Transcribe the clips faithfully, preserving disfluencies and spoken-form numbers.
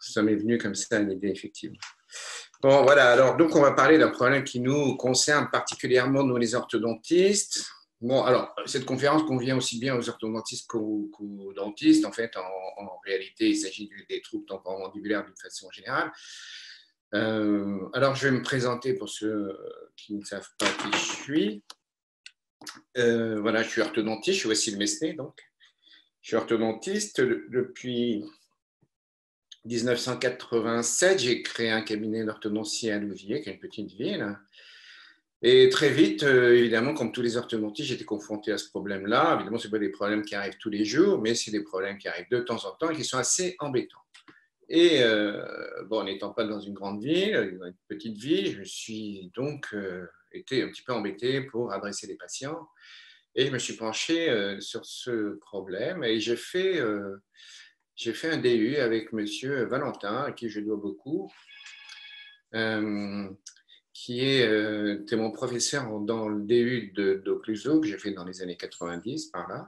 ça m'est venu comme ça une idée, effectivement. Bon, voilà, alors donc on va parler d'un problème qui nous concerne particulièrement, nous les orthodontistes. Bon, alors, cette conférence convient aussi bien aux orthodontistes qu'aux, qu'aux dentistes. En fait, en, en réalité, il s'agit des troubles temporomandibulaires d'une façon générale. Euh, alors, je vais me présenter pour ceux qui ne savent pas qui je suis. Euh, voilà, je suis orthodontiste, je suis Wassile Mesné, donc. Je suis orthodontiste depuis mille neuf cent quatre-vingt-sept. J'ai créé un cabinet d'orthodontie à Louviers, qui est une petite ville. Et très vite, euh, évidemment, comme tous les orthodontistes, j'étais confronté à ce problème-là. Évidemment, ce n'est pas des problèmes qui arrivent tous les jours, mais c'est des problèmes qui arrivent de temps en temps et qui sont assez embêtants. Et euh, bon, n'étant pas dans une grande ville, dans une petite ville, je me suis donc euh, été un petit peu embêté pour adresser des patients. Et je me suis penché euh, sur ce problème et j'ai fait, euh, j'ai fait un D U avec monsieur Valentin, à qui je dois beaucoup. Euh, qui est, euh, était mon professeur dans le D U d'Occluso, que j'ai fait dans les années quatre-vingt-dix, par là.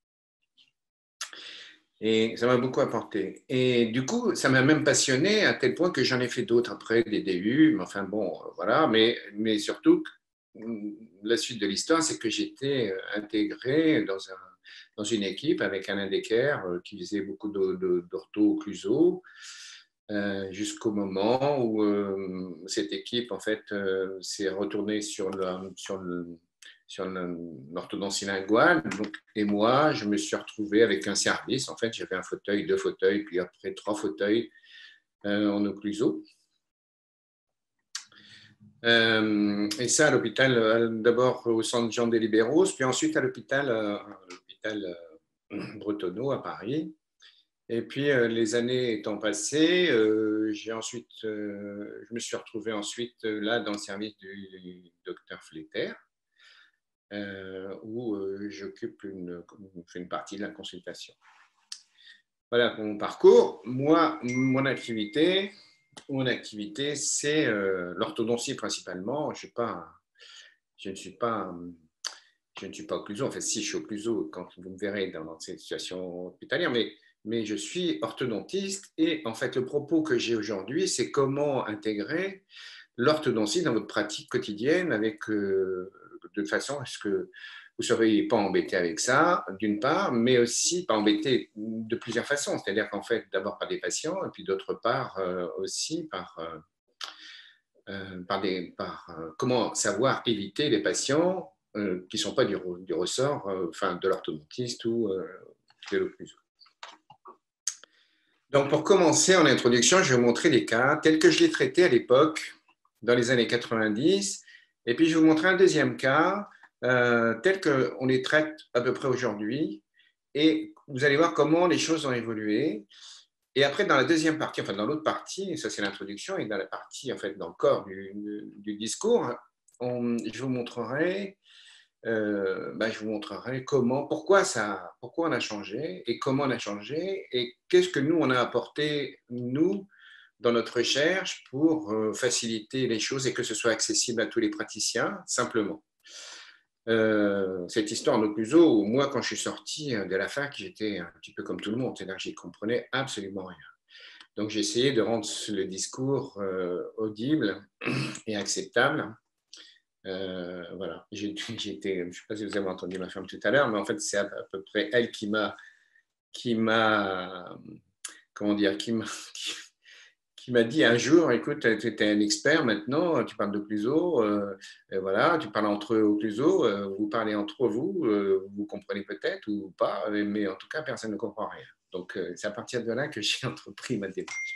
Et ça m'a beaucoup apporté. Et du coup, ça m'a même passionné à tel point que j'en ai fait d'autres après, des D U. Mais enfin bon, voilà. Mais, mais surtout, la suite de l'histoire, c'est que j'étais intégré dans, un, dans une équipe avec Alain Decker qui faisait beaucoup d'ortho-occluso. Euh, jusqu'au moment où euh, cette équipe en fait euh, s'est retournée sur le, sur le, sur l'orthodontie linguale. Donc, et moi, je me suis retrouvé avec un service. En fait, j'avais un fauteuil, deux fauteuils, puis après trois fauteuils euh, en occluso. Euh, et ça à l'hôpital, d'abord au centre Jean des Libéraux, puis ensuite à l'hôpital, euh, l'hôpital euh, Bretonneau à Paris. Et puis, euh, les années étant passées, euh, j'ai ensuite, euh, je me suis retrouvé ensuite euh, là dans le service du, du docteur Fletter, euh, où euh, j'occupe une, une partie de la consultation. Voilà mon parcours. Moi, mon activité, mon activité, c'est euh, l'orthodontie principalement. Je, suis pas, je ne suis pas, je ne suis pas occluso. En fait, si je suis occluso, quand vous me verrez dans, dans cette situation hospitalière, mais mais je suis orthodontiste et en fait le propos que j'ai aujourd'hui, c'est comment intégrer l'orthodontie dans votre pratique quotidienne avec, euh, de façon à ce que vous ne soyez pas embêté avec ça, d'une part, mais aussi pas embêté de plusieurs façons, c'est-à-dire qu'en fait d'abord par des patients et puis d'autre part euh, aussi par, euh, euh, par, des, par euh, comment savoir éviter les patients euh, qui ne sont pas du, du ressort euh, enfin, de l'orthodontiste ou euh, de l'occlusion. Donc, pour commencer en introduction, je vais vous montrer les cas tels que je les traitais à l'époque, dans les années quatre-vingt-dix. Et puis, je vais vous montrer un deuxième cas, euh, tel qu'on les traite à peu près aujourd'hui. Et vous allez voir comment les choses ont évolué. Et après, dans la deuxième partie, enfin dans l'autre partie, ça c'est l'introduction, et dans la partie, en fait, dans le corps du, du discours, on, je vous montrerai Euh, bah, je vous montrerai comment, pourquoi, ça, pourquoi on a changé et comment on a changé et qu'est-ce que nous, on a apporté, nous, dans notre recherche pour euh, faciliter les choses et que ce soit accessible à tous les praticiens, simplement. Euh, cette histoire en occluso, moi, quand je suis sorti de la fac, j'étais un petit peu comme tout le monde, c'est-à-dire que j'y comprenais absolument rien. Donc, j'ai essayé de rendre le discours euh, audible et acceptable. Euh, voilà, j'ai été, je ne sais pas si vous avez entendu ma femme tout à l'heure, mais en fait, c'est à, à peu près elle qui m'a, qui m'a, comment dire, qui m'a, qui, qui m'a dit un jour, écoute, tu es un expert maintenant, tu parles d'occluso, euh, voilà, tu parles entre occluso, euh, vous parlez entre vous, euh, vous comprenez peut-être ou pas, mais en tout cas, personne ne comprend rien. Donc, euh, c'est à partir de là que j'ai entrepris ma démarche.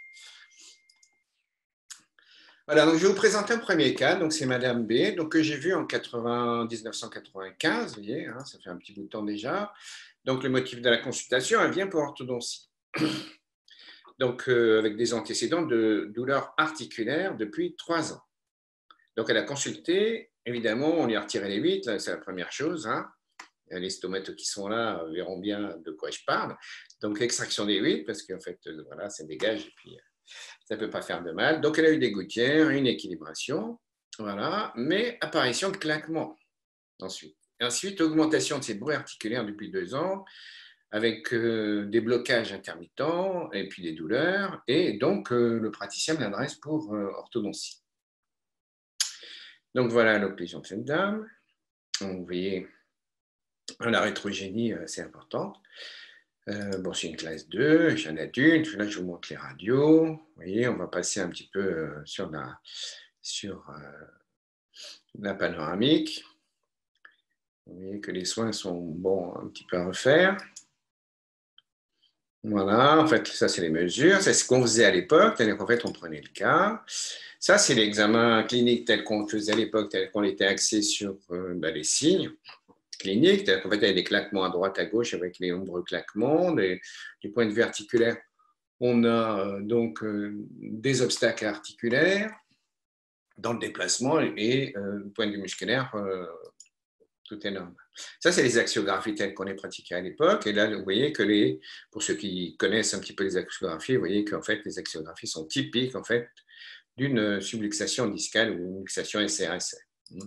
Voilà, donc je vais vous présenter un premier cas. Donc c'est Madame B, donc que j'ai vu en mille neuf cent quatre-vingt-quinze, vous voyez, hein, ça fait un petit bout de temps déjà. Donc le motif de la consultation, elle vient pour orthodontie. Donc euh, avec des antécédents de douleurs articulaires depuis trois ans. Donc elle a consulté, évidemment, on lui a retiré les huit, c'est la première chose. Hein. Les stomates qui sont là verront bien de quoi je parle. Donc extraction des huit, parce qu'en fait, voilà, ça dégage et puis ça ne peut pas faire de mal. Donc, elle a eu des gouttières, une équilibration, voilà, mais apparition de claquements ensuite. Et ensuite, augmentation de ses bruits articulaires depuis deux ans, avec euh, des blocages intermittents et puis des douleurs. Et donc, euh, le praticien me l'adresse pour euh, orthodontie. Donc, voilà l'occlusion de cette dame. Donc, vous voyez, la rétrogénie assez importante. Euh, bon, c'est une classe deux, j'ai un adulte. Là, je vous montre les radios. Vous voyez, on va passer un petit peu euh, sur la, sur, euh, la panoramique. Vous voyez que les soins sont bons un petit peu à refaire. Voilà, en fait, ça, c'est les mesures. C'est ce qu'on faisait à l'époque. C'est-à-dire qu'en fait, on prenait le cas. Ça, c'est l'examen clinique tel qu'on faisait à l'époque, tel qu'on était axé sur euh, ben, les signes cliniques. C'est-à-dire qu'en fait, il y avait des claquements à droite, à gauche avec les nombreux claquements. Des, du point de vue articulaire, on a euh, donc euh, des obstacles articulaires dans le déplacement et euh, du point de vue musculaire, euh, tout est normal. Ça, c'est les axiographies telles qu'on les pratiquait à l'époque. Et là, vous voyez que les, pour ceux qui connaissent un petit peu les axiographies, vous voyez qu'en fait, les axiographies sont typiques en fait d'une subluxation discale ou une luxation S R S R.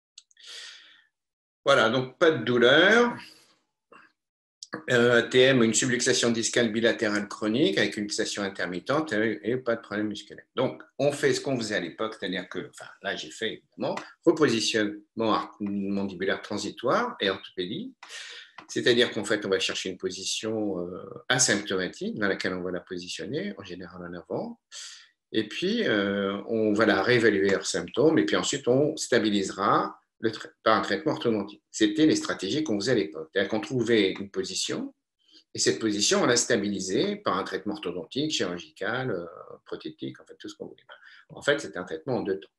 Voilà, donc pas de douleur. Euh, A T M, une subluxation discale bilatérale chronique avec une luxation intermittente et, et pas de problème musculaire. Donc, on fait ce qu'on faisait à l'époque, c'est-à-dire que, enfin, là, j'ai fait évidemment repositionnement mandibulaire transitoire et orthopédie. C'est-à-dire qu'en fait, on va chercher une position euh, asymptomatique dans laquelle on va la positionner, en général en avant. Et puis, euh, on va la réévaluer hors symptômes. Et puis ensuite, on stabilisera le par un traitement orthodontique. C'était les stratégies qu'on faisait à l'époque. C'est-à-dire qu'on trouvait une position, et cette position, on l'a stabilisée par un traitement orthodontique, chirurgical, euh, prothétique, en fait, tout ce qu'on voulait. En fait, c'était un traitement en deux temps.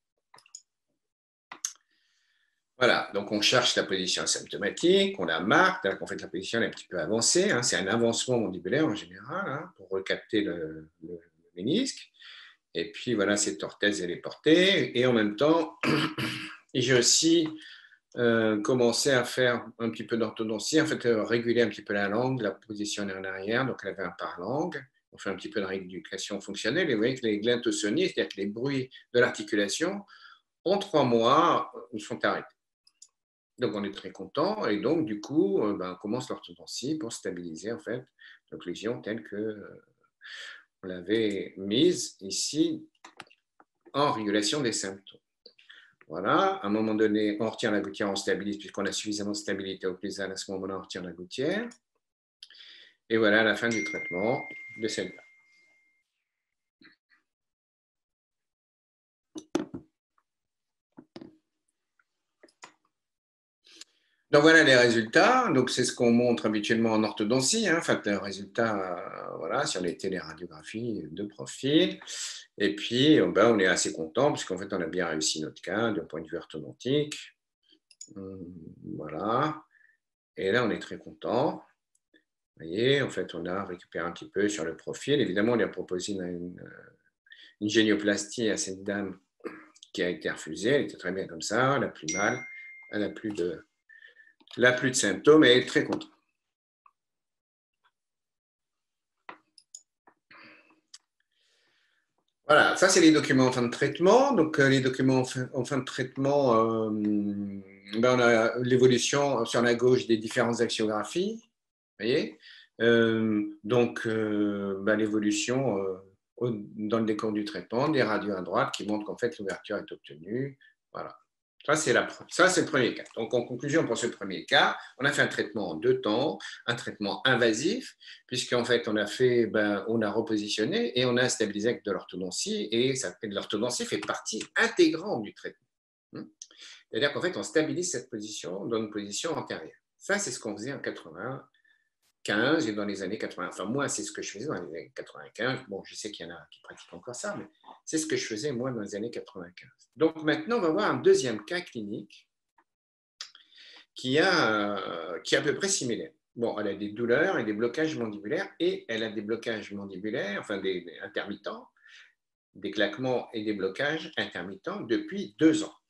Voilà, donc on cherche la position asymptomatique, on la marque, en fait la position est un petit peu avancée, hein, c'est un avancement mandibulaire en général, hein, pour recapter le, le, le ménisque. Et puis voilà, cette orthèse, elle est portée. Et en même temps, j'ai aussi euh, commencé à faire un petit peu d'orthodontie, en fait, euh, réguler un petit peu la langue, la positionner en arrière. Donc, elle avait un par-langue. On fait un petit peu de rééducation fonctionnelle. Et vous voyez que les glintosonies, c'est-à-dire que les bruits de l'articulation, en trois mois, sont arrêtés. Donc, on est très content. Et donc, du coup, euh, ben, on commence l'orthodontie pour stabiliser, en fait, l'occlusion telle que euh, on l'avait mise ici en régulation des symptômes. Voilà, à un moment donné, on retient la gouttière, on stabilise, puisqu'on a suffisamment de stabilité occlusale, à ce moment-là, on retient la gouttière. Et voilà la fin du traitement de celle-là. Donc voilà les résultats. Donc c'est ce qu'on montre habituellement en orthodontie. Hein. Enfin, le résultat, euh, voilà, si on était les radiographies de profil. Et puis, ben, on est assez content, puisqu'en fait, on a bien réussi notre cas d'un point de vue orthodontique. Hum, voilà. Et là, on est très content. Vous voyez, en fait, on a récupéré un petit peu sur le profil. Évidemment, on lui a proposé une, une, une génioplastie à cette dame qui a été refusée. Elle était très bien comme ça, elle n'a plus mal, elle n'a plus de, elle a plus de symptômes et elle est très contente. Voilà, ça c'est les documents en fin de traitement. Donc euh, les documents en fin, en fin de traitement, euh, ben, on a l'évolution sur la gauche des différentes axiographies. Vous voyez, euh, donc euh, ben, l'évolution euh, dans le décompte du traitement, des radios à droite qui montrent qu'en fait l'ouverture est obtenue. Voilà. Ça, c'est la, ça, c'est le premier cas. Donc, en conclusion, pour ce premier cas, on a fait un traitement en deux temps, un traitement invasif, puisqu'en fait, on a fait, ben, on a repositionné et on a stabilisé avec de l'orthodontie, et ça, l'orthodontie fait partie intégrante du traitement. C'est-à-dire qu'en fait, on stabilise cette position dans une position antérieure. Ça, c'est ce qu'on faisait en quatre-vingt-quinze et dans les années quatre-vingts. Enfin, moi, c'est ce que je faisais dans les années quatre-vingt-quinze. Bon, je sais qu'il y en a qui pratiquent encore ça, mais c'est ce que je faisais, moi, dans les années quatre-vingt-quinze. Donc, maintenant, on va voir un deuxième cas clinique qui, a, qui est à peu près similaire. Bon, elle a des douleurs et des blocages mandibulaires, et elle a des blocages mandibulaires, enfin des, des intermittents, des claquements et des blocages intermittents depuis deux ans.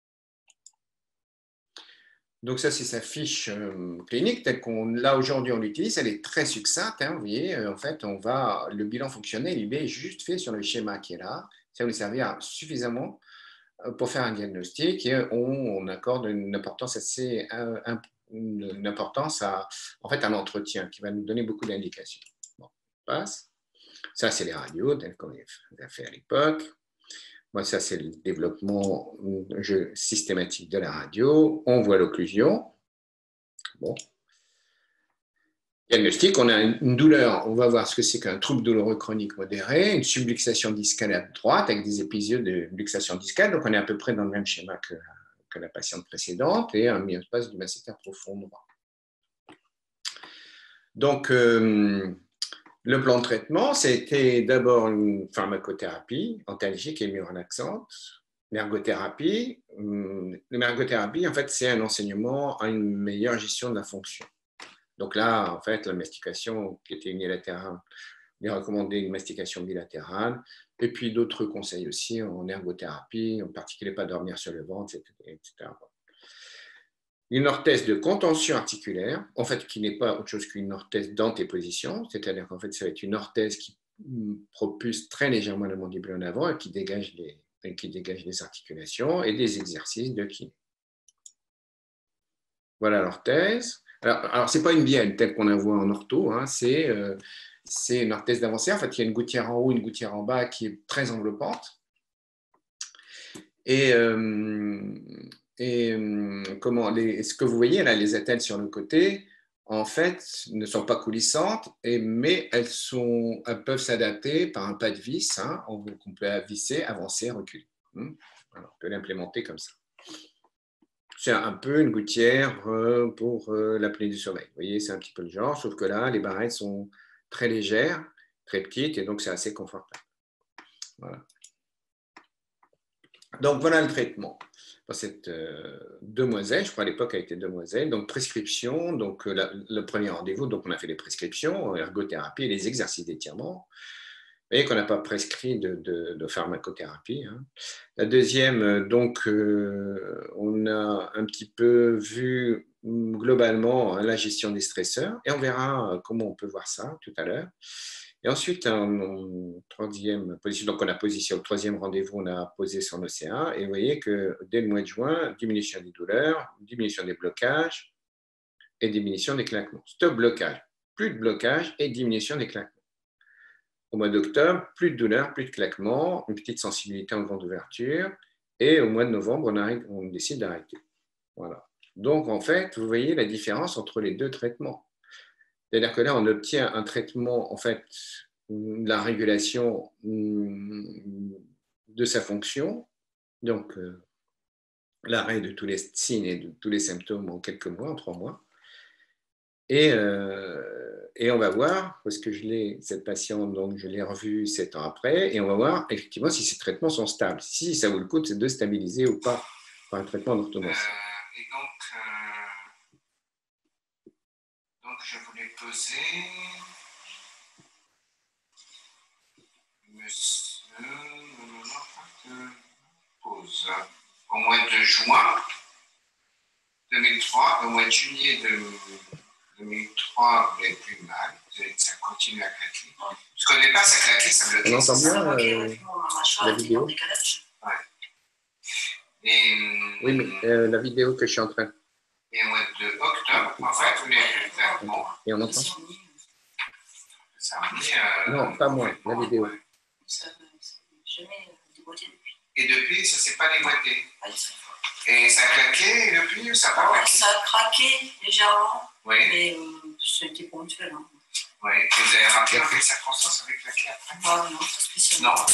Donc ça, c'est sa fiche euh, clinique telle qu'on là aujourd'hui on l'utilise. Elle est très succincte. Hein, vous voyez, euh, en fait, on va le bilan fonctionnel, il est juste fait sur le schéma qui est là. Ça va nous servir suffisamment pour faire un diagnostic et on, on accorde une importance assez, un, une, une importance à, en fait, à l'entretien qui va nous donner beaucoup d'indications. Bon, on passe. Ça, c'est les radios, telles qu'on les a fait à l'époque. Moi, ça, c'est le développement systématique de la radio. On voit l'occlusion. Bon. Diagnostic, on a une douleur. On va voir ce que c'est qu'un trouble douloureux chronique modéré, une subluxation discale à droite avec des épisodes de luxation discale. Donc, on est à peu près dans le même schéma que, que la patiente précédente et un myospasme du masséter profond droit. Donc, euh, le plan de traitement, c'était d'abord une pharmacothérapie antalgique et myorelaxante, l'ergothérapie. L'ergothérapie, en fait, c'est un enseignement à une meilleure gestion de la fonction. Donc là, en fait, la mastication qui était unilatérale, il est recommandé une mastication bilatérale, et puis d'autres conseils aussi en ergothérapie, en particulier pas dormir sur le ventre, et cetera. Une orthèse de contention articulaire, en fait, qui n'est pas autre chose qu'une orthèse d'antéposition, c'est-à-dire qu'en fait, ça va être une orthèse qui propulse très légèrement la mandibule en avant et qui dégage les, qui dégage les articulations et des exercices de kiné. Voilà l'orthèse. Alors, alors ce n'est pas une bielle telle qu'on la voit en ortho, hein, c'est euh, une orthèse d'avancée. En fait, il y a une gouttière en haut, une gouttière en bas qui est très enveloppante. Et, euh, et euh, comment, les, ce que vous voyez là, les attelles sur le côté, en fait, ne sont pas coulissantes, et, mais elles, sont, elles peuvent s'adapter par un pas de vis, hein, on peut visser, avancer, reculer. Hum, voilà, on peut l'implémenter comme ça. C'est un peu une gouttière pour l'apnée du sommeil. Vous voyez, c'est un petit peu le genre, sauf que là, les barrettes sont très légères, très petites, et donc c'est assez confortable. Voilà. Donc, voilà le traitement pour cette euh, demoiselle. Je crois à l'époque, elle était demoiselle. Donc, prescription. Donc, euh, la, le premier rendez-vous, donc on a fait les prescriptions, ergothérapie et les exercices d'étirement. Vous voyez qu'on n'a pas prescrit de, de, de pharmacothérapie. Hein. La deuxième, donc, euh, on a un petit peu vu globalement la gestion des stresseurs et on verra comment on peut voir ça tout à l'heure. Et ensuite, en, en troisième position, donc on a posé sur le troisième rendez-vous, on a posé son O C A et vous voyez que dès le mois de juin, diminution des douleurs, diminution des blocages et diminution des claquements. Stop blocage, plus de blocage et diminution des claquements. Au mois d'octobre, plus de douleur, plus de claquements, une petite sensibilité en grande ouverture. Et au mois de novembre, on, arrête, on décide d'arrêter. Voilà. Donc, en fait, vous voyez la différence entre les deux traitements. C'est-à-dire que là, on obtient un traitement, en fait, la régulation de sa fonction, donc euh, l'arrêt de tous les signes et de tous les symptômes en quelques mois, en trois mois. Et, euh, et on va voir, parce que je l'ai, cette patiente, donc je l'ai revue sept ans après, et on va voir effectivement si ces traitements sont stables, si ça vaut le coup de stabiliser ou pas par un traitement d'orthodontie. Euh, et donc, euh, donc, je voulais poser Monsieur, pause au mois de juin deux mille trois, au mois de juillet deux mille trois, vous n'avez plus mal, ça continue à claquer. Parce qu'au départ, ça claquait, ça bloquait. On entend bien euh, la vidéo. Ouais. Et, oui, mais euh, la vidéo que je suis en train. Et au mois d'octobre, en fait, vous n'avez plus faire. Bon. Et on entend ça a mis, euh, non, pas moi, la vidéo. Ça n'a jamais déboîté depuis. Et depuis, ça ne s'est pas déboîté. Et ça a claqué depuis ou ça n'a pas claqué? Ça a craqué légèrement, oui. Mais euh, c'était ponctuel. Hein. Oui, et vous avez rappelé en fait que circonstance avec claqué après? Ah non, pas spécialement. Non.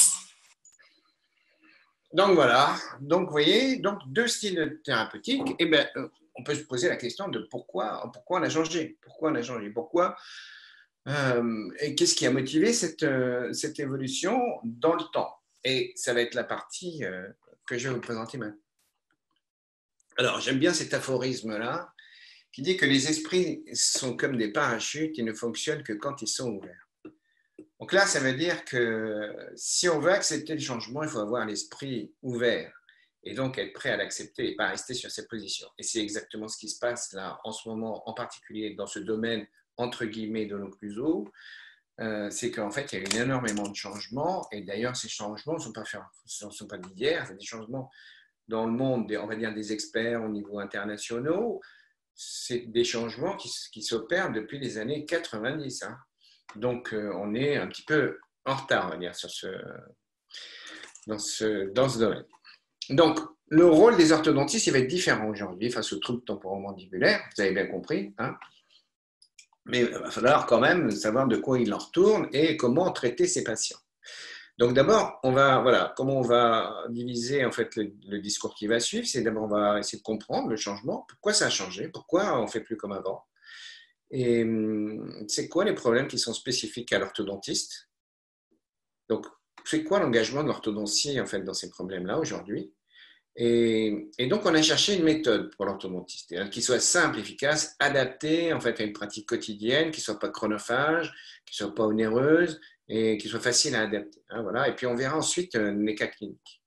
Donc voilà, donc vous voyez, donc deux styles thérapeutiques, et bien on peut se poser la question de pourquoi, pourquoi on a changé, pourquoi on a changé, pourquoi, euh, et qu'est-ce qui a motivé cette, euh, cette évolution dans le temps. Et ça va être la partie euh, que je vais vous présenter maintenant. Alors j'aime bien cet aphorisme-là, qui dit que les esprits sont comme des parachutes, ils ne fonctionnent que quand ils sont ouverts. Donc là, ça veut dire que si on veut accepter le changement, il faut avoir l'esprit ouvert et donc être prêt à l'accepter et pas rester sur ses positions. Et c'est exactement ce qui se passe là en ce moment, en particulier dans ce domaine entre guillemets de l'occluso. Euh, c'est qu'en fait, il y a eu énormément de changements et d'ailleurs, ces changements ne sont pas, sont pas d'hier, c'est des changements dans le monde, on va dire des experts au niveau international. c'est des changements qui, qui s'opèrent depuis les années quatre-vingt-dix. Hein. Donc, euh, on est un petit peu en retard, on va dire, sur ce, dans, ce, dans ce domaine. Donc, le rôle des orthodontistes, il va être différent aujourd'hui face aux troubles temporomandibulaires, vous avez bien compris. Hein. Mais il va falloir quand même savoir de quoi il en retourne et comment traiter ces patients. Donc d'abord, on va, voilà, comment on va diviser en fait le, le discours qui va suivre, c'est d'abord on va essayer de comprendre le changement, pourquoi ça a changé, pourquoi on ne fait plus comme avant, et c'est quoi les problèmes qui sont spécifiques à l'orthodontiste. Donc, c'est quoi l'engagement de l'orthodontie en fait dans ces problèmes-là aujourd'hui. Et, et donc, on a cherché une méthode pour l'orthodontiste hein, qui soit simple, efficace, adaptée en fait à une pratique quotidienne, qui ne soit pas chronophage, qui ne soit pas onéreuse et qui soit facile à adapter. Hein, voilà. Et puis, on verra ensuite euh, les cas cliniques.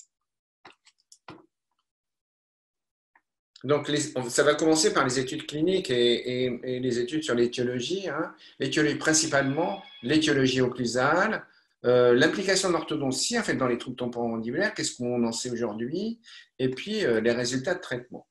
Donc, les, ça va commencer par les études cliniques et, et, et les études sur l'étiologie. Hein. L'étiologie, principalement, l'étiologie occlusale, euh, l'implication de l'orthodontie en fait, dans les troubles temporomandibulaires, qu'est-ce qu'on en sait aujourd'hui, et puis euh, les résultats de traitement.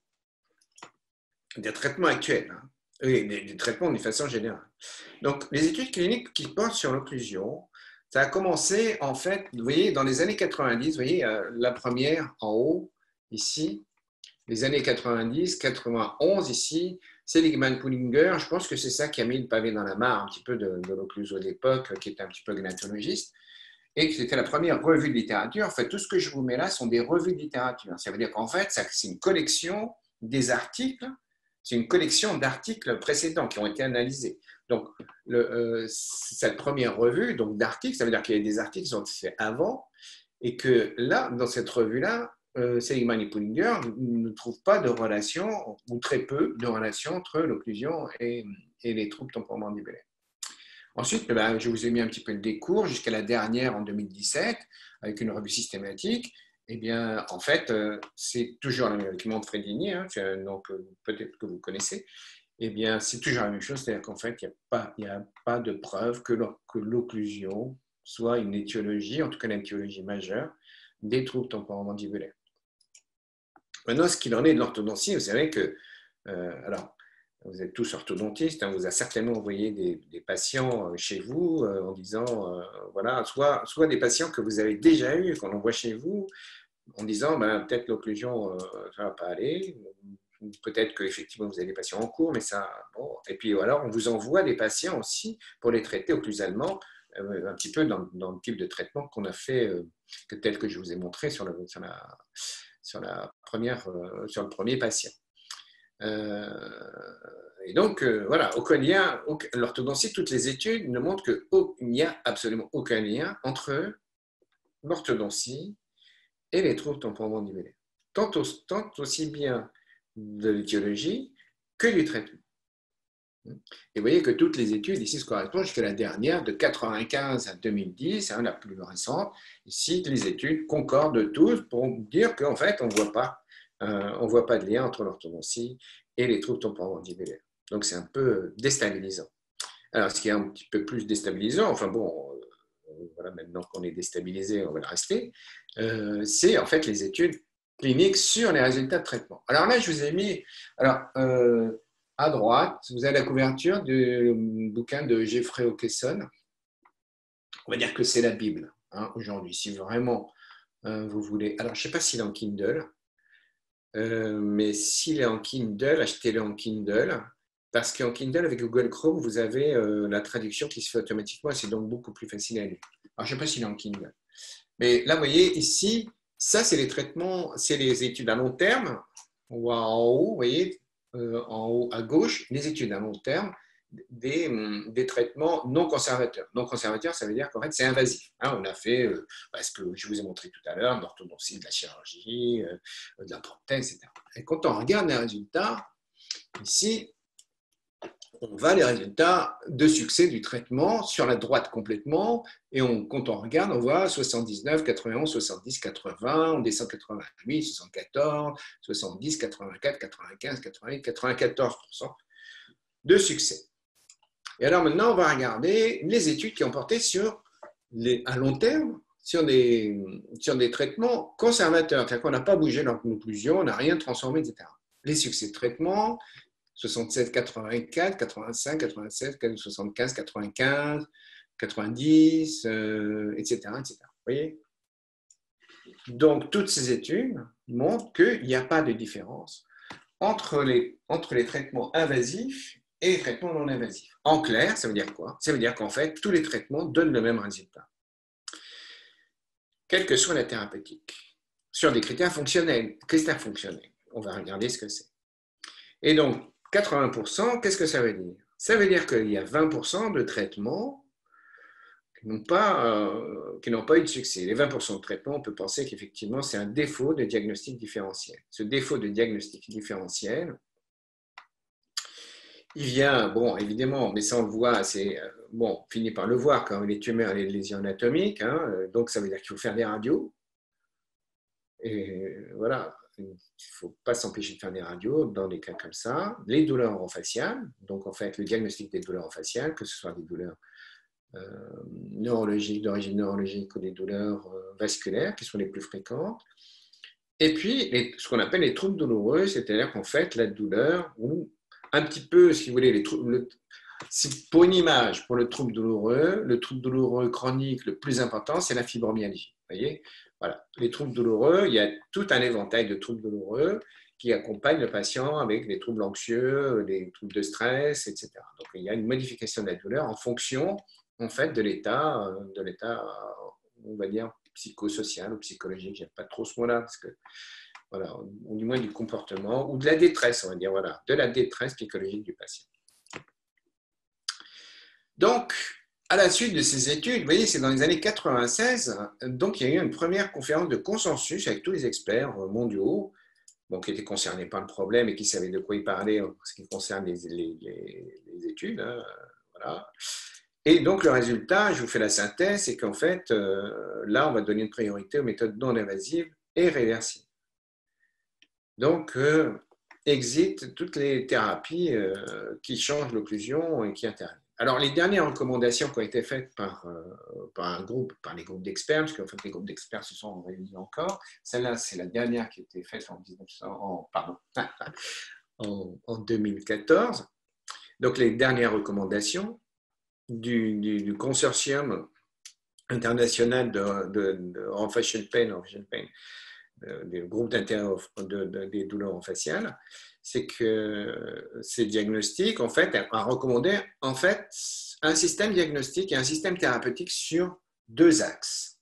Des traitements actuels, hein, et des, des traitements d'une façon générale. Donc, les études cliniques qui portent sur l'occlusion, ça a commencé, en fait, vous voyez, dans les années quatre-vingt-dix, vous voyez, euh, la première en haut, ici, les années quatre-vingt-dix, quatre-vingt-onze ici, Seligman-Pullinger, je pense que c'est ça qui a mis le pavé dans la mare un petit peu de, de l'occlusion d'époque, qui était un petit peu gnatologiste, et que c'était la première revue de littérature. En fait, tout ce que je vous mets là sont des revues de littérature. Ça veut dire qu'en fait, c'est une collection des articles, c'est une collection d'articles précédents qui ont été analysés. Donc, le, euh, cette première revue donc d'articles, ça veut dire qu'il y a des articles qui sont faits avant, et que là, dans cette revue-là, Euh, Seligman et Pullinger ne trouvent pas de relation, ou très peu de relation entre l'occlusion et, et les troubles temporomandibulaires. Ensuite, ben, je vous ai mis un petit peu le décours jusqu'à la dernière en deux mille dix-sept, avec une revue systématique. Eh bien, en fait, euh, c'est toujours avec Manfredini, hein, donc euh, peut-être que vous connaissez. Eh bien, c'est toujours la même chose, c'est-à-dire qu'en fait, il n'y a pas, il n'y a pas de preuve que l'occlusion soit une étiologie, en tout cas une étiologie majeure, des troubles temporomandibulaires. Maintenant, ce qu'il en est de l'orthodontie, vous savez que, euh, alors, vous êtes tous orthodontistes, hein, vous avez certainement envoyé des, des patients chez vous euh, en disant, euh, voilà, soit, soit des patients que vous avez déjà eus, qu'on envoie chez vous, en disant, ben, peut-être l'occlusion, euh, ça ne va pas aller, peut-être qu'effectivement vous avez des patients en cours, mais ça, bon, et puis alors on vous envoie des patients aussi pour les traiter occlusalement, euh, un petit peu dans, dans le type de traitement qu'on a fait, euh, que tel que je vous ai montré sur, le, sur la... Sur, la première, euh, sur le premier patient. Euh, et donc, euh, voilà, aucun lien, l'orthodontie, toutes les études ne montrent qu'il n'y a absolument aucun lien entre l'orthodontie et les troubles temporomandibulaires, tant, au, tant aussi bien de l'étiologie que du traitement. Et vous voyez que toutes les études ici se correspondent jusqu'à la dernière, de quatre-vingt-quinze à deux mille dix, hein, la plus récente. Ici, les études concordent tous pour dire qu'en fait, on ne voit pas, euh, on voit pas de lien entre l'orthodontie et les troubles temporomandibulaires. Donc, c'est un peu déstabilisant. Alors, ce qui est un petit peu plus déstabilisant, enfin bon, euh, voilà, maintenant qu'on est déstabilisé, on va le rester, euh, c'est en fait les études cliniques sur les résultats de traitement. Alors là, je vous ai mis... Alors, euh, à droite, vous avez la couverture du bouquin de Jeffrey O'Kesson. On va dire que c'est la Bible hein, aujourd'hui. Si vraiment euh, vous voulez. Alors, je ne sais pas s'il est en Kindle, euh, mais s'il est en Kindle, achetez-le en Kindle. Parce qu'en Kindle, avec Google Chrome, vous avez euh, la traduction qui se fait automatiquement et c'est donc beaucoup plus facile à lire. Alors, je ne sais pas s'il est en Kindle. Mais là, vous voyez, ici, ça, c'est les traitements, c'est les études à long terme. On voit en haut, vous voyez. Euh, en haut à gauche, les études à long terme des, des traitements non conservateurs. Non conservateurs, ça veut dire qu'en fait, c'est invasif. Hein, on a fait euh, ce que je vous ai montré tout à l'heure, de l'orthodontie, de la chirurgie, euh, de la prothèse, et cetera. Et quand on regarde les résultats, ici, on voit les résultats de succès du traitement sur la droite complètement. Et on, quand on regarde, on voit soixante-dix-neuf, quatre-vingt-onze, soixante-dix, quatre-vingts, on descend quatre-vingt-huit, soixante-quatorze, soixante-dix, quatre-vingt-quatre, quatre-vingt-quinze, quatre-vingt-huit, quatre-vingt-quatorze pour cent de succès. Et alors maintenant, on va regarder les études qui ont porté sur les, à long terme sur des, sur des traitements conservateurs. C'est-à-dire qu'on n'a pas bougé leur conclusion, on n'a rien transformé, et cetera. Les succès de traitement soixante-sept, quatre-vingt-quatre, quatre-vingt-cinq, quatre-vingt-sept, soixante-quinze, quatre-vingt-quinze, quatre-vingt-dix, euh, et cetera, et cetera. Vous voyez? Donc, toutes ces études montrent qu'il n'y a pas de différence entre les, entre les traitements invasifs et les traitements non invasifs. En clair, ça veut dire quoi? Ça veut dire qu'en fait, tous les traitements donnent le même résultat, quelle que soit la thérapeutique, sur des critères fonctionnels, critères fonctionnels. On va regarder ce que c'est. Et donc, quatre-vingts pour cent, qu'est-ce que ça veut dire? Ça veut dire qu'il y a vingt pour cent de traitements qui n'ont pas, euh, qui n'ont pas eu de succès. Les vingt pour cent de traitements, on peut penser qu'effectivement, c'est un défaut de diagnostic différentiel. Ce défaut de diagnostic différentiel, il vient, bon, évidemment, mais ça on le voit, c'est, bon, on finit par le voir quand les tumeurs et les lésions anatomiques, hein, donc ça veut dire qu'il faut faire des radios. Et voilà, il ne faut pas s'empêcher de faire des radios dans des cas comme ça. Les douleurs orofaciales, donc en fait, le diagnostic des douleurs orofaciales, que ce soit des douleurs euh, neurologiques, d'origine neurologique ou des douleurs euh, vasculaires qui sont les plus fréquentes. Et puis, les, ce qu'on appelle les troubles douloureux, c'est-à-dire qu'en fait, la douleur, ou un petit peu, si vous voulez, les troubles, le, pour une image, pour le trouble douloureux, le trouble douloureux chronique le plus important, c'est la fibromyalgie. Vous voyez? Voilà. Les troubles douloureux, il y a tout un éventail de troubles douloureux qui accompagnent le patient avec des troubles anxieux, des troubles de stress, et cetera. Donc, il y a une modification de la douleur en fonction, en fait, de l'état, de l'état, on va dire, psychosocial ou psychologique. J'aime pas trop ce mot-là, parce que, voilà, ou du moins du comportement, ou de la détresse, on va dire, voilà, de la détresse psychologique du patient. Donc, à la suite de ces études, vous voyez, c'est dans les années quatre-vingt-seize, donc il y a eu une première conférence de consensus avec tous les experts mondiaux, bon, qui étaient concernés par le problème et qui savaient de quoi ils parlaient en ce qui concerne les, les, les, les études. Hein, voilà. Et donc, le résultat, je vous fais la synthèse, c'est qu'en fait, euh, là, on va donner une priorité aux méthodes non invasives et réversibles. Donc, euh, exit toutes les thérapies euh, qui changent l'occlusion et qui interviennent. Alors, les dernières recommandations qui ont été faites par, euh, par un groupe, par les groupes d'experts, parce qu'en fait, les groupes d'experts se sont réunis encore. Celle-là, c'est la dernière qui a été faite en, mille neuf cents, en, pardon, en, en deux mille quatorze. Donc, les dernières recommandations du, du, du consortium international de, de, de Orofacial Pain, Orofacial Pain, des groupes d'intérêt de, de, des douleurs faciales, c'est que ces diagnostics, en fait, a recommandé en fait un système diagnostique et un système thérapeutique sur deux axes.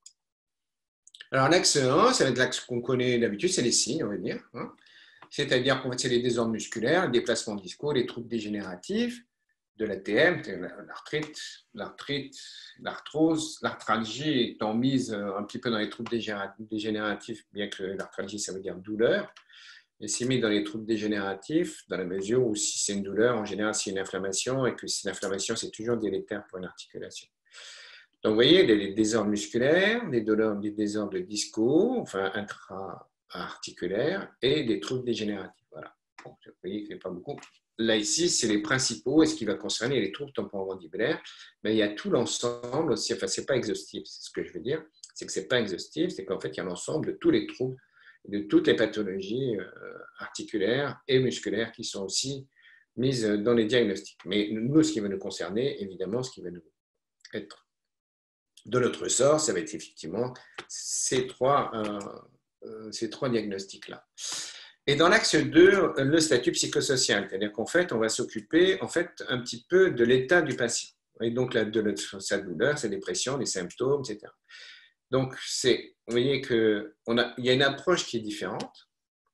Alors l'axe un, ça va être l'axe qu'on connaît d'habitude, c'est les signes, on va dire, hein. C'est-à-dire qu'en fait, c'est les désordres musculaires, les déplacements discaux, les troubles dégénératifs, de l'A T M, l'arthrite, l'arthrite, l'arthrose, l'arthralgie étant mise un petit peu dans les troubles dégénératifs, bien que l'arthralgie, ça veut dire douleur, et c'est mis dans les troubles dégénératifs, dans la mesure où si c'est une douleur, en général, c'est une inflammation, et que si l'inflammation, c'est toujours délétère pour une articulation. Donc, vous voyez, des désordres musculaires, des, douleurs, des désordres discaux, enfin intra-articulaires, et des troubles dégénératifs. Voilà. Bon, vous voyez qu'il n'y a pas beaucoup. Là, ici, c'est les principaux, et ce qui va concerner les troubles temporomandibulaires, mais il y a tout l'ensemble aussi, enfin, ce n'est pas exhaustif, c'est ce que je veux dire, c'est que ce n'est pas exhaustif, c'est qu'en fait, il y a l'ensemble de tous les troubles, de toutes les pathologies euh, articulaires et musculaires qui sont aussi mises dans les diagnostics. Mais nous, ce qui va nous concerner, évidemment, ce qui va nous être de notre ressort, ça va être effectivement ces trois, euh, euh, ces trois diagnostics-là. Et dans l'axe deux, le statut psychosocial, c'est-à-dire qu'en fait, on va s'occuper en fait, un petit peu de l'état du patient. Et donc, la, de notre, sa douleur, sa dépression, les symptômes, et cetera. Donc, c'est, vous voyez qu'il y a une approche qui est différente.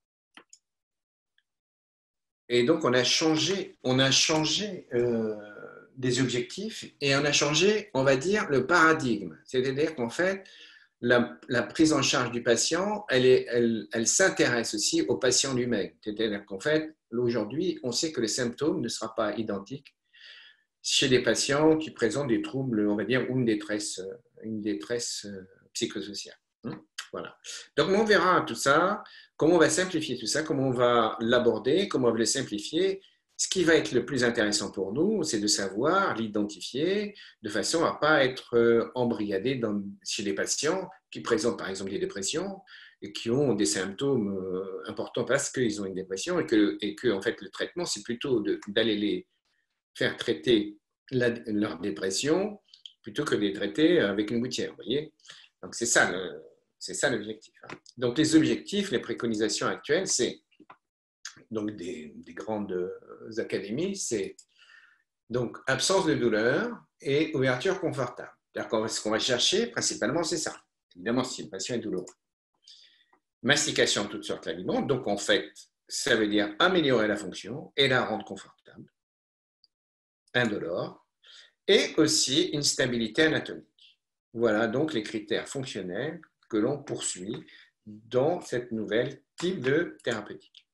Et donc, on a changé, on a changé euh, des objectifs et on a changé, on va dire, le paradigme. C'est-à-dire qu'en fait, La, la prise en charge du patient, elle, est, elle, elle s'intéresse aussi au patient lui-même. C'est-à-dire qu'en fait, aujourd'hui, on sait que les symptômes ne seront pas identiques chez des patients qui présentent des troubles, on va dire, ou une détresse, une détresse psychosociale. Voilà. Donc, on verra tout ça, comment on va simplifier tout ça, comment on va l'aborder, comment on va le simplifier. Ce qui va être le plus intéressant pour nous, c'est de savoir l'identifier de façon à ne pas être embrigadé dans, chez des patients qui présentent par exemple des dépressions, et qui ont des symptômes importants parce qu'ils ont une dépression et que, et que en fait, le traitement, c'est plutôt d'aller les faire traiter la, leur dépression plutôt que de les traiter avec une gouttière, vous voyez. Donc, c'est ça, le, c'est ça l'objectif. Donc, les objectifs, les préconisations actuelles, c'est donc des, des grandes académies, c'est donc absence de douleur et ouverture confortable. C'est-à-dire ce qu'on va chercher, principalement, c'est ça. Évidemment, si le patient est douloureux. Mastication de toutes sortes d'aliments. Donc, en fait, ça veut dire améliorer la fonction et la rendre confortable, indolore, et aussi une stabilité anatomique. Voilà donc les critères fonctionnels que l'on poursuit dans cette nouvelle type de thérapeutique.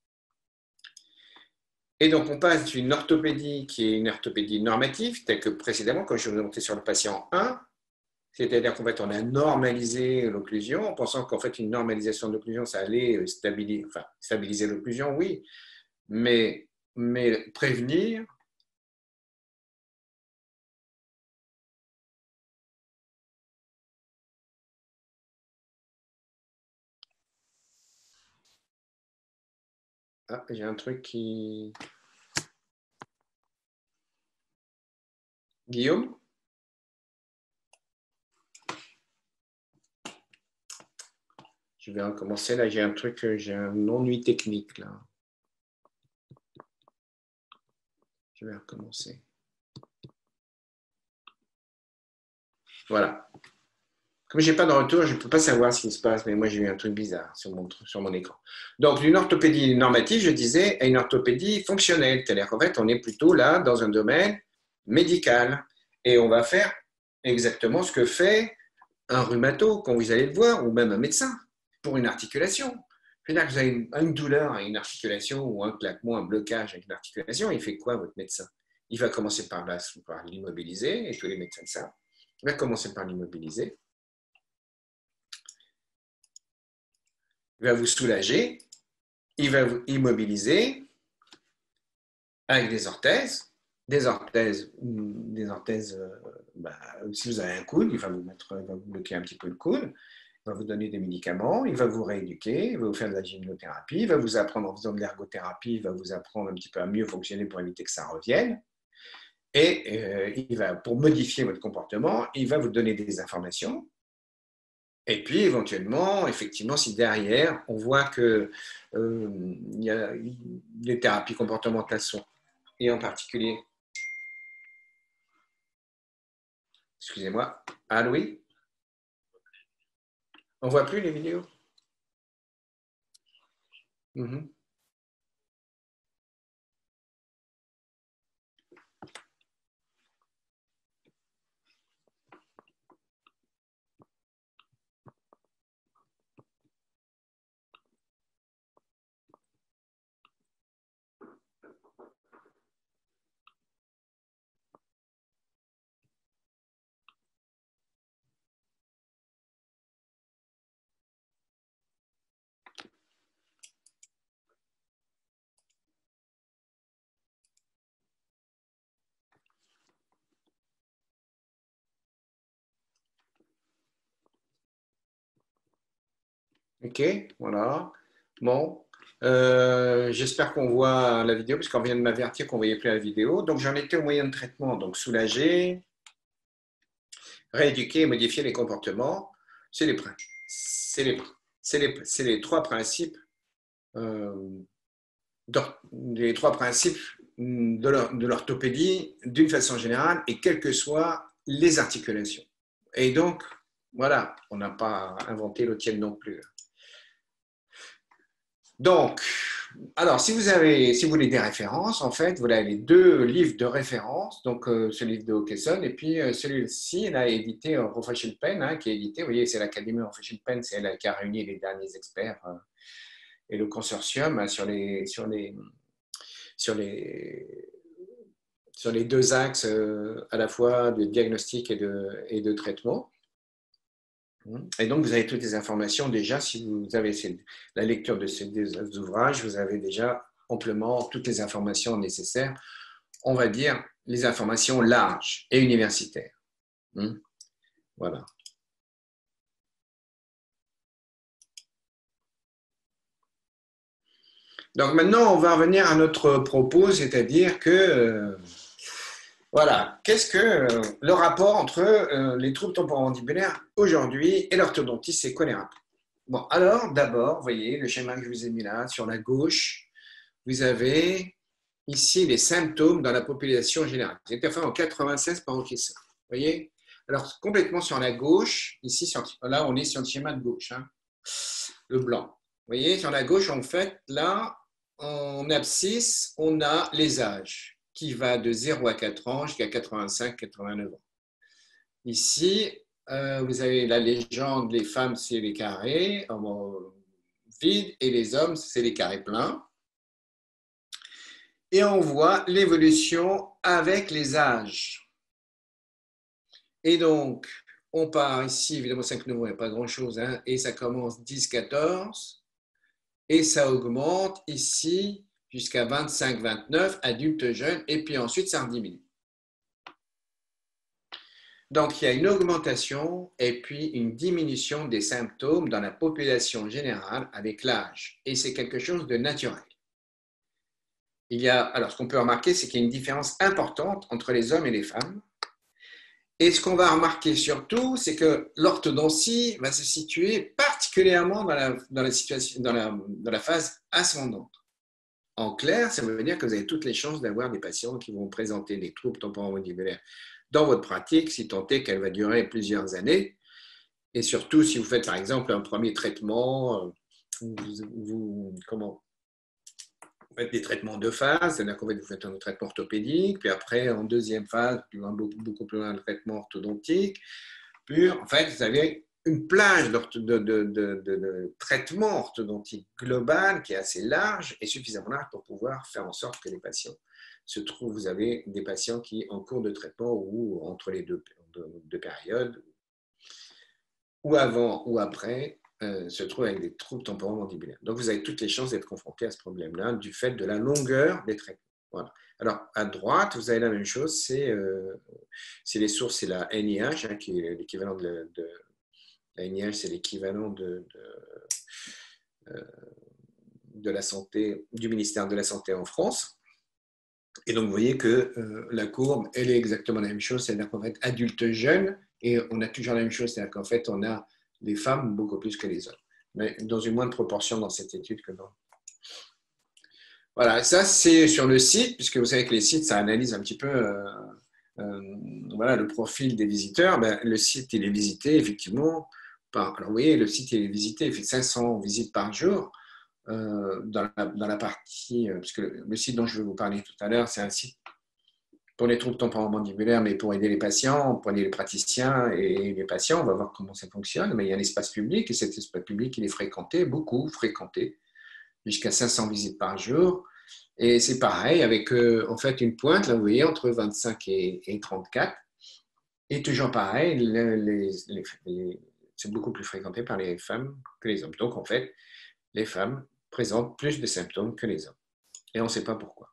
Et donc, on passe d'une orthopédie qui est une orthopédie normative, telle que précédemment, quand je vous ai montré sur le patient un, c'est-à-dire qu'en fait, on a normalisé l'occlusion, en pensant qu'en fait, une normalisation de l'occlusion, ça allait stabiliser, enfin, stabiliser l'occlusion, oui, mais, mais prévenir, ah, j'ai un truc qui... Guillaume? Je vais recommencer, là, j'ai un truc, j'ai un ennui technique, là. Je vais recommencer. Voilà. Comme je n'ai pas de retour, je ne peux pas savoir ce qui se passe, mais moi, j'ai eu un truc bizarre sur mon, sur mon écran. Donc, d'une orthopédie normative, je disais, à une orthopédie fonctionnelle. C'est-à-dire qu'en fait, on est plutôt là dans un domaine médical. Et on va faire exactement ce que fait un rhumato, quand vous allez le voir, ou même un médecin, pour une articulation. C'est-à-dire que vous avez une, une douleur à une articulation, ou un claquement, un blocage avec une articulation, il fait quoi, votre médecin? Il va commencer par, par l'immobiliser, et tous les médecins savent. Il va commencer par l'immobiliser. Il va vous soulager, il va vous immobiliser avec des orthèses. Des orthèses, des orthèses bah, si vous avez un coude, il va vous mettre, il va vous bloquer un petit peu le coude, il va vous donner des médicaments, il va vous rééduquer, il va vous faire de la gymnothérapie, il va vous apprendre en faisant de l'ergothérapie, il va vous apprendre un petit peu à mieux fonctionner pour éviter que ça revienne. Et euh, il va, pour modifier votre comportement, il va vous donner des informations. Et puis, éventuellement, effectivement, si derrière, on voit que euh, il y a des thérapies comportementales sont, et en particulier, excusez-moi, ah oui, on ne voit plus les vidéos. Mm-hmm. Ok, voilà. Bon, euh, j'espère qu'on voit la vidéo, parce qu'on vient de m'avertir qu'on ne voyait plus la vidéo. Donc, j'en étais au moyen de traitement. Donc, soulager, rééduquer et modifier les comportements. C'est les, c'est les, c'est les, c'est les trois principes, euh, les trois principes de l'orthopédie d'une façon générale et quelles que soient les articulations. Et donc, voilà, on n'a pas inventé l'eau tiède non plus. Donc, alors, si vous, avez, si vous voulez des références, en fait, vous avez les deux livres de référence, donc euh, ce livre de Hawkinson, et puis euh, celui-ci, il a édité euh, Profession Pen, hein, qui est édité, vous voyez, c'est l'Académie Profession Pen, c'est elle qui a réuni les derniers experts euh, et le consortium hein, sur, les, sur, les, sur, les, sur les deux axes euh, à la fois de diagnostic et de, et de traitement. Et donc, vous avez toutes les informations déjà, si vous avez la lecture de ces deux ouvrages, vous avez déjà amplement toutes les informations nécessaires, on va dire les informations larges et universitaires. Voilà. Donc maintenant, on va revenir à notre propos, c'est-à-dire que, euh, voilà, qu'est-ce que euh, le rapport entre euh, les troubles temporomandibulaires aujourd'hui et l'orthodontiste, c'est quoi les rapports? Bon, alors d'abord, vous voyez le schéma que je vous ai mis là, sur la gauche, vous avez ici les symptômes dans la population générale. C'était fait en quatre-vingt-seize par Okessa. Vous voyez? Alors, complètement sur la gauche, ici, sur, là, on est sur le schéma de gauche, hein, le blanc. Vous voyez, sur la gauche, en fait, là, en abscisse, on a les âges, qui va de zéro à quatre ans jusqu'à quatre-vingt-cinq à quatre-vingt-neuf ans. Ici, euh, vous avez la légende, les femmes, c'est les carrés en vide, et les hommes, c'est les carrés pleins. Et on voit l'évolution avec les âges. Et donc, on part ici, évidemment, cinq neuf ans, il n'y a pas grand-chose, hein, et ça commence dix quatorze, et ça augmente ici jusqu'à vingt-cinq vingt-neuf, adultes jeunes, et puis ensuite, ça rediminue. Donc, il y a une augmentation et puis une diminution des symptômes dans la population générale avec l'âge, et c'est quelque chose de naturel. Il y a, alors, ce qu'on peut remarquer, c'est qu'il y a une différence importante entre les hommes et les femmes. Et ce qu'on va remarquer surtout, c'est que l'orthodontie va se situer particulièrement dans la, dans la, situation, dans la, dans la phase ascendante. En clair, ça veut dire que vous avez toutes les chances d'avoir des patients qui vont présenter des troubles temporomandibulaires dans votre pratique, si tant est qu'elle va durer plusieurs années. Et surtout, si vous faites par exemple un premier traitement, vous, vous, comment Vous faites des traitements de phase, c'est-à-dire qu'en fait, vous faites un traitement orthopédique, puis après, en deuxième phase, plus loin, beaucoup, beaucoup plus loin, le traitement orthodontique. Puis, en fait, vous avez une plage de, de, de, de, de traitement orthodontique global qui est assez large et suffisamment large pour pouvoir faire en sorte que les patients se trouvent. Vous avez des patients qui, en cours de traitement ou entre les deux, deux périodes, ou avant ou après, Euh, se trouve avec des troubles temporomandibulaires. Donc, vous avez toutes les chances d'être confronté à ce problème-là du fait de la longueur des traitements. Voilà. Alors, à droite, vous avez la même chose, c'est euh, les sources, c'est la N I H, hein, qui est l'équivalent de, de… La N I H, c'est l'équivalent de, de, euh, de la santé, du ministère de la Santé en France. Et donc, vous voyez que euh, la courbe, elle est exactement la même chose, c'est-à-dire qu'en fait, adultes jeunes, et on a toujours la même chose, c'est-à-dire qu'en fait, on a les femmes beaucoup plus que les hommes, mais dans une moindre proportion dans cette étude que dans. Voilà, ça c'est sur le site, puisque vous savez que les sites, ça analyse un petit peu euh, euh, voilà, le profil des visiteurs. Ben, le site, il est visité effectivement par. Alors vous voyez, le site, il est visité, il fait cinq cents visites par jour euh, dans, la, dans la partie, euh, puisque le, le site dont je vais vous parler tout à l'heure, c'est un site pour les troubles temporomandibulaires, mais pour aider les patients, pour aider les praticiens et les patients, on va voir comment ça fonctionne. Mais il y a un espace public et cet espace public, il est fréquenté, beaucoup fréquenté, jusqu'à cinq cents visites par jour. Et c'est pareil avec euh, en fait une pointe, là vous voyez, entre vingt-cinq et, et trente-quatre. Et toujours pareil, les, les, les, les, c'est beaucoup plus fréquenté par les femmes que les hommes. Donc en fait, les femmes présentent plus de symptômes que les hommes. Et on ne sait pas pourquoi.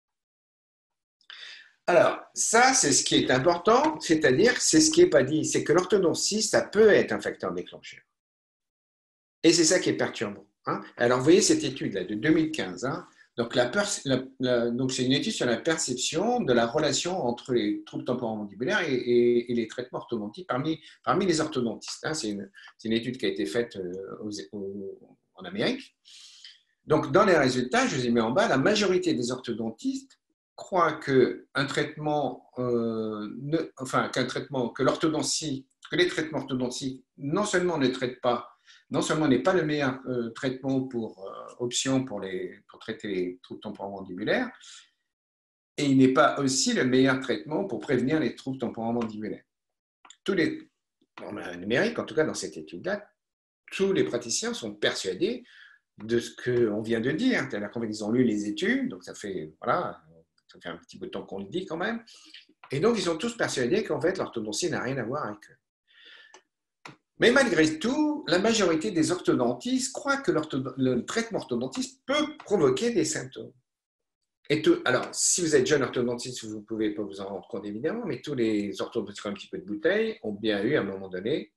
Alors, ça, c'est ce qui est important, c'est-à-dire, c'est ce qui n'est pas dit, c'est que l'orthodontie, ça peut être un facteur déclencheur. Et c'est ça qui est perturbant. Hein. Alors, vous voyez cette étude-là de deux mille quinze. Hein. Donc, la la, la, donc, c'est une étude sur la perception de la relation entre les troubles temporomandibulaires et, et, et les traitements orthodontiques parmi, parmi les orthodontistes. Hein. C'est une, une étude qui a été faite aux, aux, en Amérique. Donc, dans les résultats, je vous ai mis en bas, la majorité des orthodontistes croit que un traitement, euh, ne, enfin qu'un traitement, que l'orthodontie, que les traitements orthodontiques non seulement ne traitent pas, non seulement n'est pas le meilleur euh, traitement pour euh, option pour les pour traiter les troubles temporomandibulaires, et il n'est pas aussi le meilleur traitement pour prévenir les troubles temporomandibulaires. Tous les, on a un numérique, en tout cas dans cette étude-là, tous les praticiens sont persuadés de ce qu'on vient de dire, c'est-à-dire qu'en fait ils ont lu les études, donc ça fait voilà. Ça fait un petit peu de temps qu'on le dit quand même. Et donc, ils sont tous persuadés qu'en fait, l'orthodontie n'a rien à voir avec eux. Mais malgré tout, la majorité des orthodontistes croient que le traitement orthodontiste peut provoquer des symptômes. Et tout, alors, si vous êtes jeune orthodontiste, vous ne pouvez pas vous en rendre compte évidemment, mais tous les orthodontistes qui ont un petit peu de bouteille ont bien eu à un moment donné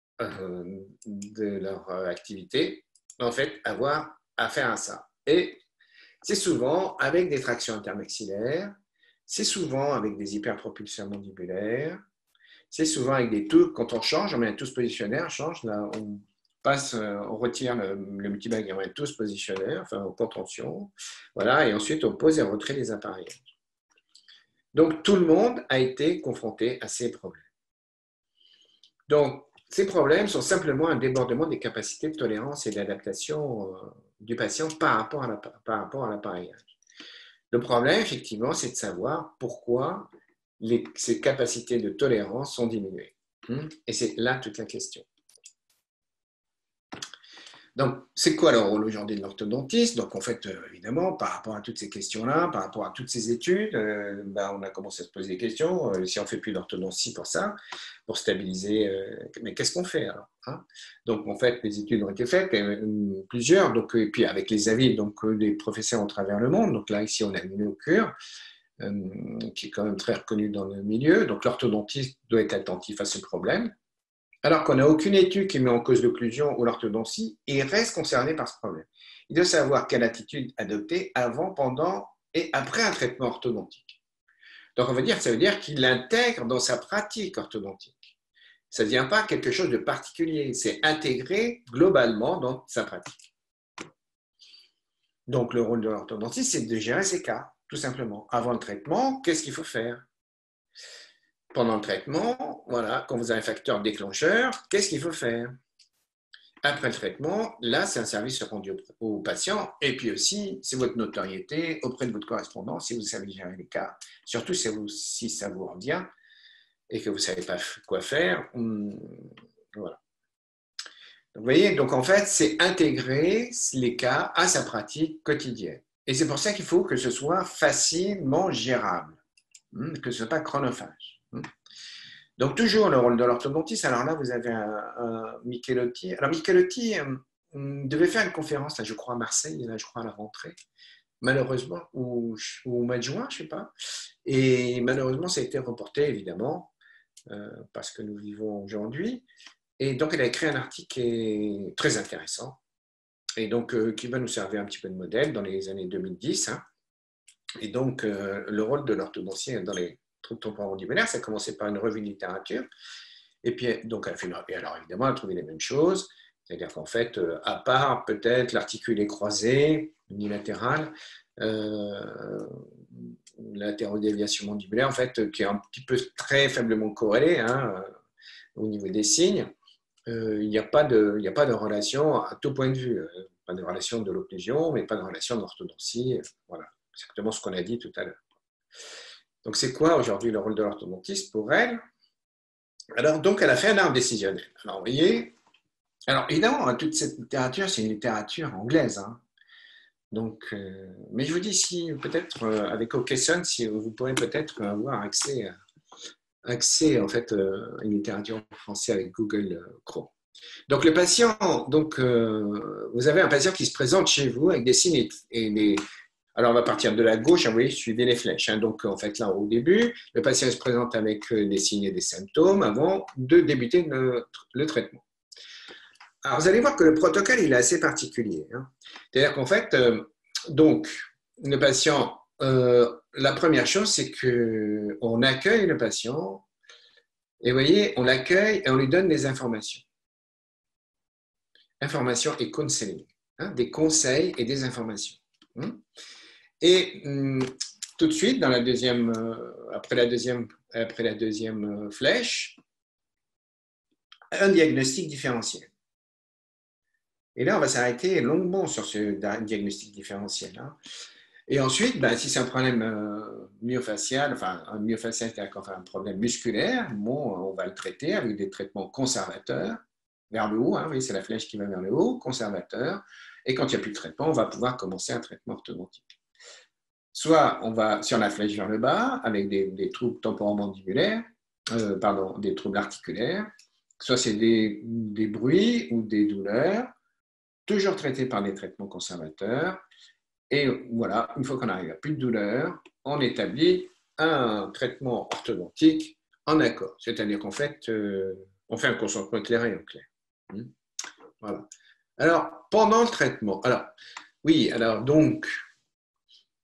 euh, de leur activité, en fait, avoir affaire à ça. Et c'est souvent avec des tractions intermaxillaires, c'est souvent avec des hyperpropulsions mandibulaires, c'est souvent avec des tous, quand on change, on met un tous positionnaire, on change, là, on passe, on retire le, le multibag et on met un tous positionnaire, enfin en contention, voilà, et ensuite on pose et on retrait les appareillages. Donc tout le monde a été confronté à ces problèmes. Donc ces problèmes sont simplement un débordement des capacités de tolérance et d'adaptation euh, du patient par rapport à la, par rapport à l'appareillage. Le problème, effectivement, c'est de savoir pourquoi les, ces capacités de tolérance sont diminuées. Et c'est là toute la question. Donc, c'est quoi le rôle aujourd'hui de l'orthodontiste? Donc, en fait, euh, évidemment, par rapport à toutes ces questions-là, par rapport à toutes ces études, euh, ben, on a commencé à se poser des questions. Euh, si on ne fait plus d'orthodontie pour ça, pour stabiliser, euh, mais qu'est-ce qu'on fait alors, hein? Donc, en fait, les études ont été faites, euh, plusieurs, donc, et puis avec les avis donc, euh, des professeurs à travers le monde. Donc là, ici, on a Minocure, euh, qui est quand même très reconnu dans le milieu. Donc, l'orthodontiste doit être attentif à ce problème. Alors qu'on n'a aucune étude qui met en cause l'occlusion ou l'orthodontie, et il reste concerné par ce problème. Il doit savoir quelle attitude adopter avant, pendant et après un traitement orthodontique. Donc, on va dire, ça veut dire qu'il l'intègre dans sa pratique orthodontique. Ça ne devient pas quelque chose de particulier, c'est intégré globalement dans sa pratique. Donc, le rôle de l'orthodontiste, c'est de gérer ces cas, tout simplement. Avant le traitement, qu'est-ce qu'il faut faire ? Pendant le traitement, voilà, quand vous avez un facteur déclencheur, qu'est-ce qu'il faut faire? Après le traitement, là, c'est un service rendu au patient, et puis aussi, c'est votre notoriété auprès de votre correspondant, si vous savez gérer les cas, surtout si, vous, si ça vous revient et que vous ne savez pas quoi faire. Voilà. Donc, vous voyez, donc en fait, c'est intégrer les cas à sa pratique quotidienne. Et c'est pour ça qu'il faut que ce soit facilement gérable, que ce ne soit pas chronophage. Donc, toujours le rôle de l'orthodontiste. Alors là, vous avez un, un Michelotti. Alors, Michelotti euh, devait faire une conférence, là, je crois, à Marseille, là, je crois, à la rentrée, malheureusement, ou, ou au mois de juin, je ne sais pas. Et malheureusement, ça a été reporté, évidemment, euh, parce que nous vivons aujourd'hui. Et donc, elle a écrit un article qui est très intéressant, et donc euh, qui va nous servir un petit peu de modèle dans les années deux mille dix. Hein. Et donc, euh, le rôle de l'orthodontie dans les troubles temporomandibulaires, ça a commencé par une revue de littérature. Et puis, donc, elle a fait une... et alors, évidemment, elle a trouvé les mêmes choses. C'est-à-dire qu'en fait, euh, à part peut-être l'articulé croisé, unilatéral, euh, l'atérodéviation mandibulaire, en fait, qui est un petit peu très faiblement corrélé hein, euh, au niveau des signes, euh, il n'y a pas de, il n'y a pas de relation à tout point de vue. Euh, pas de relation de l'occlusion, mais pas de relation d'orthodontie. Voilà, exactement ce qu'on a dit tout à l'heure. Donc, c'est quoi aujourd'hui le rôle de l'orthodontiste pour elle? Alors, donc, elle a fait un arbre décisionnel. Alors, vous voyez, alors évidemment, toute cette littérature, c'est une littérature anglaise. Hein. Donc, euh, mais je vous dis, si peut-être euh, avec OKSUN, si vous pourrez peut-être avoir accès, accès en fait, euh, à une littérature française avec Google Chrome. Donc, le patient, donc, euh, vous avez un patient qui se présente chez vous avec des signes et des. Alors, on va partir de la gauche, vous voyez, suivez les flèches. Hein. Donc, en fait, là, au début, le patient se présente avec des signes et des symptômes avant de débuter le, le traitement. Alors, vous allez voir que le protocole, il est assez particulier. Hein. C'est-à-dire qu'en fait, euh, donc, le patient, euh, la première chose, c'est qu'on accueille le patient et vous voyez, on l'accueille et on lui donne des informations. Informations et counseling, hein, des conseils et des informations. Hein. Et hum, tout de suite, dans la deuxième, euh, après, la deuxième, après la deuxième flèche, un diagnostic différentiel. Et là, on va s'arrêter longuement sur ce diagnostic différentiel. Hein. Et ensuite, ben, si c'est un problème euh, myofacial, enfin un myofacial, c'est-à-dire enfin, un problème musculaire, bon, on va le traiter avec des traitements conservateurs vers le haut. Hein, oui, c'est la flèche qui va vers le haut, conservateur. Et quand il n'y a plus de traitement, on va pouvoir commencer un traitement orthodontique. Soit on va sur la flèche vers le bas avec des, des troubles temporomandibulaires, euh, pardon, des troubles articulaires, soit c'est des, des bruits ou des douleurs, toujours traités par des traitements conservateurs. Et voilà, une fois qu'on arrive à plus de douleur, on établit un traitement orthodontique en accord. C'est-à-dire qu'en fait, euh, on fait un consentement éclairé en clair. Voilà. Alors, pendant le traitement, alors, oui, alors donc,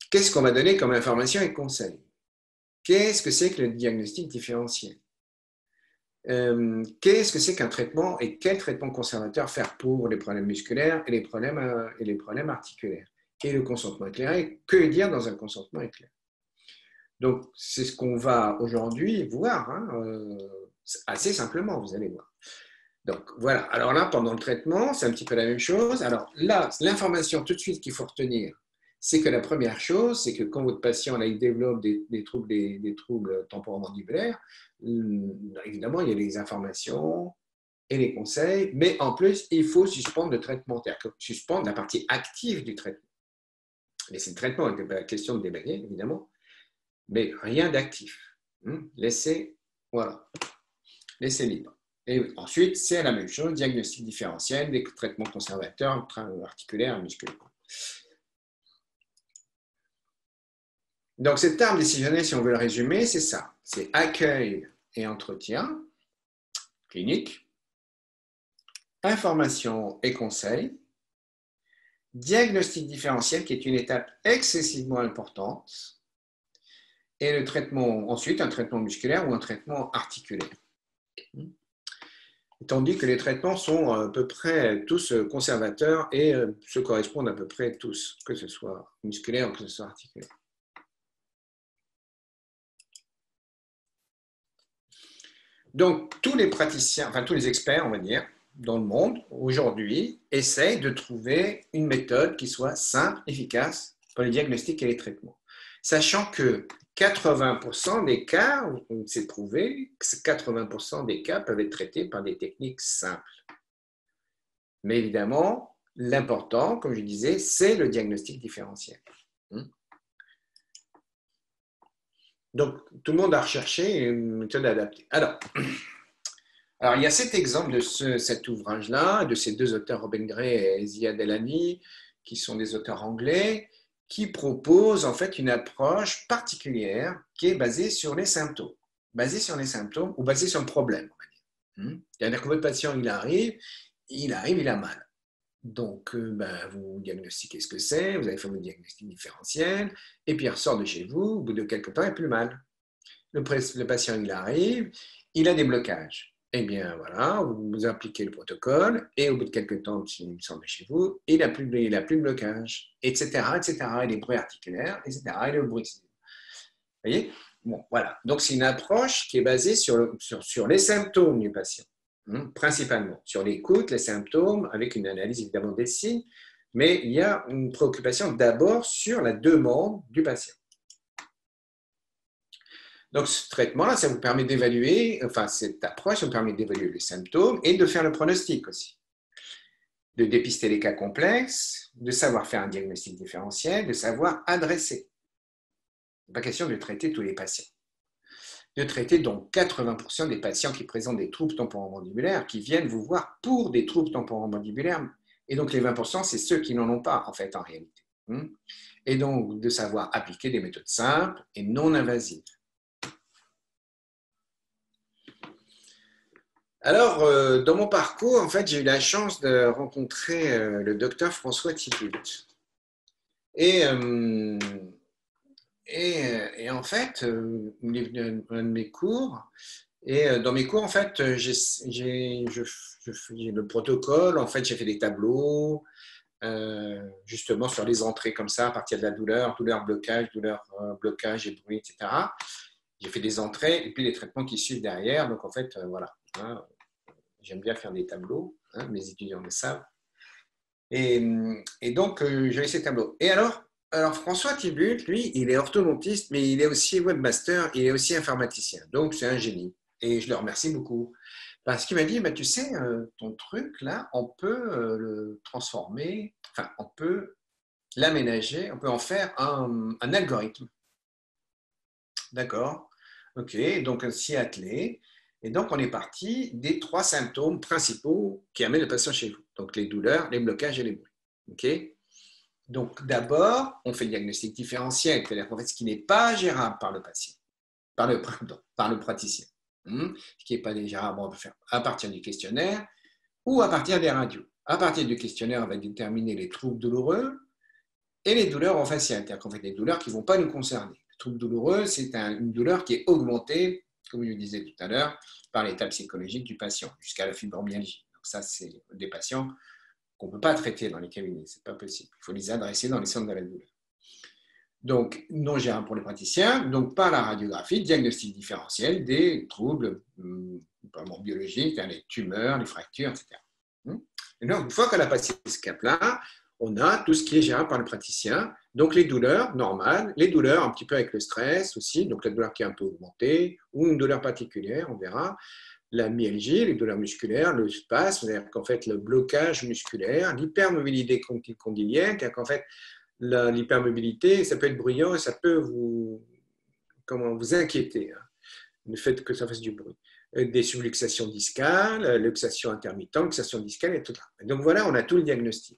qu'est-ce qu'on va donner comme information et conseil? Qu'est-ce que c'est que le diagnostic différentiel? euh, Qu'est-ce que c'est qu'un traitement et quel traitement conservateur faire pour les problèmes musculaires et les problèmes, euh, et les problèmes articulaires? Et le consentement éclairé, que dire dans un consentement éclairé? Donc, c'est ce qu'on va aujourd'hui voir, hein, euh, assez simplement, vous allez voir. Donc, voilà. Alors là, pendant le traitement, c'est un petit peu la même chose. Alors là, l'information tout de suite qu'il faut retenir, c'est que la première chose, c'est que quand votre patient là, il développe des, des, troubles, des, des troubles temporomandibulaires, évidemment, il y a les informations et les conseils, mais en plus, il faut suspendre le traitement, c'est-à-dire suspendre la partie active du traitement. Laisser le traitement, il n'est pas question de déballer, évidemment, mais rien d'actif. Laissez, voilà, laissez libre. Et ensuite, c'est la même chose, diagnostic différentiel, des traitements conservateurs, articulaires et musculaires. Donc, cette arme décisionnelle, si on veut le résumer, c'est ça. C'est accueil et entretien clinique, information et conseil, diagnostic différentiel, qui est une étape excessivement importante, et le traitement, ensuite, un traitement musculaire ou un traitement articulaire. Tandis que les traitements sont à peu près tous conservateurs et se correspondent à peu près tous, que ce soit musculaire ou que ce soit articulaire. Donc, tous les praticiens, enfin tous les experts, on va dire, dans le monde, aujourd'hui, essayent de trouver une méthode qui soit simple, efficace pour les diagnostics et les traitements. Sachant que quatre-vingts pour cent des cas, on s'est prouvé que quatre-vingts pour cent des cas peuvent être traités par des techniques simples. Mais évidemment, l'important, comme je disais, c'est le diagnostic différentiel. Donc, tout le monde a recherché une méthode adaptée. Alors, alors il y a cet exemple de ce, cet ouvrage-là, de ces deux auteurs, Robin Gray et Ziad El-Hani, qui sont des auteurs anglais, qui proposent en fait une approche particulière qui est basée sur les symptômes. Basée sur les symptômes ou basée sur le problème, on va dire. C'est-à-dire que votre patient, il arrive, il arrive, il a mal. Donc, euh, ben, vous diagnostiquez ce que c'est, vous avez fait votre diagnostic différentiel, et puis il ressort de chez vous, au bout de quelques temps, il n'a plus mal. Le, le patient, il arrive, il a des blocages. Eh bien, voilà, vous, vous appliquez le protocole, et au bout de quelques temps, il sort de chez vous, il n'a plus, il a plus de blocage, et cetera, et cetera, et les bruits articulaires, et cetera, et le bruit. Vous voyez? Bon, voilà. Donc, c'est une approche qui est basée sur, le, sur, sur les symptômes du patient. Principalement sur l'écoute, les symptômes, avec une analyse évidemment des signes, mais il y a une préoccupation d'abord sur la demande du patient. Donc ce traitement-là, ça vous permet d'évaluer, enfin cette approche vous permet d'évaluer les symptômes et de faire le pronostic aussi, de dépister les cas complexes, de savoir faire un diagnostic différentiel, de savoir adresser. Il n'est pas question de traiter tous les patients. De traiter donc quatre-vingts pour cent des patients qui présentent des troubles temporomandibulaires, qui viennent vous voir pour des troubles temporomandibulaires, et donc les vingt pour cent, c'est ceux qui n'en ont pas en fait en réalité. Et donc de savoir appliquer des méthodes simples et non invasives. Alors, euh, dans mon parcours, en fait, j'ai eu la chance de rencontrer euh, le docteur François Thibault. Et... Euh, Et, et en fait, euh, il est venu à un de mes cours. Et dans mes cours, en fait, j'ai, j'ai, je, je fais le protocole. En fait, j'ai fait des tableaux, euh, justement sur les entrées comme ça, à partir de la douleur, douleur, blocage, douleur, euh, blocage et bruit, et cetera. J'ai fait des entrées et puis les traitements qui suivent derrière. Donc, en fait, euh, voilà. Hein, j'aime bien faire des tableaux. Hein, mes étudiants le savent. Et, et donc, euh, j'ai ces tableaux. Et alors, Alors, François Thibault, lui, il est orthodontiste, mais il est aussi webmaster, il est aussi informaticien. Donc, c'est un génie. Et je le remercie beaucoup. Parce qu'il m'a dit, bah, tu sais, ton truc, là, on peut le transformer, enfin, on peut l'aménager, on peut en faire un, un algorithme. D'accord. OK, donc s'y atteler. Et donc, on est parti des trois symptômes principaux qui amènent le patient chez vous. Donc, les douleurs, les blocages et les bruits. OK. Donc, d'abord, on fait le diagnostic différentiel, c'est-à-dire qu'en fait, ce qui n'est pas gérable par le patient, par le, pardon, par le praticien, hein, ce qui n'est pas gérable, on va faire à partir du questionnaire ou à partir des radios. À partir du questionnaire, on va déterminer les troubles douloureux et les douleurs en faciales, c'est-à-dire qu'en fait, les douleurs qui ne vont pas nous concerner. Le trouble douloureux, c'est un, une douleur qui est augmentée, comme je le disais tout à l'heure, par l'état psychologique du patient, jusqu'à la fibromyalgie. Donc ça, c'est des patients qu'on ne peut pas traiter dans les cabinets, ce n'est pas possible. Il faut les adresser dans les centres de la douleur. Donc, non gérable pour les praticiens, donc par la radiographie, diagnostic différentiel des troubles, notamment biologiques, les tumeurs, les fractures, et cetera. Et donc, une fois qu'on a passé ce cap-là, on a tout ce qui est gérable par le praticien, donc les douleurs normales, les douleurs un petit peu avec le stress aussi, donc la douleur qui est un peu augmentée, ou une douleur particulière, on verra, la myalgie, les douleurs musculaires, le spasme, c'est-à-dire qu'en fait le blocage musculaire, l'hypermobilité condylienne, c'est-à-dire qu'en fait l'hypermobilité, ça peut être bruyant et ça peut vous, comment, vous inquiéter, hein, le fait que ça fasse du bruit. Des subluxations discales, luxation intermittente, luxation discale, et tout ça. Donc voilà, on a tout le diagnostic.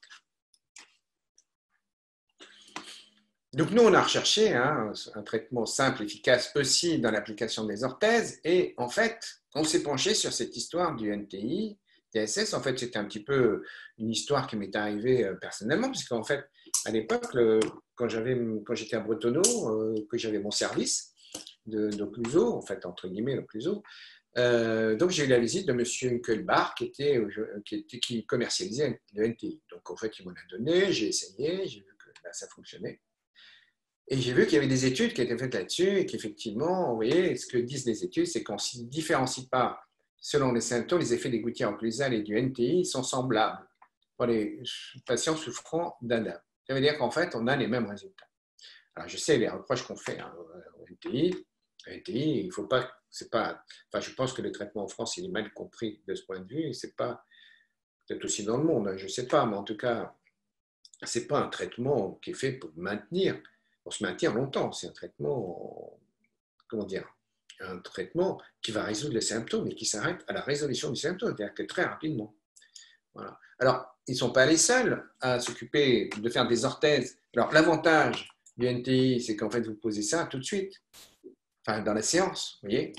Donc nous, on a recherché hein, un traitement simple, efficace aussi dans l'application des orthèses, et en fait, on s'est penché sur cette histoire du N T I, T S S. En fait, c'était un petit peu une histoire qui m'est arrivée personnellement, puisqu'en fait, à l'époque, quand j'avais, quand j'étais à Bretonneau, que j'avais mon service d'occluso, en fait, entre guillemets, l'occluso, euh, donc j'ai eu la visite de M. Kuelbar, qui, était, qui, était, qui commercialisait le N T I. Donc en fait, il m'en a donné, j'ai essayé, j'ai vu que là, ça fonctionnait. Et j'ai vu qu'il y avait des études qui étaient faites là-dessus et qu'effectivement, vous voyez, ce que disent les études, c'est qu'on ne différencie pas, selon les symptômes, les effets des gouttières occlusales et du N T I sont semblables pour les patients souffrant d'A D A. Ça veut dire qu'en fait, on a les mêmes résultats. Alors, je sais les reproches qu'on fait hein, au N T I. N T I, il ne faut pas, c'est pas, enfin, je pense que le traitement en France, il est mal compris de ce point de vue, et c'est pas, peut-être aussi dans le monde, hein, je ne sais pas, mais en tout cas, ce n'est pas un traitement qui est fait pour maintenir, pour se maintenir longtemps, c'est un traitement, comment dire, un traitement qui va résoudre les symptômes et qui s'arrête à la résolution du symptôme, c'est-à-dire que très rapidement. Voilà. Alors, ils ne sont pas les seuls à s'occuper de faire des orthèses. Alors, l'avantage du N T I, c'est qu'en fait, vous posez ça tout de suite. Enfin, dans la séance, vous voyez.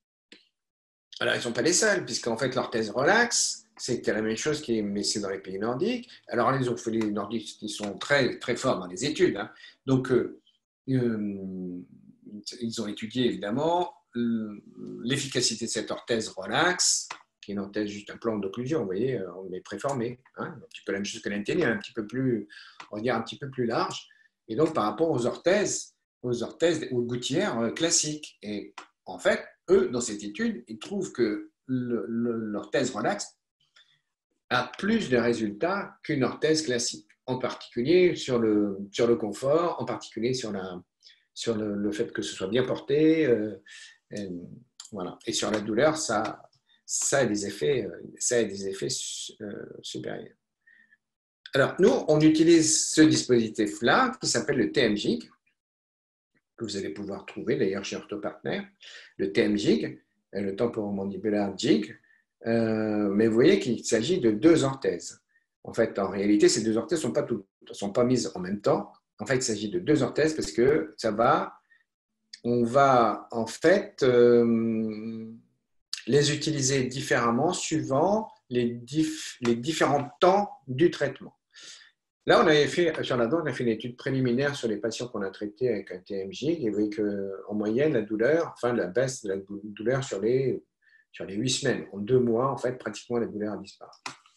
Alors, ils ne sont pas les seuls, puisqu'en fait, l'orthèse relaxe, c'est la même chose, qui est, mais c'est dans les pays nordiques. Alors, les orphelins nordiques, ils sont très, très forts dans les études. Hein. Donc, euh, euh, ils ont étudié, évidemment, l'efficacité de cette orthèse relaxe, qui est une orthèse juste un plan d'occlusion, vous voyez, on est préformé. Hein, un petit peu la même chose que l'N T I, un petit peu plus, on va dire, un petit peu plus large. Et donc, par rapport aux orthèses, aux orthèses, aux gouttières classiques. Et en fait, eux, dans cette étude, ils trouvent que l'orthèse relaxe a plus de résultats qu'une orthèse classique, en particulier sur le, sur le confort, en particulier sur, la, sur le, le fait que ce soit bien porté, euh, et, voilà. Et sur la douleur, ça, ça a des effets, ça a des effets euh, supérieurs. Alors, nous, on utilise ce dispositif-là, qui s'appelle le T M J I G, que vous allez pouvoir trouver d'ailleurs chez OrthoPartner, le T M J I G, le temporomandibulaire J I G, euh, mais vous voyez qu'il s'agit de deux orthèses. En fait, en réalité, ces deux orthèses ne sont pas, tout, sont pas mises en même temps. En fait, il s'agit de deux orthèses parce que ça va, on va en fait euh, les utiliser différemment suivant les, dif, les différents temps du traitement. Là, on avait fait, sur la dent, on a fait une étude préliminaire sur les patients qu'on a traités avec un T M J I G et vous voyez qu'en moyenne, la douleur, enfin la baisse de la douleur sur les, sur les huit semaines, en deux mois, en fait, pratiquement la douleur a disparu.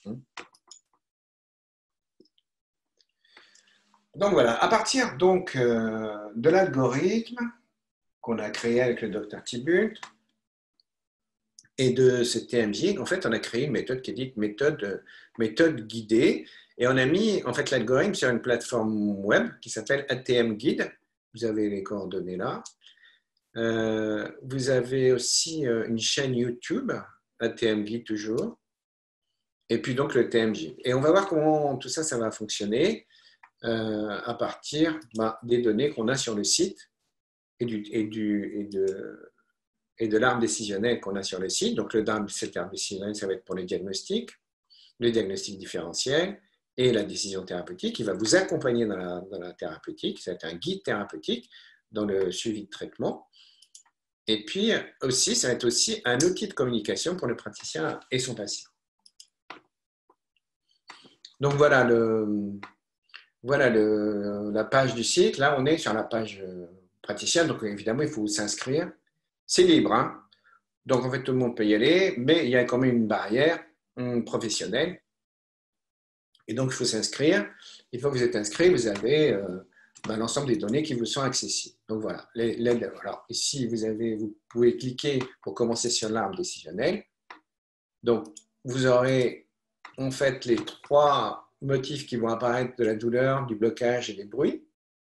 Donc voilà, à partir donc euh, de l'algorithme qu'on a créé avec le docteur Thibault et de ce T M J I G, en fait, on a créé une méthode qui est dite méthode, méthode guidée. Et on a mis en fait l'algorithme sur une plateforme web qui s'appelle A T M Guide. Vous avez les coordonnées là. Euh, vous avez aussi une chaîne YouTube, A T M Guide toujours. Et puis donc le T M J. Et on va voir comment tout ça, ça va fonctionner euh, à partir bah, des données qu'on a sur le site et, du, et, du, et de, et de l'arbre décisionnel qu'on a sur le site. Donc le, cet arbre décisionnel, ça va être pour les diagnostics, le diagnostic différentiel, et la décision thérapeutique, qui va vous accompagner dans la, dans la thérapeutique, c'est un guide thérapeutique dans le suivi de traitement. Et puis aussi, ça va être aussi un outil de communication pour le praticien et son patient. Donc voilà, le, voilà le, la page du site. Là, on est sur la page praticienne, donc évidemment, il faut s'inscrire. C'est libre, hein. Donc en fait, tout le monde peut y aller, mais il y a quand même une barrière hum, professionnelle. Et donc, il faut s'inscrire. Une fois que vous êtes inscrit, vous avez euh, ben, l'ensemble des données qui vous sont accessibles. Donc voilà. Les, les, alors ici, vous, avez, vous pouvez cliquer pour commencer sur l'arbre décisionnel. Donc, vous aurez en fait les trois motifs qui vont apparaître de la douleur, du blocage et des bruits.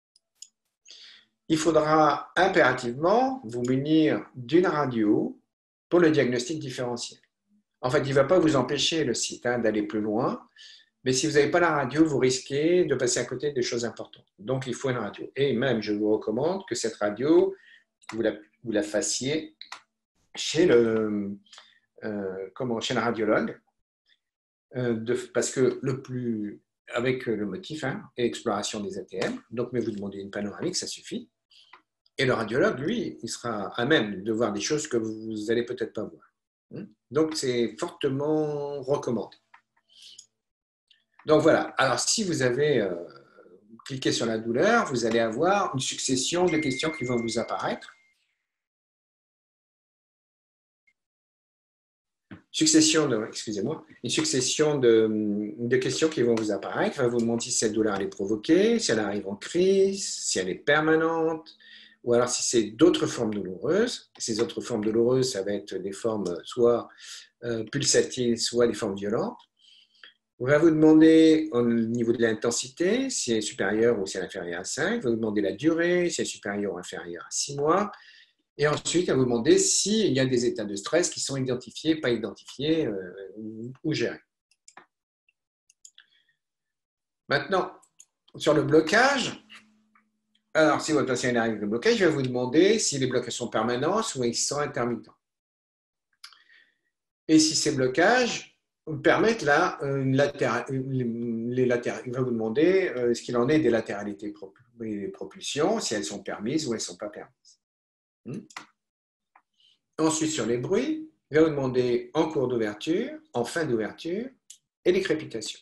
Il faudra impérativement vous munir d'une radio pour le diagnostic différentiel. En fait, il ne va pas vous empêcher, le site, hein, d'aller plus loin. Mais si vous n'avez pas la radio, vous risquez de passer à côté des choses importantes. Donc, il faut une radio. Et même, je vous recommande que cette radio, vous la, vous la fassiez chez le, euh, comment, chez le radiologue, euh, de, parce que le plus, avec le motif, hein, et exploration des A T M, donc, mais vous demandez une panoramique, ça suffit. Et le radiologue, lui, il sera à même de voir des choses que vous n'allez peut-être pas voir. Donc, c'est fortement recommandé. Donc voilà, alors si vous avez euh, cliqué sur la douleur, vous allez avoir une succession de questions qui vont vous apparaître. Succession de, excusez-moi, une succession de, de questions qui vont vous apparaître, va vous demander si cette douleur elle est provoquée, si elle arrive en crise, si elle est permanente, ou alors si c'est d'autres formes douloureuses. Ces autres formes douloureuses, ça va être des formes soit euh, pulsatiles, soit des formes violentes. On va vous demander au niveau de l'intensité, si elle est supérieure ou si elle est inférieure à cinq. On va vous demander la durée, si elle est supérieure ou inférieure à six mois. Et ensuite, on va vous demander s'il y a des états de stress qui sont identifiés, pas identifiés euh, ou gérés. Maintenant, sur le blocage, alors si votre patient arrive avec le blocage, je vais vous demander si les blocages sont permanents ou ils sont intermittents. Et si ces blocages permettent là, une latéra... les latéra... il va vous demander euh, ce qu'il en est des latéralités et des propulsions, si elles sont permises ou elles ne sont pas permises. Hmm. Ensuite, sur les bruits, il va vous demander en cours d'ouverture, en fin d'ouverture et les crépitations.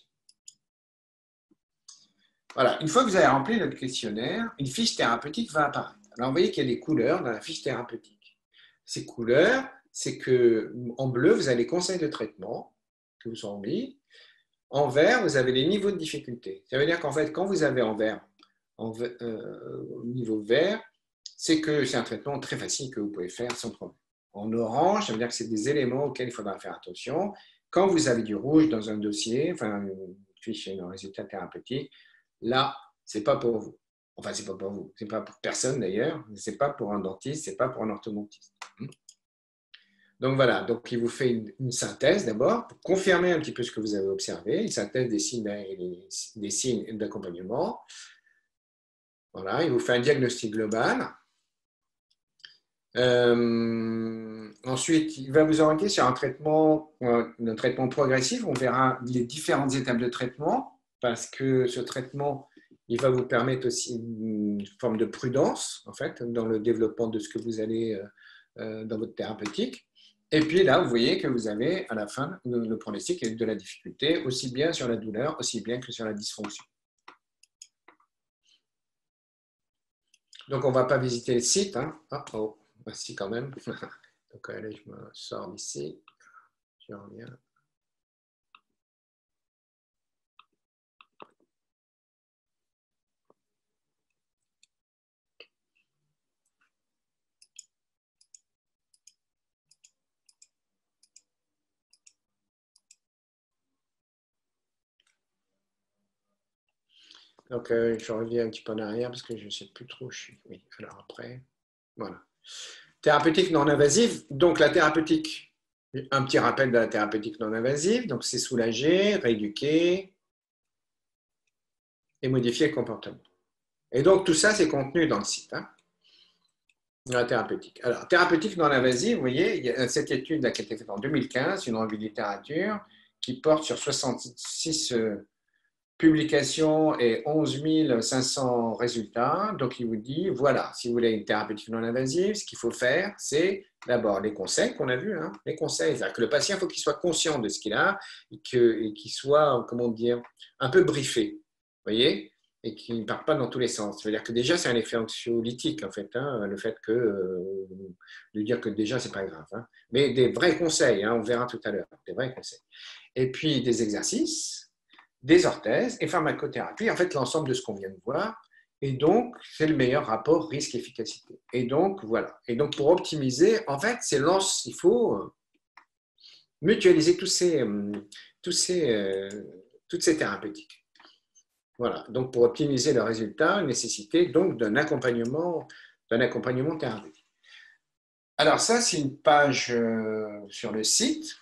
Voilà, une fois que vous avez rempli notre questionnaire, une fiche thérapeutique va apparaître. Alors, vous voyez qu'il y a des couleurs dans la fiche thérapeutique. Ces couleurs, c'est qu'en bleu, vous avez les conseils de traitement que vous sont mis. En vert, vous avez les niveaux de difficulté. Ça veut dire qu'en fait, quand vous avez en vert, en vert euh, au niveau vert, c'est que c'est un traitement très facile que vous pouvez faire sans problème. En orange, ça veut dire que c'est des éléments auxquels il faudra faire attention. Quand vous avez du rouge dans un dossier, enfin une fiche et un résultat thérapeutique, là, c'est pas pour vous. Enfin, c'est pas pour vous. C'est pas pour personne d'ailleurs. C'est pas pour un dentiste, c'est pas pour un orthodontiste. Donc voilà, donc il vous fait une, une synthèse d'abord pour confirmer un petit peu ce que vous avez observé, une synthèse des signes et des signes d'accompagnement. Voilà, il vous fait un diagnostic global. Euh, ensuite, il va vous orienter sur un traitement, un traitement progressif. On verra les différentes étapes de traitement parce que ce traitement, il va vous permettre aussi une forme de prudence en fait dans le développement de ce que vous allez euh, dans votre thérapeutique. Et puis là, vous voyez que vous avez à la fin le, le pronostic de la difficulté, aussi bien sur la douleur, aussi bien que sur la dysfonction. Donc, on ne va pas visiter le site. Hein. Oh, oh, voici quand même. Donc, allez, je me sors d'ici. Je reviens. Donc, euh, je reviens un petit peu en arrière parce que je ne sais plus trop où je suis. Oui, alors après, voilà. Thérapeutique non invasive. Donc, la thérapeutique, un petit rappel de la thérapeutique non invasive. Donc, c'est soulager, rééduquer et modifier le comportement. Et donc, tout ça, c'est contenu dans le site. Hein, la thérapeutique. Alors, thérapeutique non invasive, vous voyez, il y a cette étude là, qui a été faite en deux mille quinze, une revue de littérature qui porte sur soixante-six euh, publications et onze mille cinq cents résultats. Donc, il vous dit, voilà, si vous voulez une thérapeutique non invasive, ce qu'il faut faire, c'est d'abord les conseils qu'on a vus, hein, les conseils. C'est-à-dire que le patient, il faut qu'il soit conscient de ce qu'il a et qu'il soit, comment dire, un peu briefé. Vous voyez ? et qui ne partent pas dans tous les sens. C'est-à-dire que déjà, c'est un effet anxiolytique, en fait, hein, le fait que, euh, de dire que déjà, c'est pas grave. Hein. Mais des vrais conseils, hein, on verra tout à l'heure, des vrais conseils. Et puis, des exercices, des orthèses et pharmacothérapie, en fait, l'ensemble de ce qu'on vient de voir. Et donc, c'est le meilleur rapport risque-efficacité. Et donc, voilà. Et donc, pour optimiser, en fait, c'est lance, il faut mutualiser tous ces, tous ces, euh, toutes ces thérapeutiques. Voilà. Donc, pour optimiser le résultat, nécessité donc d'un accompagnement, d'un accompagnement thérapeutique. Alors, ça, c'est une page euh, sur le site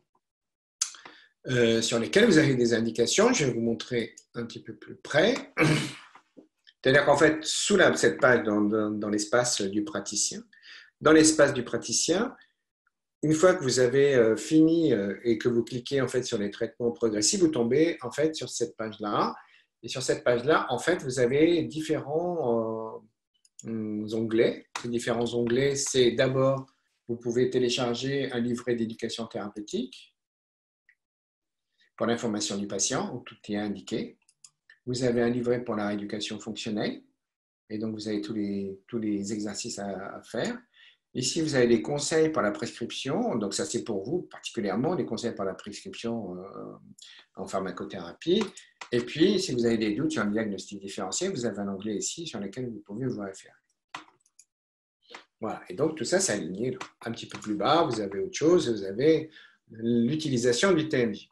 euh, sur lesquelles vous avez des indications. Je vais vous montrer un petit peu plus près. C'est-à-dire qu'en fait, sous la, cette page, dans, dans, dans l'espace du praticien, dans l'espace du praticien, une fois que vous avez euh, fini euh, et que vous cliquez en fait sur les traitements progressifs, vous tombez en fait sur cette page-là. Et sur cette page-là, en fait, vous avez différents euh, onglets. Ces différents onglets, c'est d'abord, vous pouvez télécharger un livret d'éducation thérapeutique pour l'information du patient, où tout est indiqué. Vous avez un livret pour la rééducation fonctionnelle, et donc vous avez tous les, tous les exercices à, à faire. Ici, vous avez des conseils pour la prescription, donc ça c'est pour vous particulièrement, des conseils pour la prescription euh, en pharmacothérapie. Et puis, si vous avez des doutes sur un diagnostic différentiel, vous avez un onglet ici sur lequel vous pouvez vous référer. Voilà, et donc tout ça, c'est aligné. Un petit peu plus bas, vous avez autre chose, vous avez l'utilisation du T M J.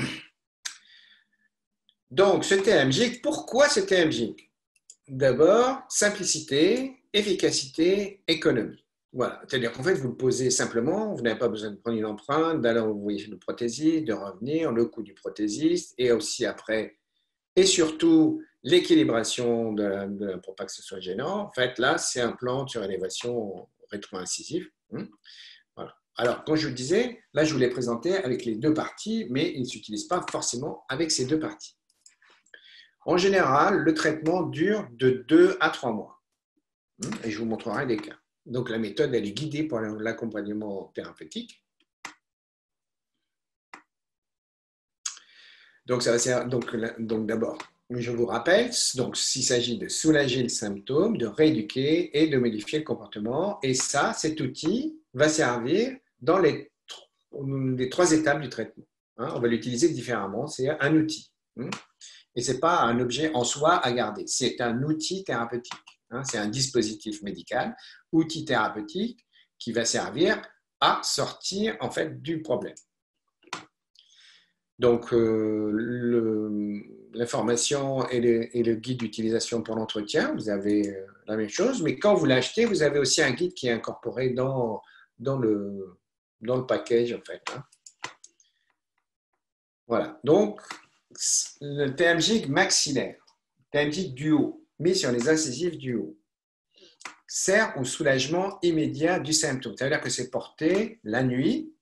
Donc, ce T M J, pourquoi ce T M J? D'abord, simplicité, efficacité, économie. Voilà, c'est-à-dire qu'en fait, vous le posez simplement, vous n'avez pas besoin de prendre une empreinte, d'aller envoyer le prothésiste, de revenir, le coût du prothésiste, et aussi après, et surtout, l'équilibration de, de, pour pas que ce soit gênant. En fait, là, c'est un plan de surélévation rétro-incisive. Voilà. Alors, quand je vous disais, là, je vous l'ai présenté avec les deux parties, mais il ne s'utilise pas forcément avec ces deux parties. En général, le traitement dure de deux à trois mois. Et je vous montrerai des cas. Donc, la méthode, elle est guidée pour l'accompagnement thérapeutique. Donc, ça va servir, donc, donc d'abord, je vous rappelle, donc, s'il s'agit de soulager le symptôme, de rééduquer et de modifier le comportement. Et ça, cet outil va servir dans les, les trois étapes du traitement. Hein, on va l'utiliser différemment. C'est un outil. Hein, et ce n'est pas un objet en soi à garder. C'est un outil thérapeutique. Hein, c'est un dispositif médical, outil thérapeutique, qui va servir à sortir en fait du problème. Donc, euh, l'information et, et le guide d'utilisation pour l'entretien, vous avez euh, la même chose, mais quand vous l'achetez, vous avez aussi un guide qui est incorporé dans, dans, le, dans le package, en fait. Hein. Voilà. Donc, le T M J maxillaire, T M J du haut, mis sur les incisives du haut, sert au soulagement immédiat du symptôme. Ça veut dire que c'est porté la nuit,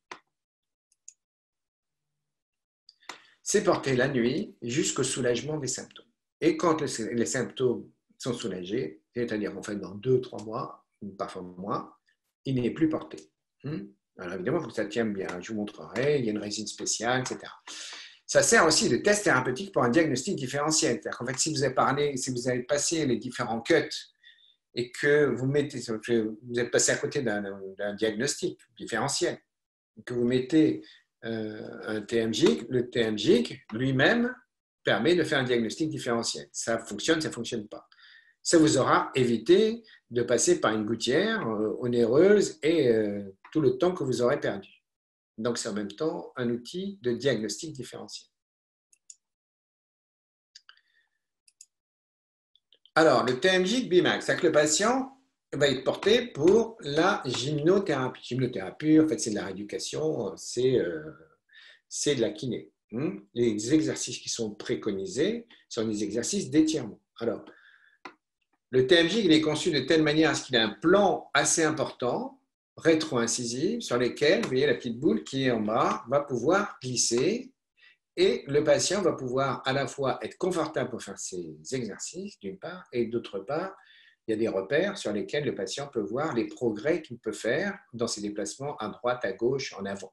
c'est porté la nuit jusqu'au soulagement des symptômes. Et quand les symptômes sont soulagés, c'est-à-dire en fait dans deux, trois mois, ou parfois moins, il n'est plus porté. Alors évidemment, il faut que ça tienne bien. Je vous montrerai, il y a une résine spéciale, et cetera. Ça sert aussi de test thérapeutique pour un diagnostic différentiel. C'est-à-dire qu'en fait, si vous avez parlé, si vous avez passé les différents cuts et que vous mettez, vous êtes passé à côté d'un diagnostic différentiel, que vous mettez euh, un T M J, le T M J lui-même permet de faire un diagnostic différentiel. Ça fonctionne, ça ne fonctionne pas. Ça vous aura évité de passer par une gouttière euh, onéreuse et euh, tout le temps que vous aurez perdu. Donc, c'est en même temps un outil de diagnostic différentiel. Alors, le T M J B MAX, c'est-à-dire que le patient va être porté pour la gymnothérapie. Gymnothérapie, en fait, c'est de la rééducation, c'est euh, de la kiné. Les exercices qui sont préconisés sont des exercices d'étirement. Alors, le T M J, il est conçu de telle manière à ce qu'il ait un plan assez important, rétro-incisive, sur lesquels, vous voyez la petite boule qui est en bas, va pouvoir glisser et le patient va pouvoir à la fois être confortable pour faire ces exercices, d'une part, et d'autre part, il y a des repères sur lesquels le patient peut voir les progrès qu'il peut faire dans ses déplacements à droite, à gauche, en avant.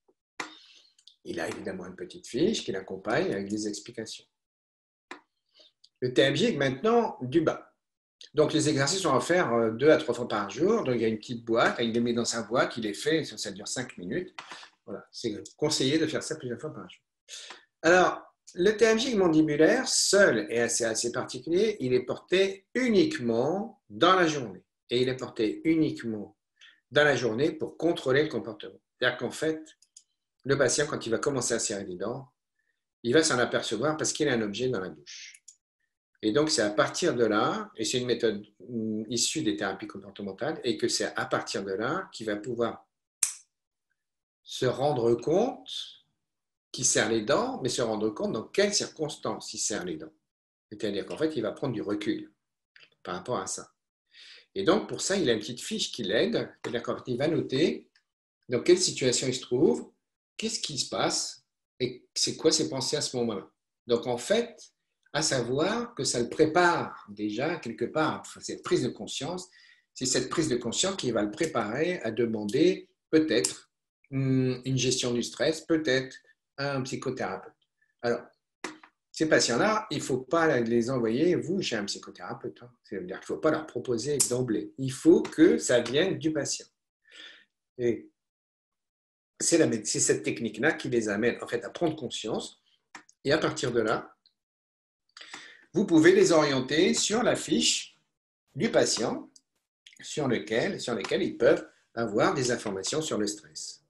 Il a évidemment une petite fiche qui l'accompagne avec des explications. le T M J maintenant du bas. Donc, les exercices sont à faire deux à trois fois par jour. Donc, il y a une petite boîte, il les met dans sa boîte, il les fait, ça dure cinq minutes. Voilà, c'est conseillé de faire ça plusieurs fois par jour. Alors, le T M J mandibulaire, seul et assez, assez particulier, il est porté uniquement dans la journée. Et il est porté uniquement dans la journée pour contrôler le comportement. C'est-à-dire qu'en fait, le patient, quand il va commencer à serrer les dents, il va s'en apercevoir parce qu'il a un objet dans la bouche. Et donc, c'est à partir de là, et c'est une méthode issue des thérapies comportementales, et que c'est à partir de là qu'il va pouvoir se rendre compte qu'il serre les dents, mais se rendre compte dans quelles circonstances il serre les dents. C'est-à-dire qu'en fait, il va prendre du recul par rapport à ça. Et donc, pour ça, il a une petite fiche qui l'aide, c'est-à-dire qu'en fait, il va noter dans quelle situation il se trouve, qu'est-ce qui se passe, et c'est quoi ses pensées à ce moment-là. Donc, en fait, à savoir que ça le prépare déjà quelque part, enfin, cette prise de conscience, c'est cette prise de conscience qui va le préparer à demander peut-être une gestion du stress, peut-être un psychothérapeute. Alors, ces patients-là, il ne faut pas les envoyer, vous, chez un psychothérapeute. Hein. C'est-à-dire qu'il ne faut pas leur proposer d'emblée. Il faut que ça vienne du patient. Et c'est, la, c'est cette technique-là qui les amène en fait, à prendre conscience. Et à partir de là, vous pouvez les orienter sur la fiche du patient sur lequel, sur lesquelles ils peuvent avoir des informations sur le stress.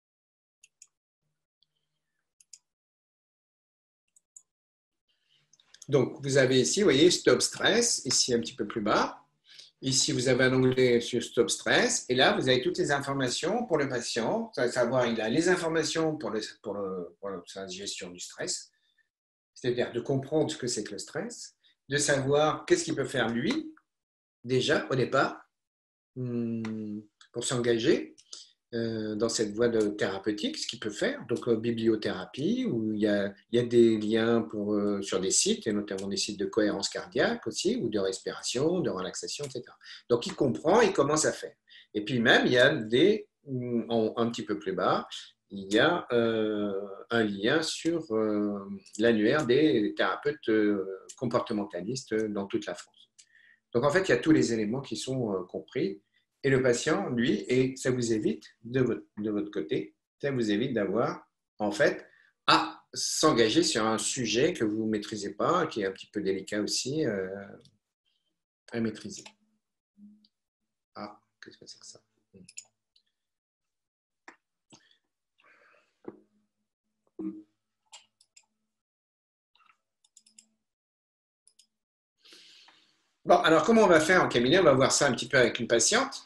Donc, vous avez ici, vous voyez, Stop Stress, ici un petit peu plus bas. Ici, vous avez un onglet sur Stop Stress. Et là, vous avez toutes les informations pour le patient. À savoir, il a les informations pour, le, pour, le, pour sa gestion du stress. C'est-à-dire de comprendre ce que c'est que le stress, de savoir qu'est-ce qu'il peut faire lui, déjà, au départ, pour s'engager dans cette voie de thérapeutique, ce qu'il peut faire. Donc, bibliothérapie, où il y a, il y a des liens pour, sur des sites, et notamment des sites de cohérence cardiaque aussi, ou de respiration, de relaxation, et cetera. Donc, il comprend, il commence à faire. Et puis même, il y a des, un petit peu plus bas, il y a euh, un lien sur euh, l'annuaire des thérapeutes euh, comportementalistes dans toute la France. Donc, en fait, il y a tous les éléments qui sont euh, compris. Et le patient, lui, et ça vous évite, de votre, de votre côté, ça vous évite d'avoir, en fait, à s'engager sur un sujet que vous ne maîtrisez pas, qui est un petit peu délicat aussi euh, à maîtriser. Ah, qu'est-ce que c'est que ça ? Bon, alors comment on va faire en cabinet? On va voir ça un petit peu avec une patiente.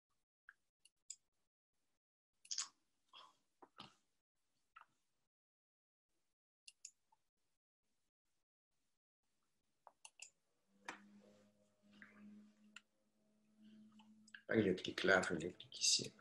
Pas que je clique là, je clique ici.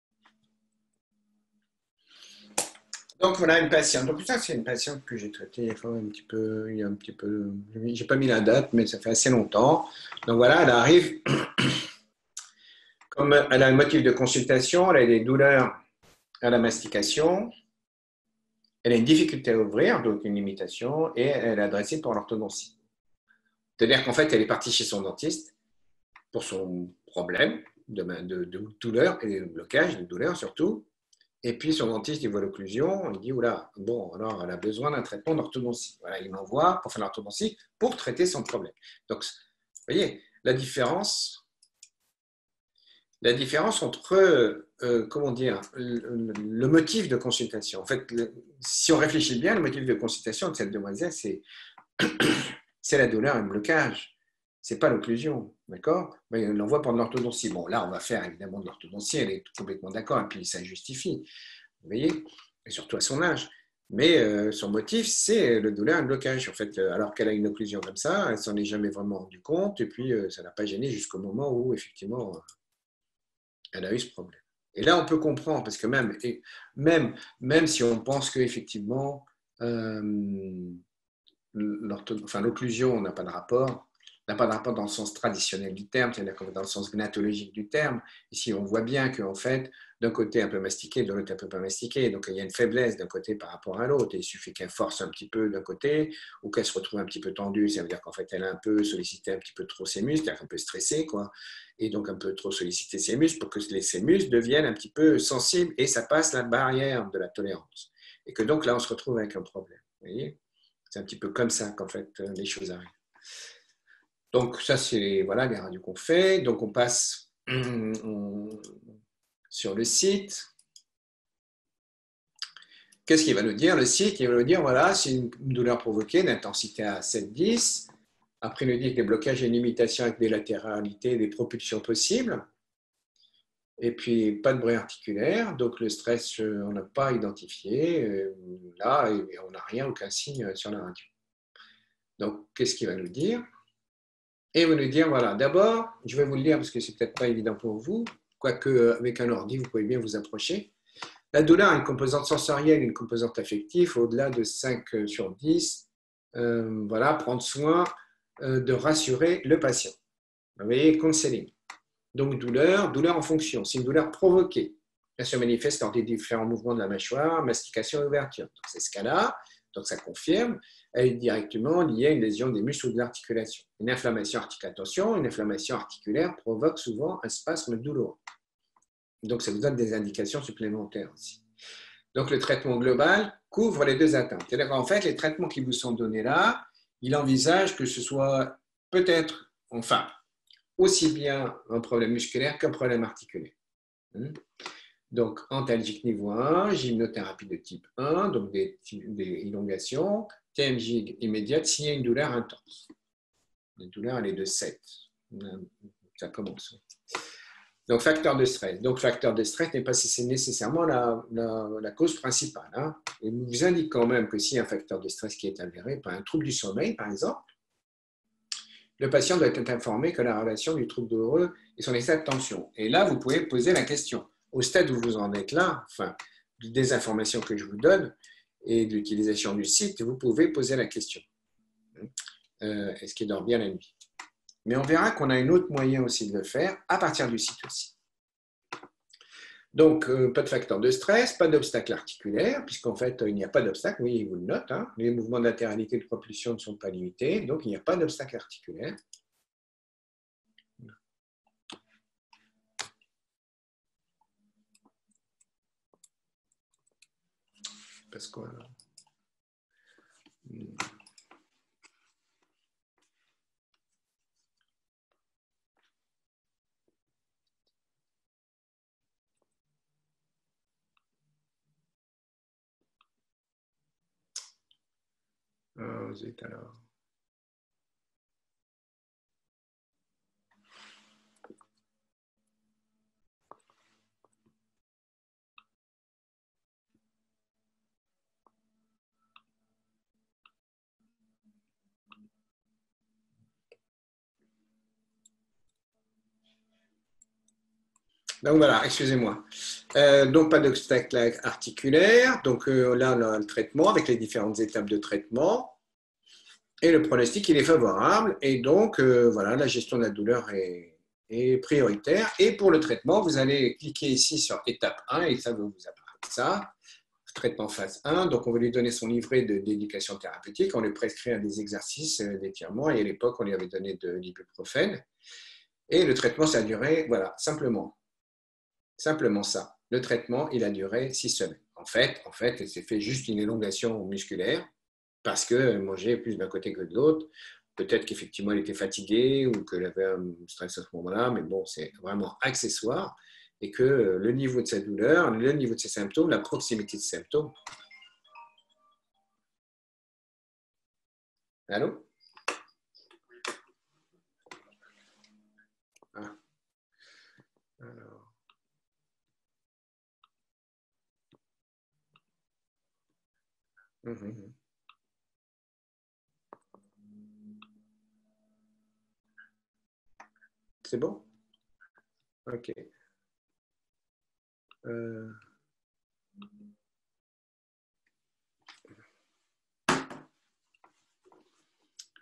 Donc voilà une patiente. Donc ça c'est une patiente que j'ai traitée enfin, un petit peu, il y a un petit peu, j'ai pas mis la date, mais ça fait assez longtemps. Donc voilà, elle arrive, comme elle a un motif de consultation, elle a des douleurs à la mastication, elle a une difficulté à ouvrir, donc une limitation, et elle est adressée pour l'orthodontie. C'est-à-dire qu'en fait, elle est partie chez son dentiste pour son problème de, de, de douleur et de blocage, de douleur surtout. Et puis, son dentiste, il voit l'occlusion, il dit, oula, bon, alors elle a besoin d'un traitement d'orthodontie. Voilà, il m'envoie pour faire l'orthodontie pour traiter son problème. Donc, vous voyez, la différence, la différence entre, euh, comment dire, le, le motif de consultation. En fait, le, si on réfléchit bien, le motif de consultation de cette demoiselle, c'est, c'est la douleur et le blocage. Ce n'est pas l'occlusion, d'accord? Mais on l'envoie pour de l'orthodontie. Bon, là, on va faire évidemment de l'orthodontie, elle est complètement d'accord, et puis ça justifie, vous voyez, et surtout à son âge. Mais euh, son motif, c'est le douleur et le blocage. En fait, euh, alors qu'elle a une occlusion comme ça, elle ne s'en est jamais vraiment rendu compte, et puis euh, ça n'a pas gêné jusqu'au moment où, effectivement, euh, elle a eu ce problème. Et là, on peut comprendre, parce que même, et même, même si on pense qu'effectivement, euh, enfin, l'occlusion n'a pas de rapport, n'a pas de rapport dans le sens traditionnel du terme, c'est-à-dire dans le sens gnatologique du terme. Ici, on voit bien qu'en fait, d'un côté un peu mastiquée, de l'autre un peu pas mastiquée. Donc, il y a une faiblesse d'un côté par rapport à l'autre. Il suffit qu'elle force un petit peu d'un côté ou qu'elle se retrouve un petit peu tendue. Ça veut dire qu'en fait, elle a un peu sollicité un petit peu trop ses muscles, un peu stressée, quoi. Et donc, un peu trop sollicité ses muscles pour que ces muscles deviennent un petit peu sensibles et ça passe la barrière de la tolérance. Et que donc, là, on se retrouve avec un problème. Vous voyez ? C'est un petit peu comme ça qu'en fait, les choses arrivent. Donc, ça, c'est voilà, les radios qu'on fait. Donc, on passe on, sur le site. Qu'est-ce qu'il va nous dire? Le site, il va nous dire, voilà, c'est une douleur provoquée d'intensité à sept dix. Après, il nous dit que les blocages et une limitation avec des latéralités et des propulsions possibles. Et puis, pas de bruit articulaire. Donc, le stress, on n'a pas identifié. Là, on n'a rien, aucun signe sur la radio. Donc, qu'est-ce qu'il va nous dire? Et il va nous dire, voilà, d'abord, je vais vous le lire parce que c'est peut-être pas évident pour vous, quoique avec un ordi, vous pouvez bien vous approcher. La douleur a une composante sensorielle et une composante affective au-delà de cinq sur dix. Euh, voilà, prendre soin euh, de rassurer le patient. Vous voyez, counseling. Donc, douleur, douleur en fonction. C'est une douleur provoquée. Elle se manifeste lors des différents mouvements de la mâchoire, mastication et ouverture. Donc, c'est ce cas-là. Donc, ça confirme. Elle est directement liée à une lésion des muscles ou de l'articulation. Une inflammation articulaire, attention, une inflammation articulaire provoque souvent un spasme douloureux. Donc, ça vous donne des indications supplémentaires aussi. Donc, le traitement global couvre les deux atteintes. C'est-à-dire qu'en fait, les traitements qui vous sont donnés là, il envisage que ce soit peut-être, enfin, aussi bien un problème musculaire qu'un problème articulaire. Donc, antalgique niveau un, gymnothérapie de type un, donc des, des élongations, T M J immédiate s'il y a une douleur intense. La douleur, elle est de sept. Ça commence. Donc, facteur de stress. Donc, facteur de stress n'est pas nécessairement la, la, la cause principale. Hein. Il vous indique quand même que s'il y a un facteur de stress qui est avéré, par un trouble du sommeil, par exemple, le patient doit être informé que la relation du trouble douloureux et son état de tension. Et là, vous pouvez poser la question. Au stade où vous en êtes là, enfin, des informations que je vous donne et de l'utilisation du site, vous pouvez poser la question. Euh, est-ce qu'il dort bien la nuit? Mais on verra qu'on a un autre moyen aussi de le faire à partir du site aussi. Donc, euh, pas de facteur de stress, pas d'obstacle articulaire, puisqu'en fait, il n'y a pas d'obstacle, oui, il vous le note, hein, les mouvements de latéralité et de propulsion ne sont pas limités, donc il n'y a pas d'obstacle articulaire. Parce que... Oh, zut alors. Donc voilà, excusez-moi. Euh, donc pas d'obstacle articulaire. Donc euh, là, on a le traitement avec les différentes étapes de traitement. Et le pronostic, il est favorable. Et donc, euh, voilà, la gestion de la douleur est, est prioritaire. Et pour le traitement, vous allez cliquer ici sur étape un et ça va vous apparaître ça. Traitement phase un. Donc, on va lui donner son livret d'éducation thérapeutique. On lui prescrit des exercices d'étirement. Et à l'époque, on lui avait donné de l'ibuprofène. Et le traitement, ça a duré, voilà, simplement. Simplement ça. Le traitement, il a duré six semaines. En fait, en fait, c'est fait juste une élongation musculaire parce que mangeait plus d'un côté que de l'autre. Peut-être qu'effectivement, elle était fatiguée ou qu'elle avait un stress à ce moment-là, mais bon, c'est vraiment accessoire. Et que le niveau de sa douleur, le niveau de ses symptômes, la proximité de ses symptômes. Allô? Ah. Alors. Mmh. C'est bon? Ok. Euh...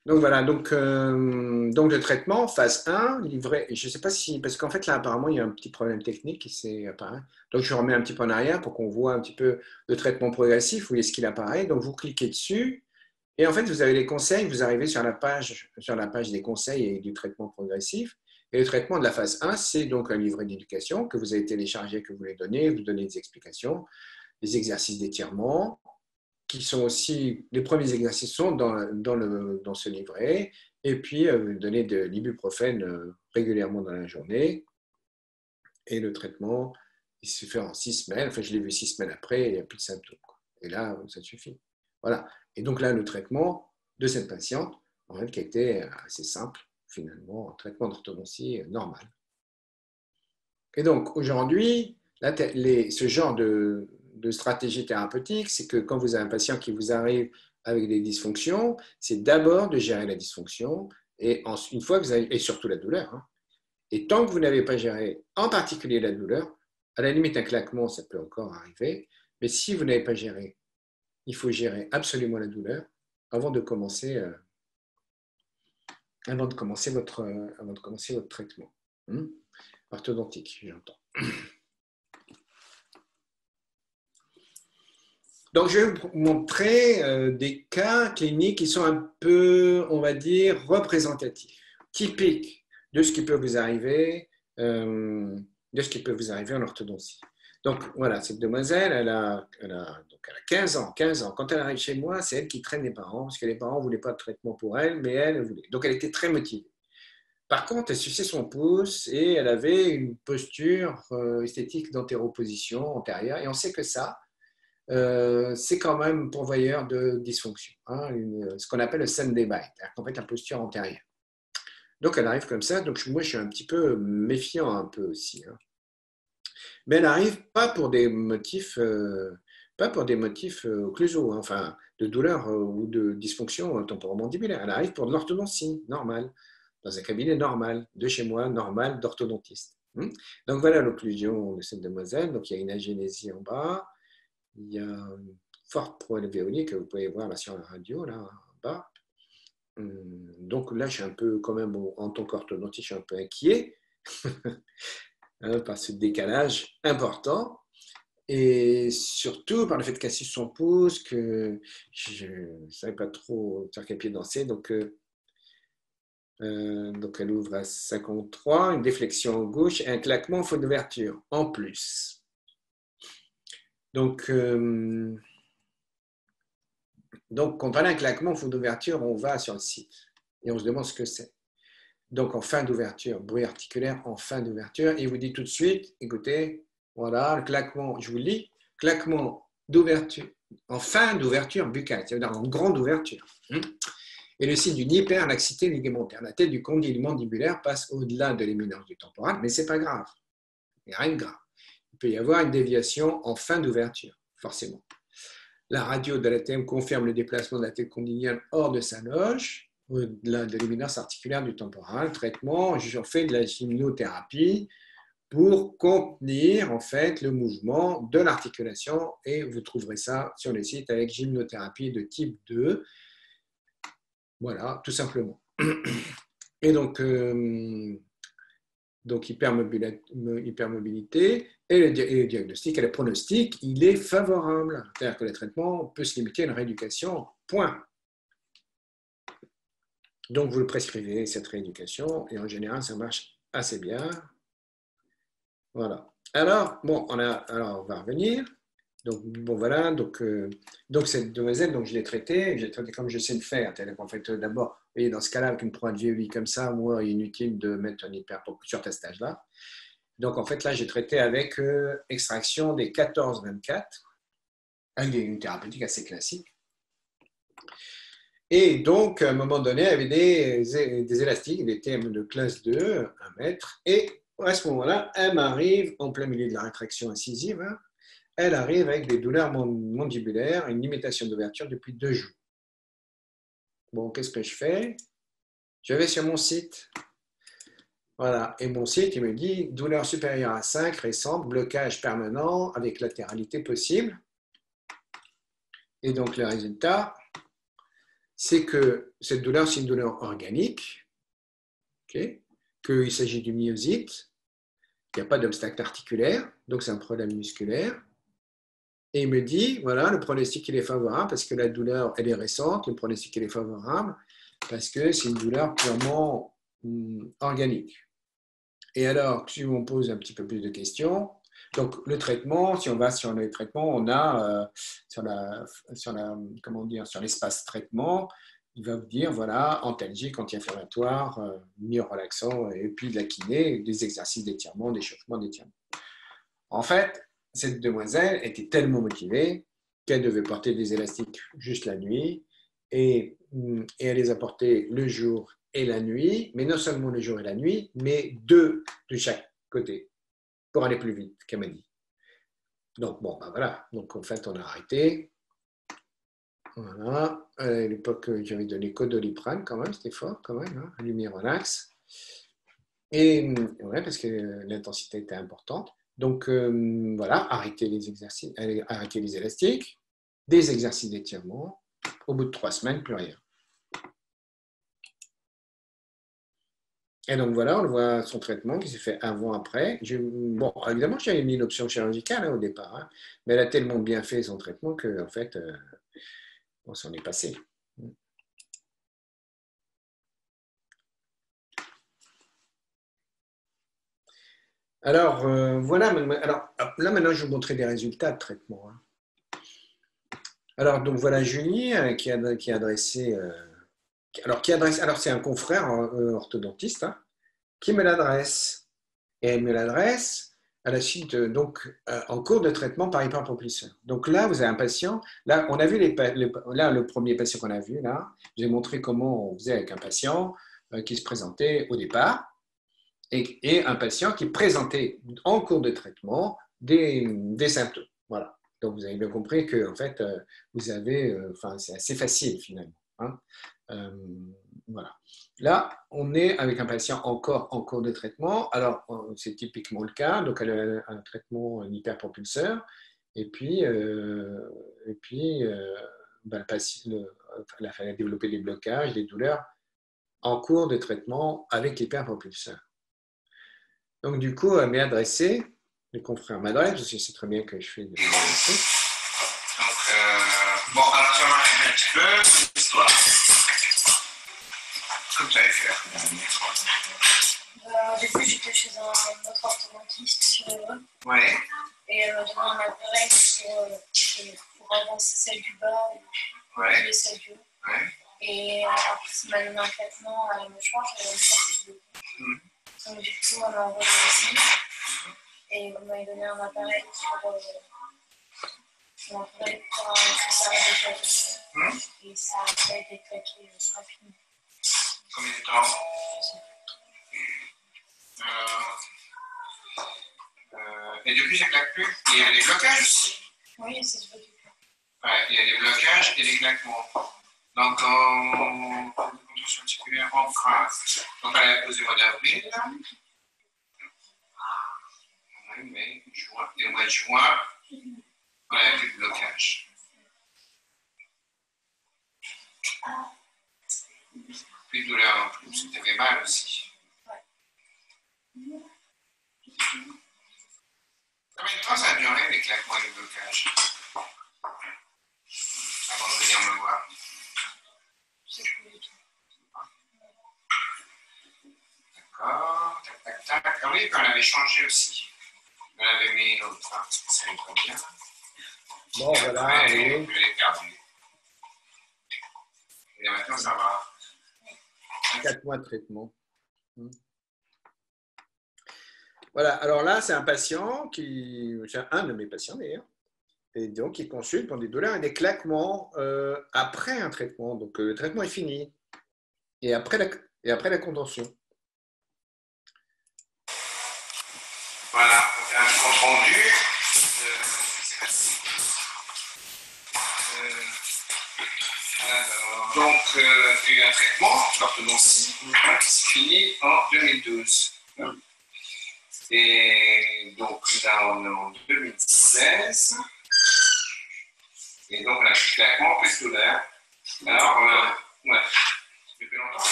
Donc voilà, donc, euh, donc le traitement, phase un, livré, je ne sais pas si, parce qu'en fait là apparemment il y a un petit problème technique qui s'est apparu. Donc je remets un petit peu en arrière pour qu'on voit un petit peu le traitement progressif, où est-ce qu'il apparaît. Donc vous cliquez dessus et en fait vous avez les conseils, vous arrivez sur la page, sur la page des conseils et du traitement progressif. Et le traitement de la phase un, c'est donc un livret d'éducation que vous avez téléchargé, que vous voulez donner, vous donnez des explications, des exercices d'étirement, qui sont aussi, les premiers exercices sont dans, dans, le, dans ce livret, et puis euh, donner de l'ibuprofène euh, régulièrement dans la journée. Et le traitement, il se fait en six semaines, enfin je l'ai vu six semaines après, il n'y a plus de symptômes. Quoi. Et là, ça suffit. Voilà. Et donc là, le traitement de cette patiente, en fait, qui était assez simple, finalement, un traitement d'orthodontie normal. Et donc aujourd'hui, ce genre de, de stratégie thérapeutique, c'est que quand vous avez un patient qui vous arrive avec des dysfonctions, c'est d'abord de gérer la dysfonction et une fois que vous avez, et surtout la douleur. Hein. Et tant que vous n'avez pas géré, en particulier la douleur, à la limite un claquement, ça peut encore arriver, mais si vous n'avez pas géré, il faut gérer absolument la douleur avant de commencer, euh, avant de commencer votre, euh, avant de commencer votre traitement. Hum orthodontique, j'entends. Donc, je vais vous montrer euh, des cas cliniques qui sont un peu, on va dire, représentatifs, typiques de ce qui peut vous arriver, euh, de ce qui peut vous arriver en orthodontie. Donc, voilà, cette demoiselle, elle a, elle a, donc elle a quinze ans. quinze ans. Quand elle arrive chez moi, c'est elle qui traîne les parents, parce que les parents ne voulaient pas de traitement pour elle, mais elle, elle voulait. Donc, elle était très motivée. Par contre, elle suçait son pouce et elle avait une posture euh, esthétique d'antéroposition antérieure. Et on sait que ça, euh, c'est quand même pourvoyeur de dysfonction, hein, une, ce qu'on appelle le Sunday bite, en fait la posture antérieure. Donc elle arrive comme ça, donc moi je suis un petit peu méfiant un peu aussi. Hein. Mais elle arrive pas pour des motifs, euh, pas pour des motifs euh, occlusaux, hein, enfin de douleur euh, ou de dysfonction euh, temporomandibulaire. Elle arrive pour de l'orthodontie normale, dans un cabinet normal, de chez moi, normal, d'orthodontiste. Donc voilà l'occlusion de cette demoiselle. Donc il y a une agénésie en bas. Il y a une forte proalvéolie que vous pouvez voir là sur la radio, là en bas. Donc là, je suis un peu, quand même, en tant qu'orthodontiste, je suis un peu inquiet hein, par ce décalage important. Et surtout par le fait qu'elle suce son pouce, que je ne savais pas trop sur quel pied danser. Donc, euh, euh, donc elle ouvre à cinquante-trois, une déflexion gauche et un claquement en faute d'ouverture en plus. Donc, euh, donc, quand on a un claquement en faute d'ouverture, on va sur le site et on se demande ce que c'est. Donc, en fin d'ouverture, bruit articulaire en fin d'ouverture, il vous dit tout de suite, écoutez, voilà, le claquement, je vous le lis, claquement d'ouverture, en fin d'ouverture buccale, c'est-à-dire en grande ouverture. Et le signe d'une hyperlaxité ligamentaire. La tête du condyle mandibulaire passe au-delà de l'éminence du temporal, mais ce n'est pas grave. Il n'y a rien de grave. Il peut y avoir une déviation en fin d'ouverture, forcément. La radio de l'A T M confirme le déplacement de la tête condylienne hors de sa loge, au-delà de l'éminence articulaire du temporal. Traitement, je fais de la gymnothérapie pour contenir en fait le mouvement de l'articulation et vous trouverez ça sur le site avec gymnothérapie de type deux. Voilà, tout simplement. Et donc, euh, donc hypermobilité et le, et le diagnostic et le pronostic, il est favorable. C'est-à-dire que le traitement peut se limiter à une rééducation, point. Donc, vous le prescrivez, cette rééducation, et en général, ça marche assez bien. Voilà. Alors, bon, on, a, alors, on va revenir. Donc, bon, voilà. Donc, euh, donc cette demoiselle, donc, je l'ai traitée. Je l'ai traitée comme je sais le faire. En fait, d'abord, vous voyez, dans ce cas-là, avec une proalvéolie comme ça, moi, il est inutile de mettre un hyper sur ce stage-là. Donc, en fait, là, j'ai traité avec euh, extraction des quatorze vingt-quatre, avec une thérapeutique assez classique. Et donc, à un moment donné, il y avait des, des élastiques, des T M de classe deux, un mètre. Et à ce moment-là, elle m'arrive en plein milieu de la rétraction incisive. Hein, elle arrive avec des douleurs mandibulaires, une limitation d'ouverture depuis deux jours. Bon, qu'est-ce que je fais? Je vais sur mon site. Voilà. Et mon site, il me dit douleur supérieure à cinq, récente, blocage permanent avec latéralité possible. Et donc, le résultat, c'est que cette douleur, c'est une douleur organique, okay, qu'il s'agit d'une myosite, qu'il n'y a pas d'obstacle articulaire, donc c'est un problème musculaire. Et il me dit, voilà, le pronostic il est favorable parce que la douleur, elle est récente, le pronostic il est favorable parce que c'est une douleur purement hum, organique. Et alors, si on pose un petit peu plus de questions, donc le traitement, si on va sur le traitement, on a euh, sur la, sur la, comment dire, sur l'espace traitement, il va vous dire, voilà, antalgique, anti-inflammatoire, euh, myorelaxant, et puis de la kiné, des exercices d'étirement, d'échauffement, d'étirement. En fait, cette demoiselle était tellement motivée qu'elle devait porter des élastiques juste la nuit, et, et elle les a portés le jour et la nuit, mais non seulement le jour et la nuit, mais deux de chaque côté, pour aller plus vite, qu'elle m'a dit. Donc, bon, ben voilà. Donc, en fait, on a arrêté. Voilà. À l'époque, j'avais donné Codoliprane, quand même, c'était fort, quand même, hein, Lumière relax. Et, ouais, parce que l'intensité était importante. Donc, euh, voilà, arrêter les exercices, arrêter les élastiques, des exercices d'étirement. Au bout de trois semaines, plus rien. Et donc voilà, on voit son traitement qui s'est fait avant-après. Bon, évidemment, j'avais mis l'option chirurgicale hein, au départ, hein, mais elle a tellement bien fait son traitement qu'en fait, euh, on s'en est passé. Alors, euh, voilà, alors, là maintenant, je vais vous montrer des résultats de traitement. Hein. Alors, donc voilà Julie euh, qui, a, qui a adressé, euh, alors, qui adresse, alors c'est un confrère euh, orthodontiste hein, qui me l'adresse. Et elle me l'adresse à la suite, de, donc, euh, en cours de traitement par hyperpropulseur. Donc là, vous avez un patient, là, on a vu les, les, là, le premier patient qu'on a vu, là, j'ai montré comment on faisait avec un patient euh, qui se présentait au départ et, et un patient qui présentait en cours de traitement des, des symptômes. Voilà. Donc, vous avez bien compris que, en fait, euh, vous avez, euh, enfin, c'est assez facile finalement. Hein. Euh, voilà. Là, on est avec un patient encore en cours de traitement. Alors, c'est typiquement le cas. Donc, elle a un traitement, un hyperpropulseur. Et puis, euh, et puis euh, ben, le patient, le, elle a développé des blocages, des douleurs en cours de traitement avec l'hyperpropulseur. Donc, du coup, elle m'est adressée, le confrère m'adresse, parce que c'est très bien que je fais de l'adresser. Donc, euh, bon, alors, tu vas m'arrêter un petit peu l'histoire. Comme tu avais fait la dernière fois. Euh, au début, j'étais chez un autre orthodontiste sur Evreux. Ouais. Et elle m'a donné un appareil pour, pour avancer celle du bas et ouais. les celles du haut. Ouais. Et après, ça m'a donné un traitement à la mâchoire, j'avais une sortie de mmh. Donc, du coup, on m'a envoyé ici. Et on m'a donné un appareil pour. Euh, un appareil pour un ça a déclaqué. Mmh. Et ça a été claqué rapidement. Combien de temps? euh, euh, Et depuis, ça ne claque plus. Et il y a des blocages aussi. Oui, ça se voit du coup. Ouais, il y a des blocages et des claquements. Donc, en condition articulaire en phrase. Donc, elle a posé au mois d'avril. mai, juin. Et au mois de juin, on a plus de blocage. Plus de douleur en plus. Ça fait mal aussi. Combien de temps ça a duré les claquements et les blocages avant de venir me voir? D'accord, tac, tac, tac. Ah oui, on avait changé aussi. On avait mis l'autre, hein, parce que ça allait pas bien. Bon, voilà, oui. oui. Je l'ai perdu. Et maintenant, ça va. Quatre mois de traitement. Voilà, alors là, c'est un patient qui, c'est un de mes patients d'ailleurs, et donc il consulte pour des douleurs et des claquements euh, après un traitement. Donc euh, le traitement est fini. Et après la, et après la contention. Voilà, un compte rendu. Euh, euh, alors, donc, euh, il y a eu un traitement, l'orthodontie, qui s'est fini en deux mille douze. Et donc, là, on est en deux mille seize. Et donc, on a plus de claquement, plus de douleur. Alors, euh,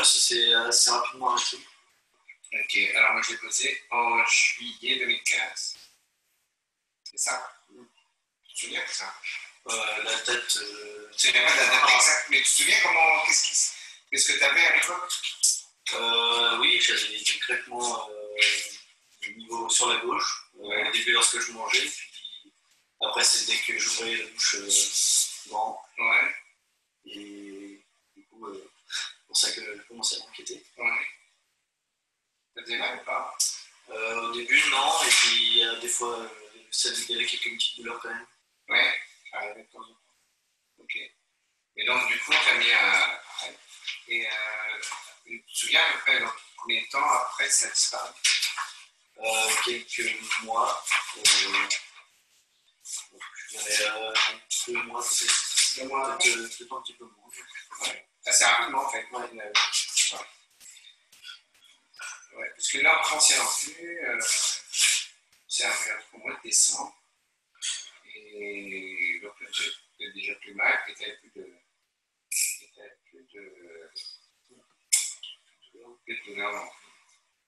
c'est assez rapidement arrêté. Ok, alors moi je l'ai posé en juillet deux mille quinze. C'est ça? Tu te souviens de ça? Euh, la date. Euh... Tu ne te souviens pas de la date exacte, mais tu te souviens comment, qu'est-ce qui, qu'est-ce que tu avais à l'époque? euh, Oui, j'avais concrètement euh, le niveau sur la gauche, ouais. Au début lorsque je mangeais, puis après c'est dès que j'ouvrais la bouche euh, grand. Ouais. Et du coup, euh, c'est pour ça que je commençais à m'inquiéter. Ouais. Ça faisait mal ou pas? euh, Au début, non, et puis euh, des fois, euh, ça il y avait quelques petites douleurs quand même. Ouais, ça arrivait de temps en temps. Ok. Et donc, du coup, on t'a mis à. Et euh, tu te souviens à peu près dans combien de temps après ça disparaît? euh, Quelques mois. Euh, je dirais euh, un petit peu moins, peut-être. Deux mois, peut-être un petit peu moins. Ouais. Assez rapidement, en fait. Ouais. Ouais. Ouais. Parce que là, après, on s'est lancé. Euh, c'est arrivé au mois de décembre. Et donc, tu as déjà plus mal, et tu n'avais plus de. Tu n'avais plus de. Plus de douleur non plus.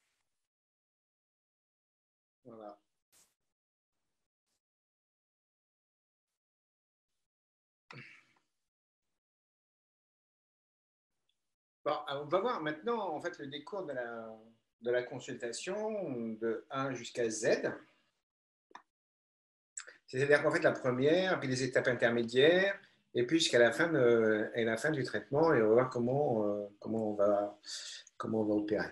Voilà. Bon, on va voir maintenant en fait le décours de la, de la consultation de un jusqu'à Z. C'est-à-dire qu'en fait la première, puis les étapes intermédiaires, et puis jusqu'à la fin de, et la fin du traitement, et on va voir comment, euh, comment, on, va, comment on va opérer.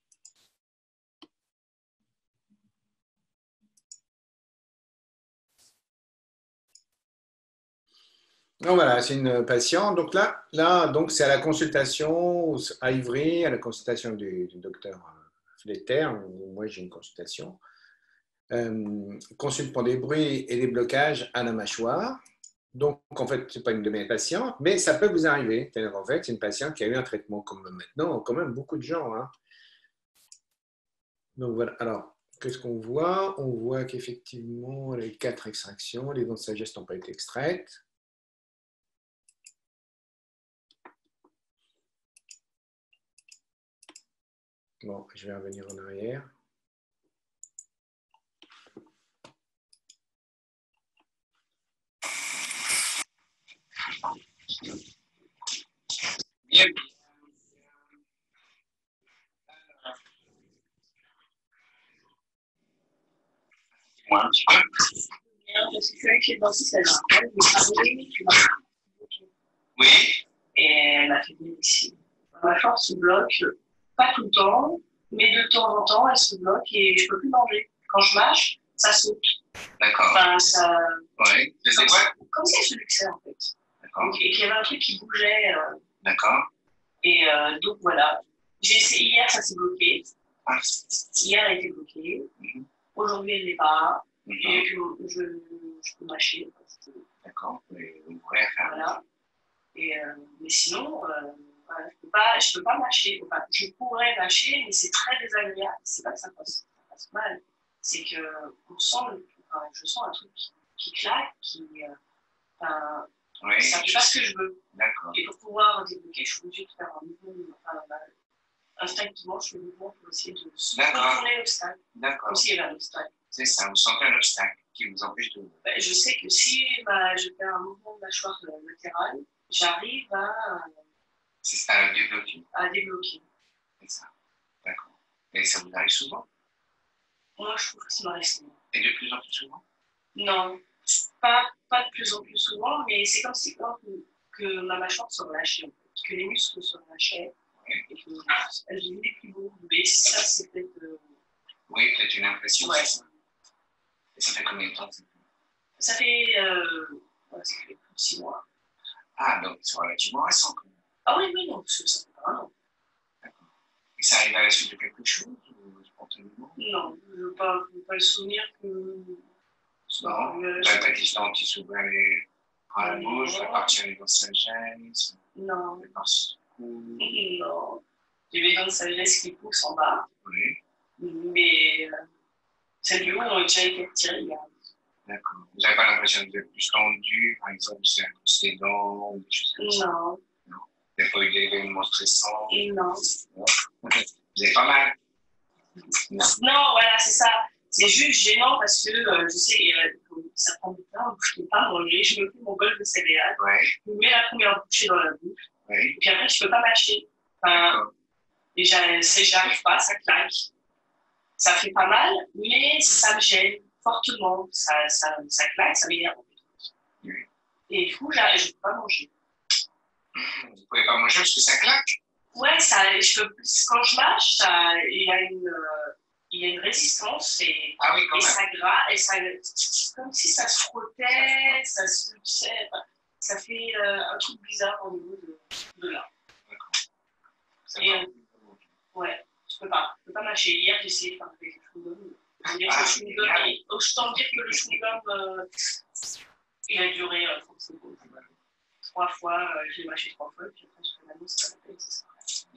Donc voilà, c'est une patiente. Donc là, là donc c'est à la consultation à Ivry, à la consultation du, du docteur Fletter, où moi j'ai une consultation. Euh, consulte pour des bruits et des blocages à la mâchoire. Donc, en fait, ce n'est pas une de mes patientes, mais ça peut vous arriver. En fait, c'est une patiente qui a eu un traitement comme maintenant, quand même beaucoup de gens. Hein. Donc voilà. Alors, qu'est-ce qu'on voit? On voit qu'effectivement, les quatre extractions, les dents de sagesse n'ont pas été extraites. Bon, je vais revenir en arrière. Bien. Moi, un petit peu. Parce que c'est vrai que le dentiste, elle m'a appelé, tu m'as Oui. et elle a fait venir ici. Ma mâchoire se bloque, pas tout le temps, mais de temps en temps, elle se bloque et je ne peux plus manger. Quand je mâche, ça saute. D'accord. Enfin, ça. Oui. C'est quoi? Comme si elle se luxait, en fait. D'accord. Et qu'il y avait un truc qui bougeait. Euh, D'accord. Et euh, donc, voilà. J'ai essayé hier, ça s'est bloqué. Ah. Hier, elle a été bloquée. Mm-hmm. Aujourd'hui, elle ne l'est pas. Mm-hmm. Et je, je, je peux mâcher. D'accord. Voilà. Et, euh, mais sinon, euh, voilà, je ne peux, peux pas mâcher. Enfin, je pourrais mâcher, mais c'est très désagréable. C'est pas que ça passe, ça passe mal. C'est que on sent le, enfin, je sens un truc qui, qui claque, qui. Euh, enfin, oui. Ça ne fait pas ce que je veux. D'accord. Et pour pouvoir débloquer, je suis obligée de faire un mouvement. Enfin, bah, instinctivement, je fais le mouvement pour essayer de contourner l'obstacle. D'accord. Comme s'il y avait un obstacle. C'est ça, vous sentez un obstacle qui vous empêche de. Ben, je sais que si bah, je fais un mouvement de mâchoire latérale, j'arrive à. C'est ça, à débloquer. À débloquer. C'est ça. D'accord. Et ça vous arrive souvent? Moi, je trouve que ça m'arrive souvent. Et de plus en plus souvent? Non, pas, pas de plus en plus souvent, mais c'est comme si quand, que, que ma mâchoire se relâchait, en fait, que les muscles se relâchaient, oui. Et qu'elles devenaient plus lourdes. Mais ça, c'est peut-être. Euh... Oui, peut-être une impression. Ouais. Et ça fait combien de temps? Ça fait, euh, ouais, ça fait plus de six mois. Ah, donc c'est relativement récent quand même. Ah oui, oui, non, ça fait pas un an. D'accord. Et ça arrive à la suite de quelque chose ou spontanément? Non, je ne veux pas, pas le souvenir que. Non, vous n'avez pas dit non, qui s'ouvrait les bras à la bouche, la partie des dents de sagesse. Non. Les parties du cou. Non. J'ai les dents de sagesse qui poussent en bas. Oui. Mais euh, celles du haut ont déjà été retirées. D'accord. Vous n'avez pas l'impression que vous êtes plus tendu, par exemple, c'est à cause des dents ou des choses comme ça? Non. Non. n'avez pas eu d'événements stressants? Non. Non. Vous avez pas mal? Non, non voilà, c'est ça. C'est juste gênant parce que euh, je sais, euh, ça prend du temps, je ne peux pas manger, je me fais mon bol de céréales, Ouais. je mets la première bouchée dans la bouche, Ouais. et puis après, je ne peux pas mâcher. Enfin, et j'arrive pas, ça claque. Ça fait pas mal, mais ça me gêne fortement. Ça, ça, ça claque, ça m'énerve. Oui. Et du coup, je ne peux pas manger. Vous ne pouvez pas manger parce que ça claque? Ouais, ça, je peux, quand je mâche, ça, il y a une, euh, il y a une résistance et, Ah oui, quand et même. ça gratte, et ça, comme si ça se frottait, ça se ça fait euh, un truc bizarre au niveau de, de là. D'accord. Et, euh, ouais, je peux pas, je peux pas mâcher. Hier, j'ai essayé de faire avec le chewing-gum. Ah, Le chewing-gum, autant dire que le chewing-gum, euh, il a duré euh, trente secondes. Trois fois, euh, j'ai mâché trois fois, et puis après, je fais l'annonce, ça la peine, ça sera.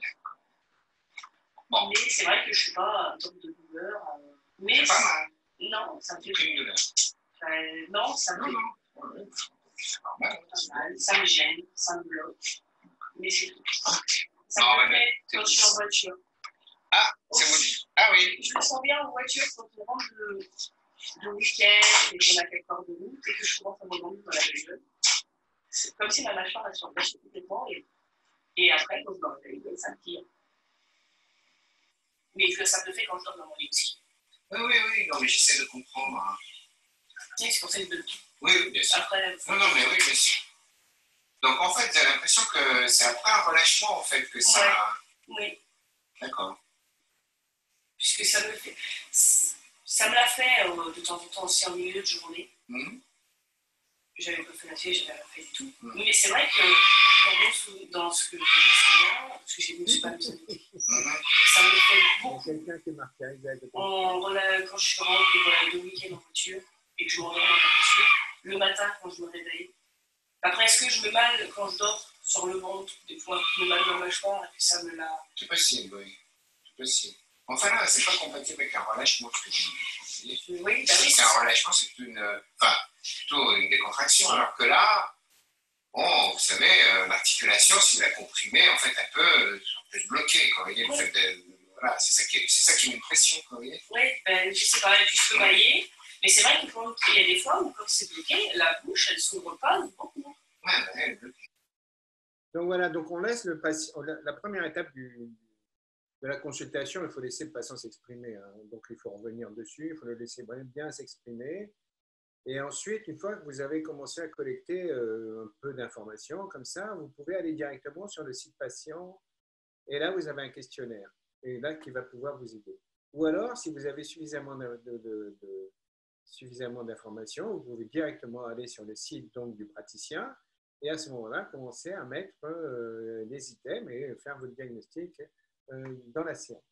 Bon. Mais c'est vrai que je ne suis pas top de douleur. Euh, mais c'est pas mal. Non, ça me fait une douleur. Euh, non, ça me fait non. C'est normal. mal. Ça me gêne, ça me bloque. Mais c'est tout. Ça non, me mais fait quand je suis en voiture. Ah, c'est vous. Ah oui. Je me sens bien en voiture quand on rentre de, de week-end et qu'on a quelques heures de route et que je commence à me rendre dans la gueule. C'est comme si ma mâchoire elle s'empêchait complètement et, et après, quand je me réveille, ça me tire. Mais que ça me fait quand je dors dans mon lit aussi. Oui, oui, oui, non, mais j'essaie de comprendre. Hein. Oui, c'est pour ça que je le dis. Oui, oui, bien sûr. Après, non, non, mais oui, bien sûr. Donc, en fait, j'ai l'impression que c'est après un relâchement, en fait, que ça... Ouais. Oui. D'accord. Puisque ça me fait... Ça me l'a fait euh, de temps en temps aussi en milieu de journée. Mmh. J'avais pas fait la fille, j'avais pas fait du tout. Mmh. Mais c'est vrai que dans, mon sou... dans ce que je me souviens, parce que je ne me suis pas amusée, mmh. ça me fait beaucoup. Quelqu'un qui est marqué en, quand je suis rentrée de, de week-end en voiture et que je m'endors dans la voiture, le matin quand je me réveille. Après, est-ce que je me mal quand je dors sur le ventre, des fois, je me mal dans ma mâchoire et puis ça me l'a. C'est possible, oui. C'est possible. Enfin là, c'est pas compatible avec un relâchement. Que je... Oui, bah oui. C'est un relâchement, c'est plutôt une, enfin, plutôt une décontraction. Oui. Alors que là, bon, vous savez, euh, l'articulation, si vous la comprimez, en fait, elle peut, elle peut se bloquer. Quoi, vous voyez, oui. de, voilà, c'est ça qui est, c'est ça qui met une pression. Quoi, vous voyez. Oui, ben, je sais pas, et puis je peux bailler. Mais c'est vrai qu'il y a des fois où, quand c'est bloqué, la bouche, elle ne s'ouvre pas beaucoup. Ouais, elle est bloquée. Donc voilà, donc on laisse le patient. La, la première étape du, de la consultation, il faut laisser le patient s'exprimer. Hein. Donc il faut revenir dessus, il faut le laisser bien s'exprimer. Et ensuite, une fois que vous avez commencé à collecter euh, un peu d'informations comme ça, vous pouvez aller directement sur le site patient. Et là, vous avez un questionnaire. Et là, qui va pouvoir vous aider. Ou alors, si vous avez suffisamment de, de, de, de suffisamment d'informations, vous pouvez directement aller sur le site donc, du praticien et à ce moment-là, commencer à mettre euh, les items et faire votre diagnostic euh, dans la séance.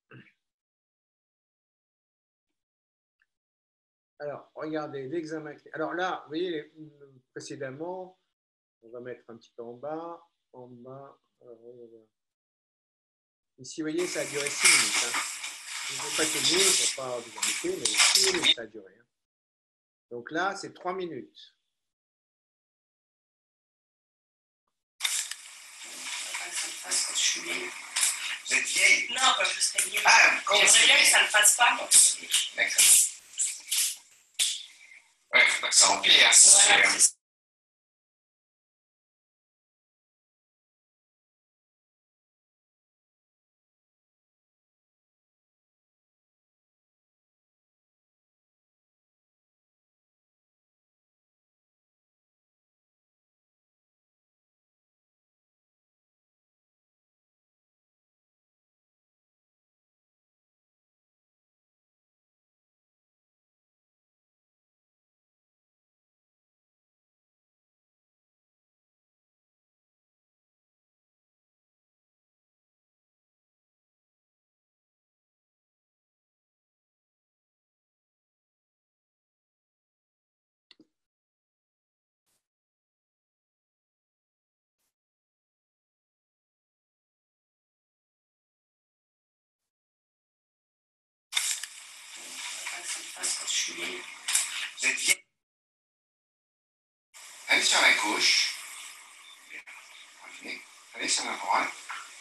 Alors, regardez l'examen. Alors là, vous voyez, précédemment, on va mettre un petit peu en bas, en bas. Alors, ici, vous voyez, ça a duré six minutes. Hein. Je ne vais pas tenir, je ne vais pas vous embêter, mais six minutes ça a duré. Hein. Donc là, c'est trois minutes. Vous êtes vieille? Non, quand je serai vieille. Ah, quand j'aimerais bien que ça ne le fasse pas. D'accord. Ouais, il ne faut pas que ça empire. Voilà, c'est... Vous êtes vieille? Allez sur la gauche. Revenez. Allez sur la droite.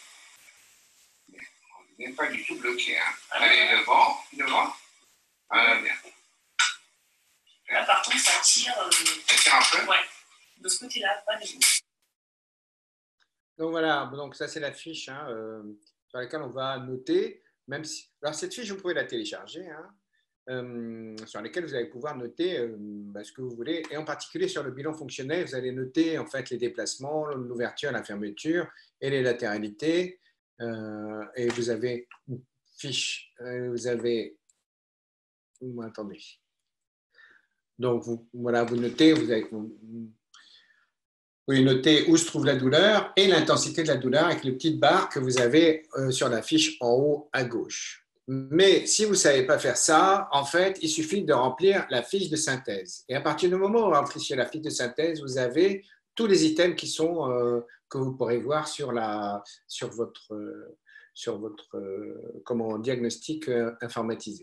Vous n'êtes pas du tout bloqué. Hein. Allez devant, devant. Voilà, bien. Là, par contre, ça tire. Euh... Ça tire un peu? Ouais. De ce côté-là, pas du tout. Donc voilà, donc ça c'est la fiche hein, euh, sur laquelle on va noter. Même si... Alors cette fiche, vous pouvez la télécharger, hein, euh, sur laquelle vous allez pouvoir noter euh, bah, ce que vous voulez. Et en particulier sur le bilan fonctionnel, vous allez noter en fait les déplacements, l'ouverture, la fermeture et les latéralités. Euh, et vous avez une fiche, euh, vous avez... Oh, attendez. Donc vous, voilà, vous notez, vous avez... Vous pouvez noter où se trouve la douleur et l'intensité de la douleur avec les petites barres que vous avez euh, sur la fiche en haut à gauche. Mais si vous ne savez pas faire ça, en fait, il suffit de remplir la fiche de synthèse. Et à partir du moment où vous remplissez la fiche de synthèse, vous avez tous les items qui sont, euh, que vous pourrez voir sur, la, sur votre, euh, sur votre euh, comment, diagnostic euh, informatisé.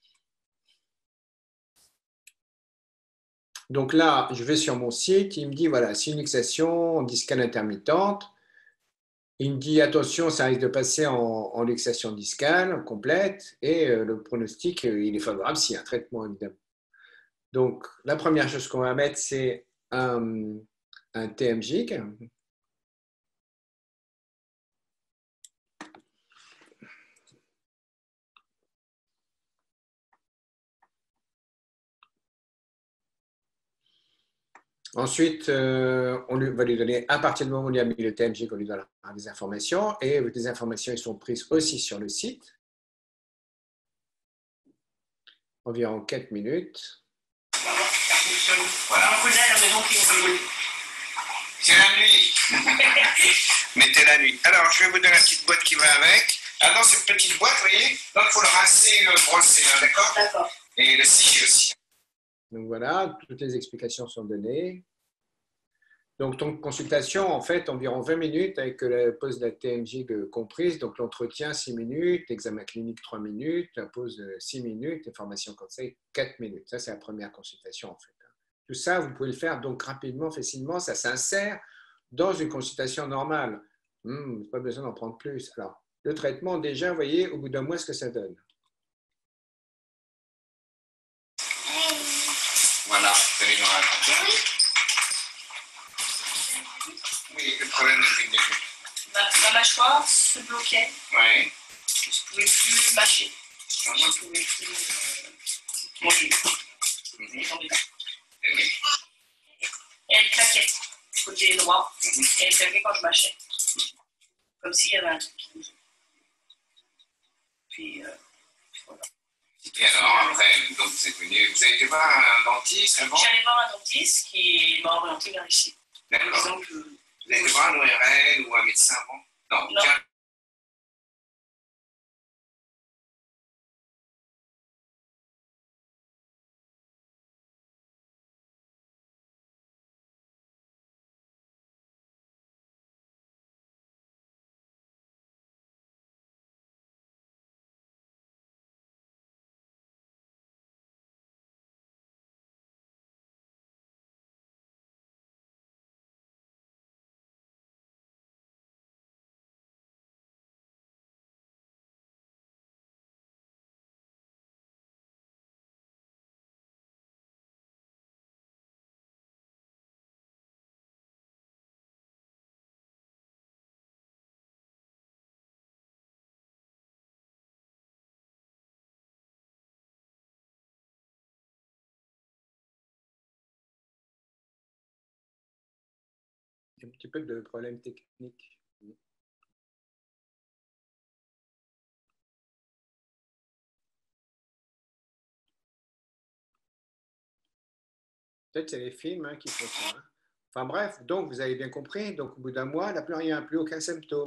Donc là, je vais sur mon site, il me dit, voilà, c'est une luxation discale intermittente. Il me dit, attention, ça risque de passer en, en luxation discale complète et euh, le pronostic, euh, il est favorable s'il y a un traitement, évidemment. Donc, la première chose qu'on va mettre, c'est un, un T M J. Ensuite, euh, on lui, va lui donner, à partir du moment où on lui a mis le T M J, on lui donne des informations et les informations elles sont prises aussi sur le site. Environ quatre minutes. Voilà. C'est la nuit. Mettez la nuit. Alors, je vais vous donner la petite boîte qui va avec. Ah, dans cette petite boîte, vous voyez, donc il faut le rincer et le brosser, hein, d'accord? D'accord. Et le scier aussi. Donc voilà, toutes les explications sont données. Donc ton consultation, en fait, environ vingt minutes avec la pause de la T M J comprise. Donc l'entretien, six minutes, l'examen clinique, trois minutes, la pause, six minutes, les formations conseil, quatre minutes. Ça, c'est la première consultation, en fait. Tout ça, vous pouvez le faire donc rapidement, facilement. Ça s'insère dans une consultation normale. Hum, pas besoin d'en prendre plus. Alors, le traitement, déjà, vous voyez, au bout d'un mois, ce que ça donne. Voilà, vous allez nous raconter. Oui, le problème depuis le début. Ma, ma mâchoire se bloquait. Oui. Je ne pouvais plus mâcher. Je ne pouvais plus euh, manger. Mm-hmm. Et elle claquait, côté droit. Mm-hmm. Et elle claquait quand je mâchais. Comme s'il y avait un truc qui bougeait. Puis, euh, voilà. Et alors, après, donc vous êtes venu, vous avez été voir un dentiste avant? J'allais voir un dentiste qui m'a orienté vers ici. D'accord. Que... Vous avez été voir un O R L ou un médecin avant? Non. Non. Un petit peu de problème technique. Peut-être c'est les films hein, qui font ça. Hein. Enfin bref, donc vous avez bien compris. Donc au bout d'un mois, il n'a plus rien, plus aucun symptôme.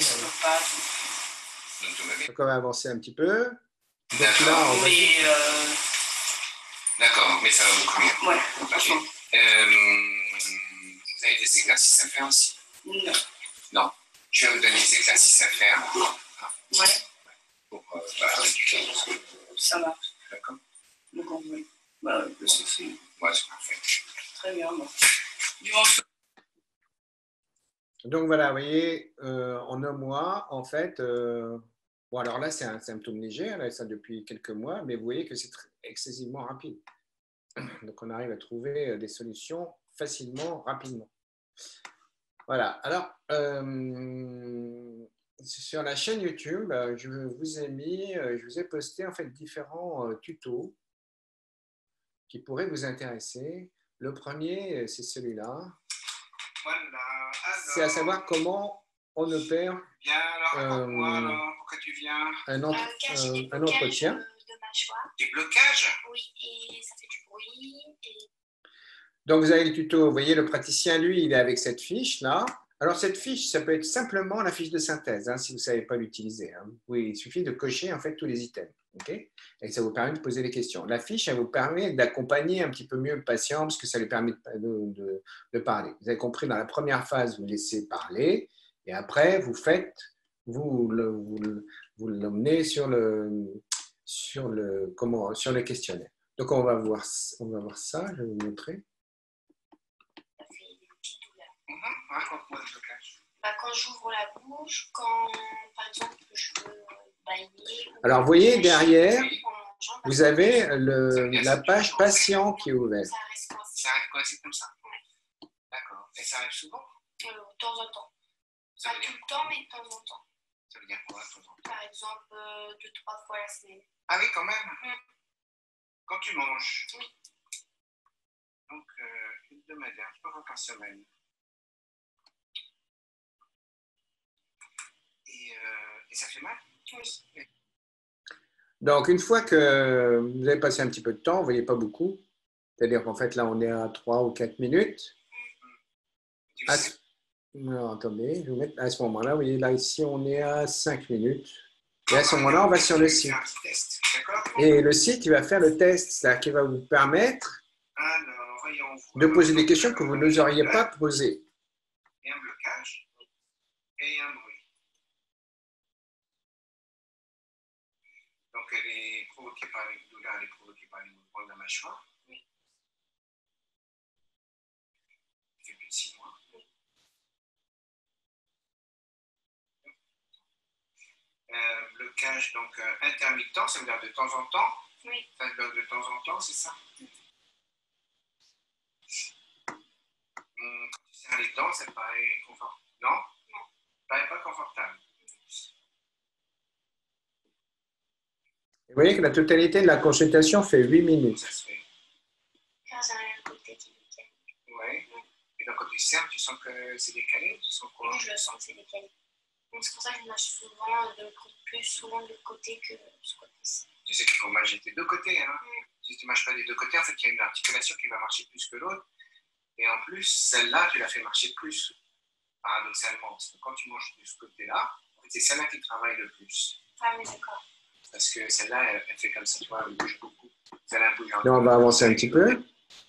Donc on va avancer un petit peu. Donc là, on va... mais euh... D'accord, mais ça va beaucoup mieux. Ouais, okay. euh, Vous avez des exercices à faire aussi? Non. Non. Je vais vous donner des exercices à faire. Hein? Ouais. Pour euh, bah, éduquer. Ça marche. D'accord. Donc oui. Bah, c'est fait. Ouais, c'est parfait. Très bien. Bon. Du Donc voilà, vous voyez, euh, en un mois, en fait, euh, bon alors là c'est un symptôme léger, là, ça depuis quelques mois, mais vous voyez que c'est excessivement rapide. Donc on arrive à trouver des solutions facilement, rapidement. Voilà, alors euh, sur la chaîne YouTube, je vous ai mis, je vous ai posté en fait différents tutos qui pourraient vous intéresser. Le premier, c'est celui-là. Voilà. C'est à savoir comment on opère bien, alors, euh, alors, pourquoi tu viens un, entre, euh, un, un entretien. De mâchoire. Des blocages? Oui, et ça fait du bruit. Et... Donc, vous avez le tuto. Vous voyez, le praticien, lui, il est avec cette fiche-là. Alors, cette fiche, ça peut être simplement la fiche de synthèse, hein, si vous ne savez pas l'utiliser. Hein. Oui, il suffit de cocher, en fait, tous les items. Okay, et ça vous permet de poser des questions. La fiche, elle vous permet d'accompagner un petit peu mieux le patient parce que ça lui permet de, de, de parler. Vous avez compris, dans la première phase, vous laissez parler et après, vous faites, vous, le, vous, vous l'emmenez sur le, sur, le, comment, sur le questionnaire. Donc, on va voir, on va voir ça. Je vais vous montrer. Mmh, raconte-moi le blocage. Bah, quand j'ouvre la bouche, quand, par exemple, je veux bailler. Alors, vous voyez, derrière, vous avez le, la page patient qui est ouverte. Ça reste coincé. Ça reste coincé comme ça. Ouais. D'accord. Et ça arrive souvent? euh, De temps en temps. Ça Pas veut tout dire, le temps, mais de temps en temps. ça veut dire quoi, de temps en temps? Par exemple, euh, deux, trois fois la semaine. Ah oui, quand même. Mm. Quand tu manges. Oui. Donc, euh, hebdomadaire, trois fois par semaine. Et, euh, et ça fait mal? Oui. Donc, une fois que vous avez passé un petit peu de temps, vous ne voyez pas beaucoup, c'est-à-dire qu'en fait, là, on est à trois ou quatre minutes. Tu À sais, ce... Non, attendez, je vais vous mettre à ce moment-là, vous voyez, là, ici, on est à cinq minutes. Et à ce moment-là, on va sur le tu site. fais un petit test, d'accord? Et le site, il va faire le test, c'est-à-dire qu'il va vous permettre Alors, voyons voir. de poser des questions que vous n'oseriez pas poser. Il y a un blocage et un bruit. Donc, elle est provoquée par les douleurs, elle est provoquée par les mouvements de la mâchoire. Oui. Ça fait plus de six mois. Oui. Euh, blocage donc euh, intermittent, ça veut dire de temps en temps. Oui. Ça veut dire de temps en temps, c'est ça? Oui. Hum, quand tu serres les dents, ça te paraît confortable? Non? Non. Ça te paraît pas confortable? Vous voyez que la totalité de la consultation fait huit minutes. Ça se fait. Car j'ai un côté qui est décalé. Ouais. Et donc, quand tu serres, tu sens que c'est décalé? Tu sens quoi? Oui, je le sens que c'est décalé. Donc, c'est pour ça que je mâche souvent de, plus souvent de l'autre côté que ce côté-ci. Tu sais qu'il faut mâcher des deux côtés. Hein? Mm. Si tu ne mâches pas des deux côtés, en fait, il y a une articulation qui va marcher plus que l'autre. Et en plus, celle-là, tu la fais marcher plus, paradoxalement. Parce que quand tu manges de ce côté-là, en fait, c'est celle-là qui travaille le plus. Ah, mais d'accord. Parce que celle-là, elle, elle fait comme ça, tu vois, elle bouge beaucoup. Celle-là, elle bouge un peu. Là, on va avancer un petit peu.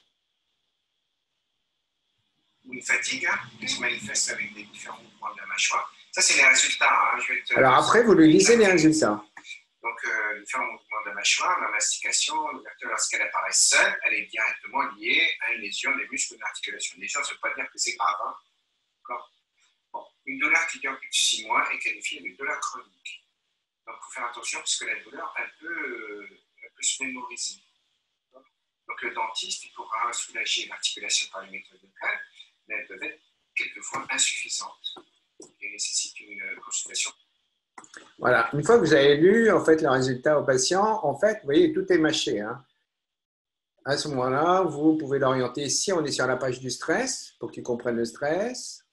Une fatigue hein, qui se manifeste avec des différents mouvements de la mâchoire. Ça, c'est les résultats. Hein. Je vais te... Alors après, vous lui lisez les résultats. Donc, euh, différents mouvements de la mâchoire, la mastication, l'ouverture, lorsqu'elle apparaît seule, elle est directement liée à une lésion des muscles de l'articulation. Lésion, ça ne veut pas dire que c'est grave. Hein. D'accord. Bon, une douleur qui dure plus de six mois est qualifiée de douleur chronique. Donc, il faut faire attention parce que la douleur, elle peut, elle peut se mémoriser. Donc, le dentiste, il pourra soulager l'articulation par les méthodes locales, mais elles peuvent être quelquefois insuffisantes et nécessitent une consultation. Voilà, une fois que vous avez lu en fait le résultat au patient, en fait, vous voyez, tout est mâché. Hein. À ce moment-là, vous pouvez l'orienter. Ici, on est sur la page du stress pour qu'il comprenne le stress.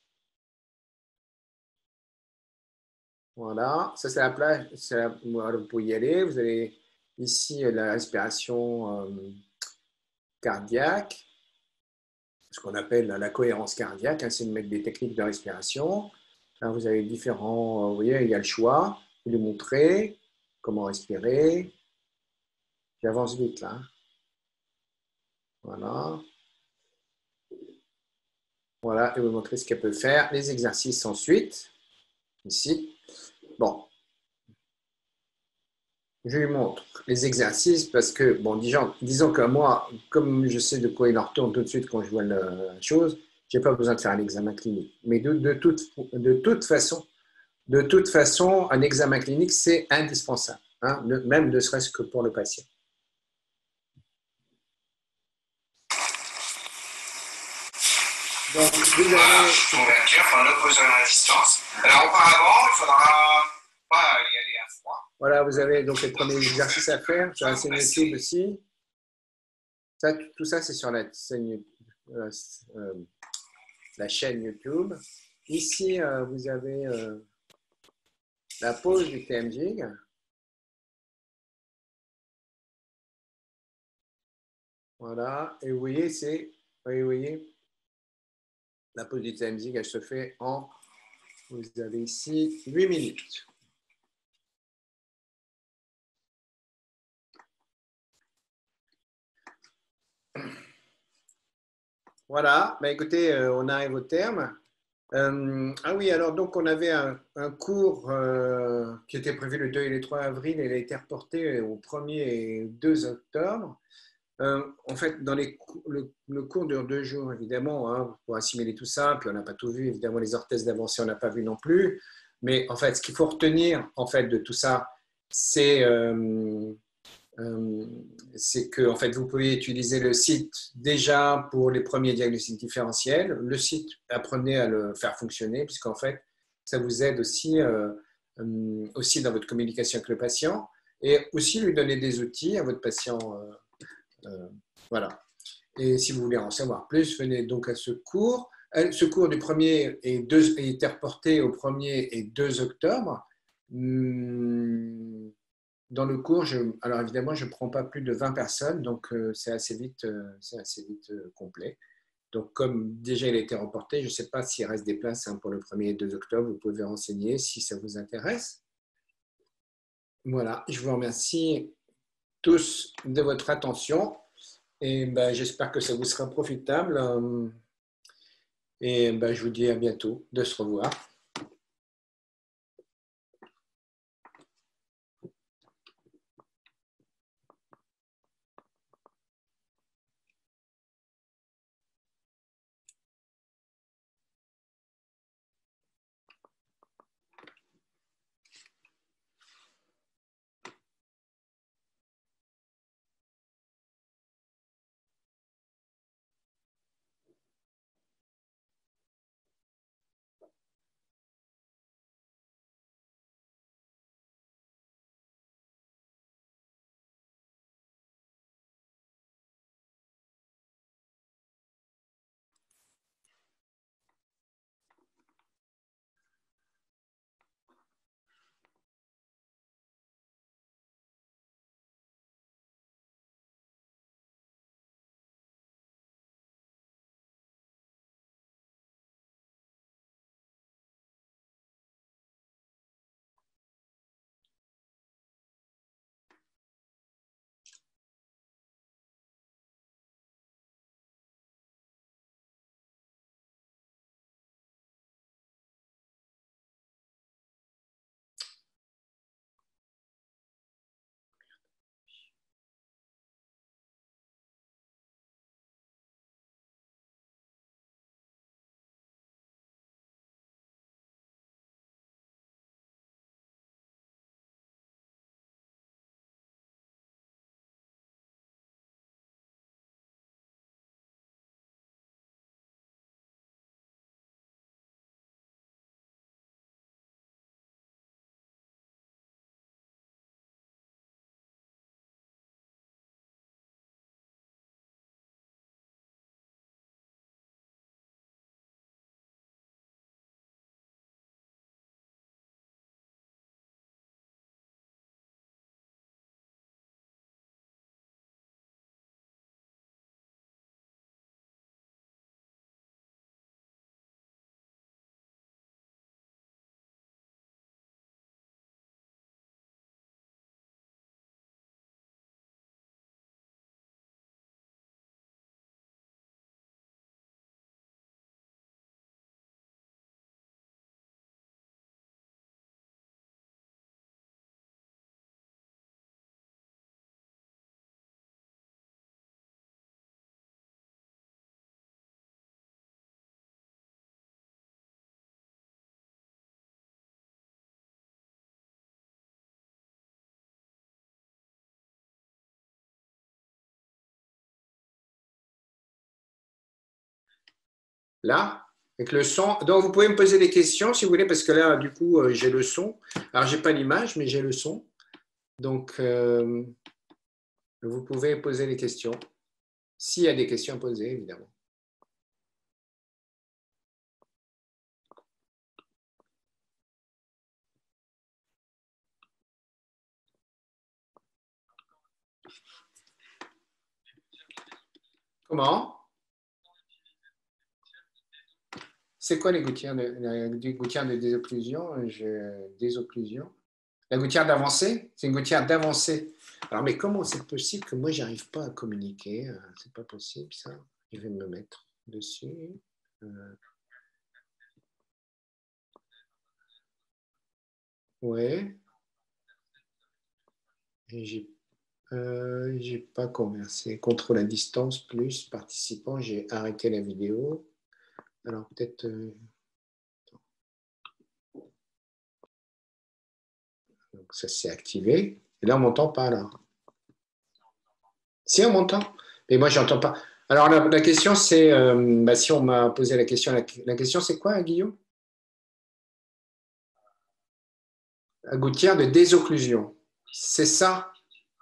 Voilà, ça c'est la plage. La, voilà, vous pouvez y aller. Vous avez ici la respiration euh, cardiaque, ce qu'on appelle la cohérence cardiaque, hein, c'est de mettre des techniques de respiration. Là, vous avez différents, vous voyez, il y a le choix, vous lui montrez comment respirer. J'avance vite là. Voilà. Voilà, et vous montrez ce qu'elle peut faire. Les exercices ensuite, ici. Bon. Je lui montre les exercices parce que, bon, disons, disons que moi, comme je sais de quoi il en retourne tout de suite quand je vois la chose, je n'ai pas besoin de faire un examen clinique. Mais de, de, toute, de, toute, façon, de toute façon, un examen clinique, c'est indispensable, hein, même ne serait-ce que pour le patient. Donc, vous avez... Voilà, convertir, enfin, l'opposant à la distance. Alors, auparavant, il faudra pas y aller à froid. Voilà, vous avez donc les premiers exercices à faire sur la chaîne YouTube aussi. Ça, tout ça, c'est sur la chaîne, euh, euh, la chaîne YouTube. Ici, euh, vous avez euh, la pause du T M J. Voilà, et vous voyez, c'est, vous voyez, la pause du T M J, elle se fait en, vous avez ici, huit minutes. Voilà, bah écoutez, euh, on arrive au terme. Euh, ah oui, alors donc on avait un, un cours euh, qui était prévu le deux et le trois avril, et il a été reporté au premier et deux octobre. Euh, en fait, dans les, le, le cours dure deux jours, évidemment, hein, pour assimiler tout ça, puis on n'a pas tout vu, évidemment, les orthèses d'avancée, on n'a pas vu non plus. Mais en fait, ce qu'il faut retenir en fait, de tout ça, c'est euh, euh, que en fait, vous pouvez utiliser le site déjà pour les premiers diagnostics différentiels. Le site, apprenez à le faire fonctionner, puisqu'en fait, ça vous aide aussi, euh, euh, aussi dans votre communication avec le patient, et aussi lui donner des outils à votre patient. Euh, Euh, voilà. Et si vous voulez en savoir plus, venez donc à ce cours. Ce cours du premier et deux a été reporté au premier et deux octobre. Dans le cours, je, alors évidemment, je ne prends pas plus de vingt personnes, donc euh, c'est assez vite, euh, c'est assez vite euh, complet. Donc, comme déjà il a été reporté, je ne sais pas s'il reste des places hein, pour le premier et deux octobre. Vous pouvez renseigner si ça vous intéresse. Voilà, je vous remercie tous de votre attention. Et ben, j'espère que ça vous sera profitable. Et ben, je vous dis à bientôt de se revoir. Là, avec le son. Donc, vous pouvez me poser des questions si vous voulez, parce que là, du coup, euh, j'ai le son. Alors, j'ai pas l'image, mais j'ai le son. Donc, euh, vous pouvez poser des questions. S'il y a des questions à poser, évidemment. Comment? C'est quoi les gouttières de, les gouttières de désocclusion? Je, désocclusion? La gouttière d'avancée? C'est une gouttière d'avancée. Alors, mais comment c'est possible que moi, j'arrive pas à communiquer? C'est pas possible, ça. Je vais me mettre dessus. Euh... Ouais. J'ai euh, j'ai pas conversé. Contrôle à distance plus participant. J'ai arrêté la vidéo. Alors, peut-être... Euh... Donc, ça s'est activé. Et là, on m'entend pas, là. Si, on m'entend. Mais moi, j'entends pas. Alors, la, la question, c'est... Euh, bah, si on m'a posé la question, la, la question, c'est quoi, Guillaume? La gouttière de désocclusion. C'est ça?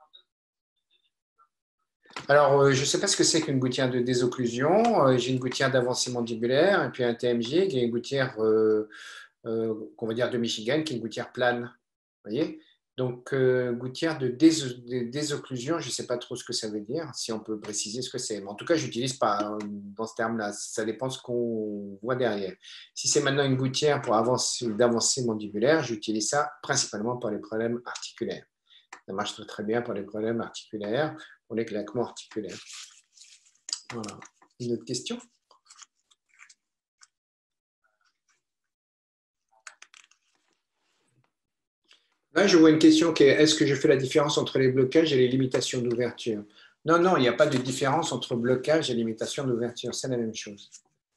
Alors, euh, je ne sais pas ce que c'est qu'une gouttière de désocclusion. Euh, j'ai une gouttière d'avancée mandibulaire et puis un T M J qui est une gouttière, euh, euh, qu'on va dire de Michigan, qui est une gouttière plane. Vous voyez? Donc, euh, gouttière de, dés de désocclusion, je ne sais pas trop ce que ça veut dire, si on peut préciser ce que c'est. Mais en tout cas, je n'utilise pas euh, dans ce terme-là. Ça dépend de ce qu'on voit derrière. Si c'est maintenant une gouttière pour d'avancée mandibulaire, j'utilise ça principalement pour les problèmes articulaires. Ça marche très bien pour les problèmes articulaires, pour les claquements articulaires. Voilà. Une autre question? Là, je vois une question qui est: est-ce que je fais la différence entre les blocages et les limitations d'ouverture? Non, non, il n'y a pas de différence entre blocage et limitation d'ouverture. C'est la même chose.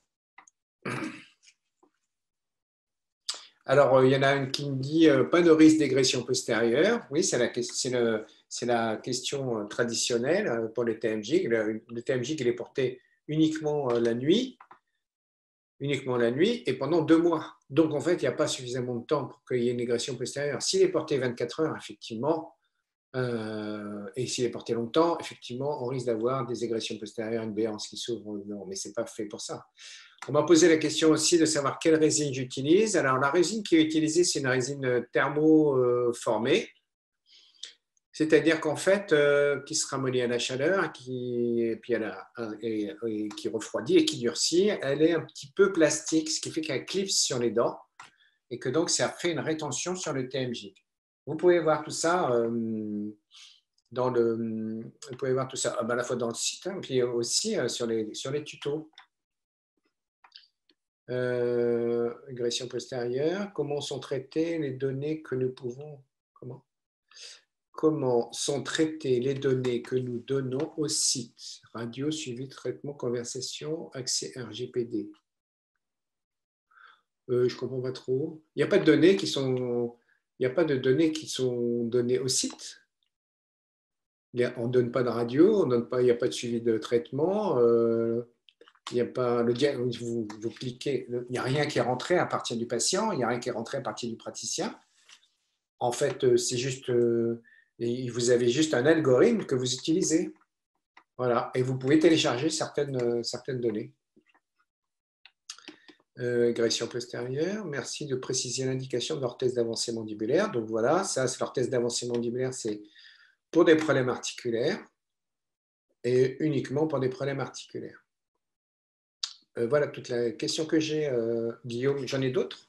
Alors, il y en a une qui me dit euh, pas de risque d'égression postérieure. Oui, c'est la, le, la question traditionnelle pour les T M J. Le, le T M J, il est porté uniquement la nuit, uniquement la nuit et pendant deux mois. Donc, en fait, il n'y a pas suffisamment de temps pour qu'il y ait une égression postérieure. S'il est porté vingt-quatre heures, effectivement, euh, et s'il est porté longtemps, effectivement, on risque d'avoir des égressions postérieures, une béance qui s'ouvre. Non, mais ce n'est pas fait pour ça. On m'a posé la question aussi de savoir quelle résine j'utilise. Alors, la résine qui est utilisée, c'est une résine thermoformée, c'est-à-dire qu'en fait, euh, qui se ramollit à la chaleur, qui, et puis elle a, et, et qui refroidit et qui durcit. Elle est un petit peu plastique, ce qui fait qu'elle clipse sur les dents et que donc ça fait une rétention sur le T M J. Vous pouvez voir tout ça euh, dans le, vous pouvez voir tout ça à la fois dans le site, hein, puis aussi euh, sur les sur les tutos. Euh, régression postérieure. Comment sont traitées les données que nous pouvons comment Comment sont traitées les données que nous donnons au site? Radio, suivi, traitement, conversation, accès R G P D. Euh, je ne comprends pas trop. Il n'y a pas de données qui sont, il n'y a pas de données qui sont données au site. On ne donne pas de radio, on donne pas, il n'y a pas de suivi de traitement. Euh, il n'y a pas le vous, vous cliquez, il n'y a rien qui est rentré à partir du patient, il n'y a rien qui est rentré à partir du praticien. En fait, c'est juste, euh, vous avez juste un algorithme que vous utilisez. Voilà, et vous pouvez télécharger certaines, certaines données. Euh, régression postérieure, merci de préciser l'indication de l'orthèse d'avancée mandibulaire. Donc voilà, ça, c'est l'orthèse d'avancée mandibulaire, c'est pour des problèmes articulaires et uniquement pour des problèmes articulaires. Euh, voilà toute la question que j'ai, euh, Guillaume. J'en ai d'autres?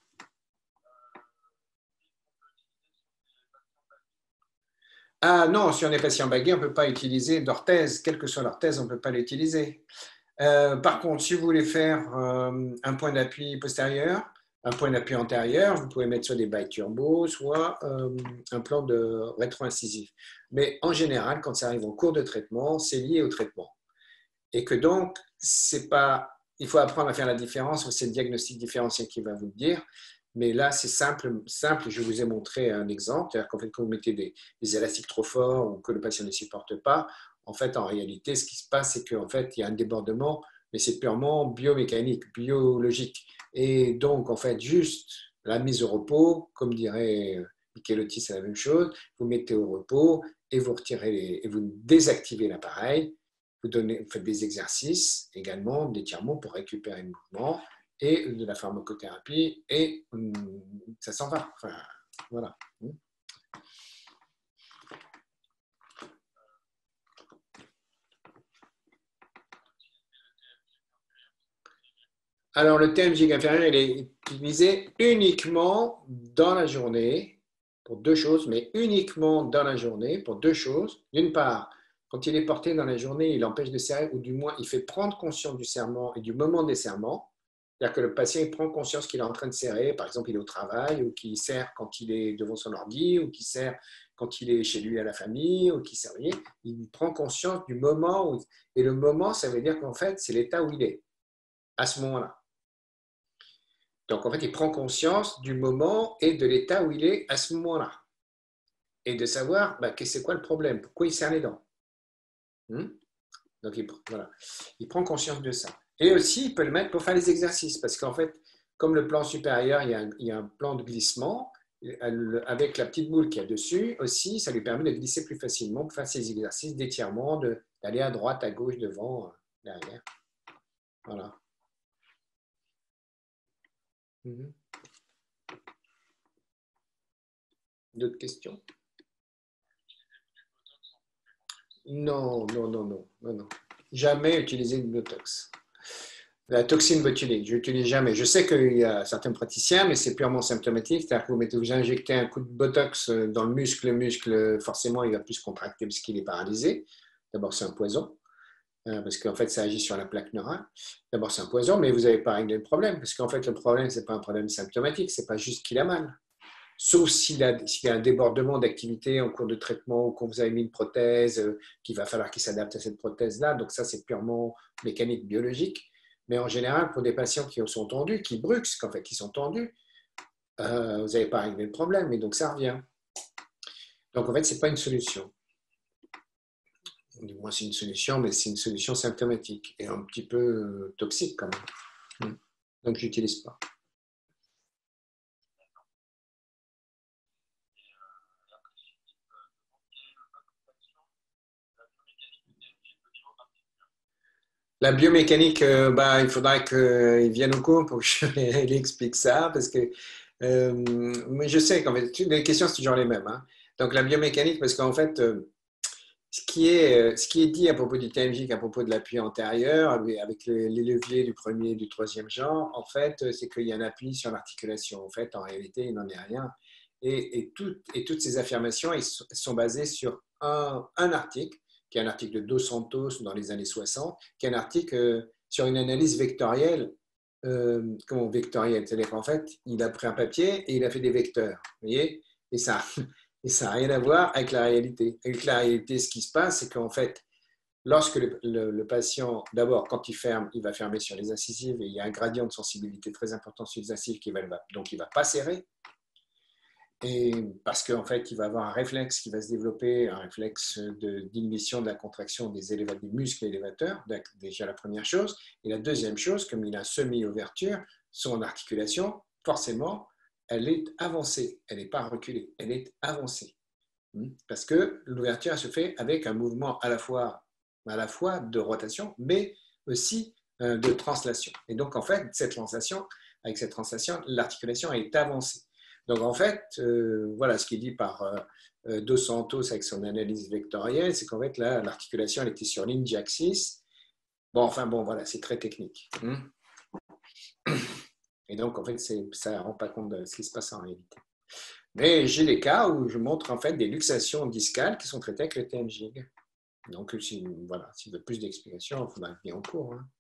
Ah non, si on est patient bagué, on ne peut pas utiliser d'orthèse. Quelle que soit l'orthèse, on ne peut pas l'utiliser. Euh, par contre, si vous voulez faire euh, un point d'appui postérieur, un point d'appui antérieur, vous pouvez mettre soit des bails turbo, soit euh, un plan de rétro-incisif. Mais en général, quand ça arrive en cours de traitement, c'est lié au traitement. Et que donc, c'est pas, il faut apprendre à faire la différence, c'est le diagnostic différentiel qui va vous le dire. Mais là, c'est simple, simple. Je vous ai montré un exemple. C'est-à-dire qu'en fait, quand vous mettez des, des élastiques trop forts ou que le patient ne supporte pas, en fait, en réalité, ce qui se passe, c'est qu'en fait, il y a un débordement mais c'est purement biomécanique, biologique. Et donc, en fait, juste la mise au repos, comme dirait Michelotti, c'est la même chose, vous mettez au repos et vous retirez les, et vous désactivez l'appareil, vous, donnez, vous faites des exercices également, d'étirement pour récupérer le mouvement et de la pharmacothérapie et hum, ça s'en va. Enfin, voilà. Alors, le T M J inférieur, il est utilisé uniquement dans la journée pour deux choses, mais uniquement dans la journée pour deux choses. D'une part, quand il est porté dans la journée, il empêche de serrer, ou du moins, il fait prendre conscience du serrement et du moment des serrements. C'est-à-dire que le patient il prend conscience qu'il est en train de serrer, par exemple, il est au travail, ou qu'il serre quand il est devant son ordi, ou qu'il serre quand il est chez lui à la famille, ou qu'il serre, il prend conscience du moment. Où, et le moment, ça veut dire qu'en fait, c'est l'état où il est, à ce moment-là. Donc, en fait, il prend conscience du moment et de l'état où il est à ce moment-là. Et de savoir, bah, c'est quoi le problème, pourquoi il serre les dents. Hmm? Donc, il, voilà. il prend conscience de ça. Et aussi, il peut le mettre pour faire les exercices, parce qu'en fait, comme le plan supérieur, il y a un, il y a un plan de glissement, avec la petite boule qu'il y a dessus, aussi, ça lui permet de glisser plus facilement pour faire ses exercices d'étirement, d'aller à droite, à gauche, devant, derrière. Voilà. Mm-hmm. D'autres questions? Non, non, non, non, non, non. Jamais utiliser de Botox. La toxine botulique, je n'utilise jamais. Je sais qu'il y a certains praticiens, mais c'est purement symptomatique. C'est-à-dire que vous mettez, vous injectez un coup de Botox dans le muscle, le muscle, forcément, il va plus contracter parce qu'il est paralysé. D'abord, c'est un poison, parce qu'en fait, ça agit sur la plaque neurale. D'abord, c'est un poison, mais vous n'avez pas réglé le problème, parce qu'en fait, le problème, ce n'est pas un problème symptomatique, ce n'est pas juste qu'il a mal. Sauf s'il a, s'il y a un débordement d'activité en cours de traitement ou qu'on vous avez mis une prothèse, euh, qu'il va falloir qu'il s'adapte à cette prothèse-là. Donc ça, c'est purement mécanique, biologique. Mais en général, pour des patients qui sont tendus, qui bruxent, en fait, qui sont tendus, euh, vous n'avez pas réglé le problème et donc ça revient. Donc en fait, ce n'est pas une solution. Du moins, c'est une solution, mais c'est une solution symptomatique et un petit peu euh, toxique quand même. Donc, je n'utilise pas. La biomécanique, euh, bah, il faudra qu'il vienne au cours pour que je lui explique ça, parce que euh, mais je sais qu'en fait, les questions, c'est toujours les mêmes. Hein. Donc, la biomécanique, parce qu'en fait, euh, ce, qui est, ce qui est dit à propos du T M J, à propos de l'appui antérieur, avec les, les leviers du premier et du troisième genre, en fait, c'est qu'il y a un appui sur l'articulation. En fait, en réalité, il n'en est rien. Et, et, tout, et toutes ces affirmations elles sont basées sur un, un article, qui est un article de Dos Santos dans les années soixante, qui est un article euh, sur une analyse vectorielle. Euh, comment vectorielle? C'est-à-dire qu'en fait, il a pris un papier et il a fait des vecteurs. Vous voyez? Et ça et ça n'a rien à voir avec la réalité. Avec la réalité, ce qui se passe, c'est qu'en fait, lorsque le, le, le patient, d'abord, quand il ferme, il va fermer sur les incisives et il y a un gradient de sensibilité très important sur les incisives, qui va, donc il ne va pas serrer. Et parce qu'en fait, il va avoir un réflexe qui va se développer, un réflexe d'inhibition de, de la contraction des, éléva, des muscles élévateurs, déjà la première chose. Et la deuxième chose, comme il a semi-ouverture, son articulation, forcément, elle est avancée, elle n'est pas reculée, elle est avancée. Parce que l'ouverture se fait avec un mouvement à la fois, à la fois de rotation, mais aussi de translation. Et donc, en fait, cette translation, avec cette translation, l'articulation est avancée. Donc, en fait, euh, voilà ce qui est dit par euh, Dos Santos avec son analyse vectorielle, c'est qu'en fait, là, l'articulation, elle était sur ligne J-axis. Bon, enfin, bon, voilà, c'est très technique. Et donc, en fait, ça ne rend pas compte de ce qui se passe en réalité. Mais j'ai des cas où je montre en fait des luxations discales qui sont traitées avec le T M J. Donc, si, voilà, s'il veut plus d'explications, il faudra venir en cours. Hein.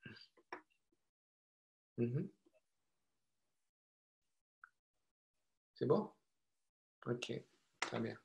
Mm-hmm. C'est bon? Ok, très bien.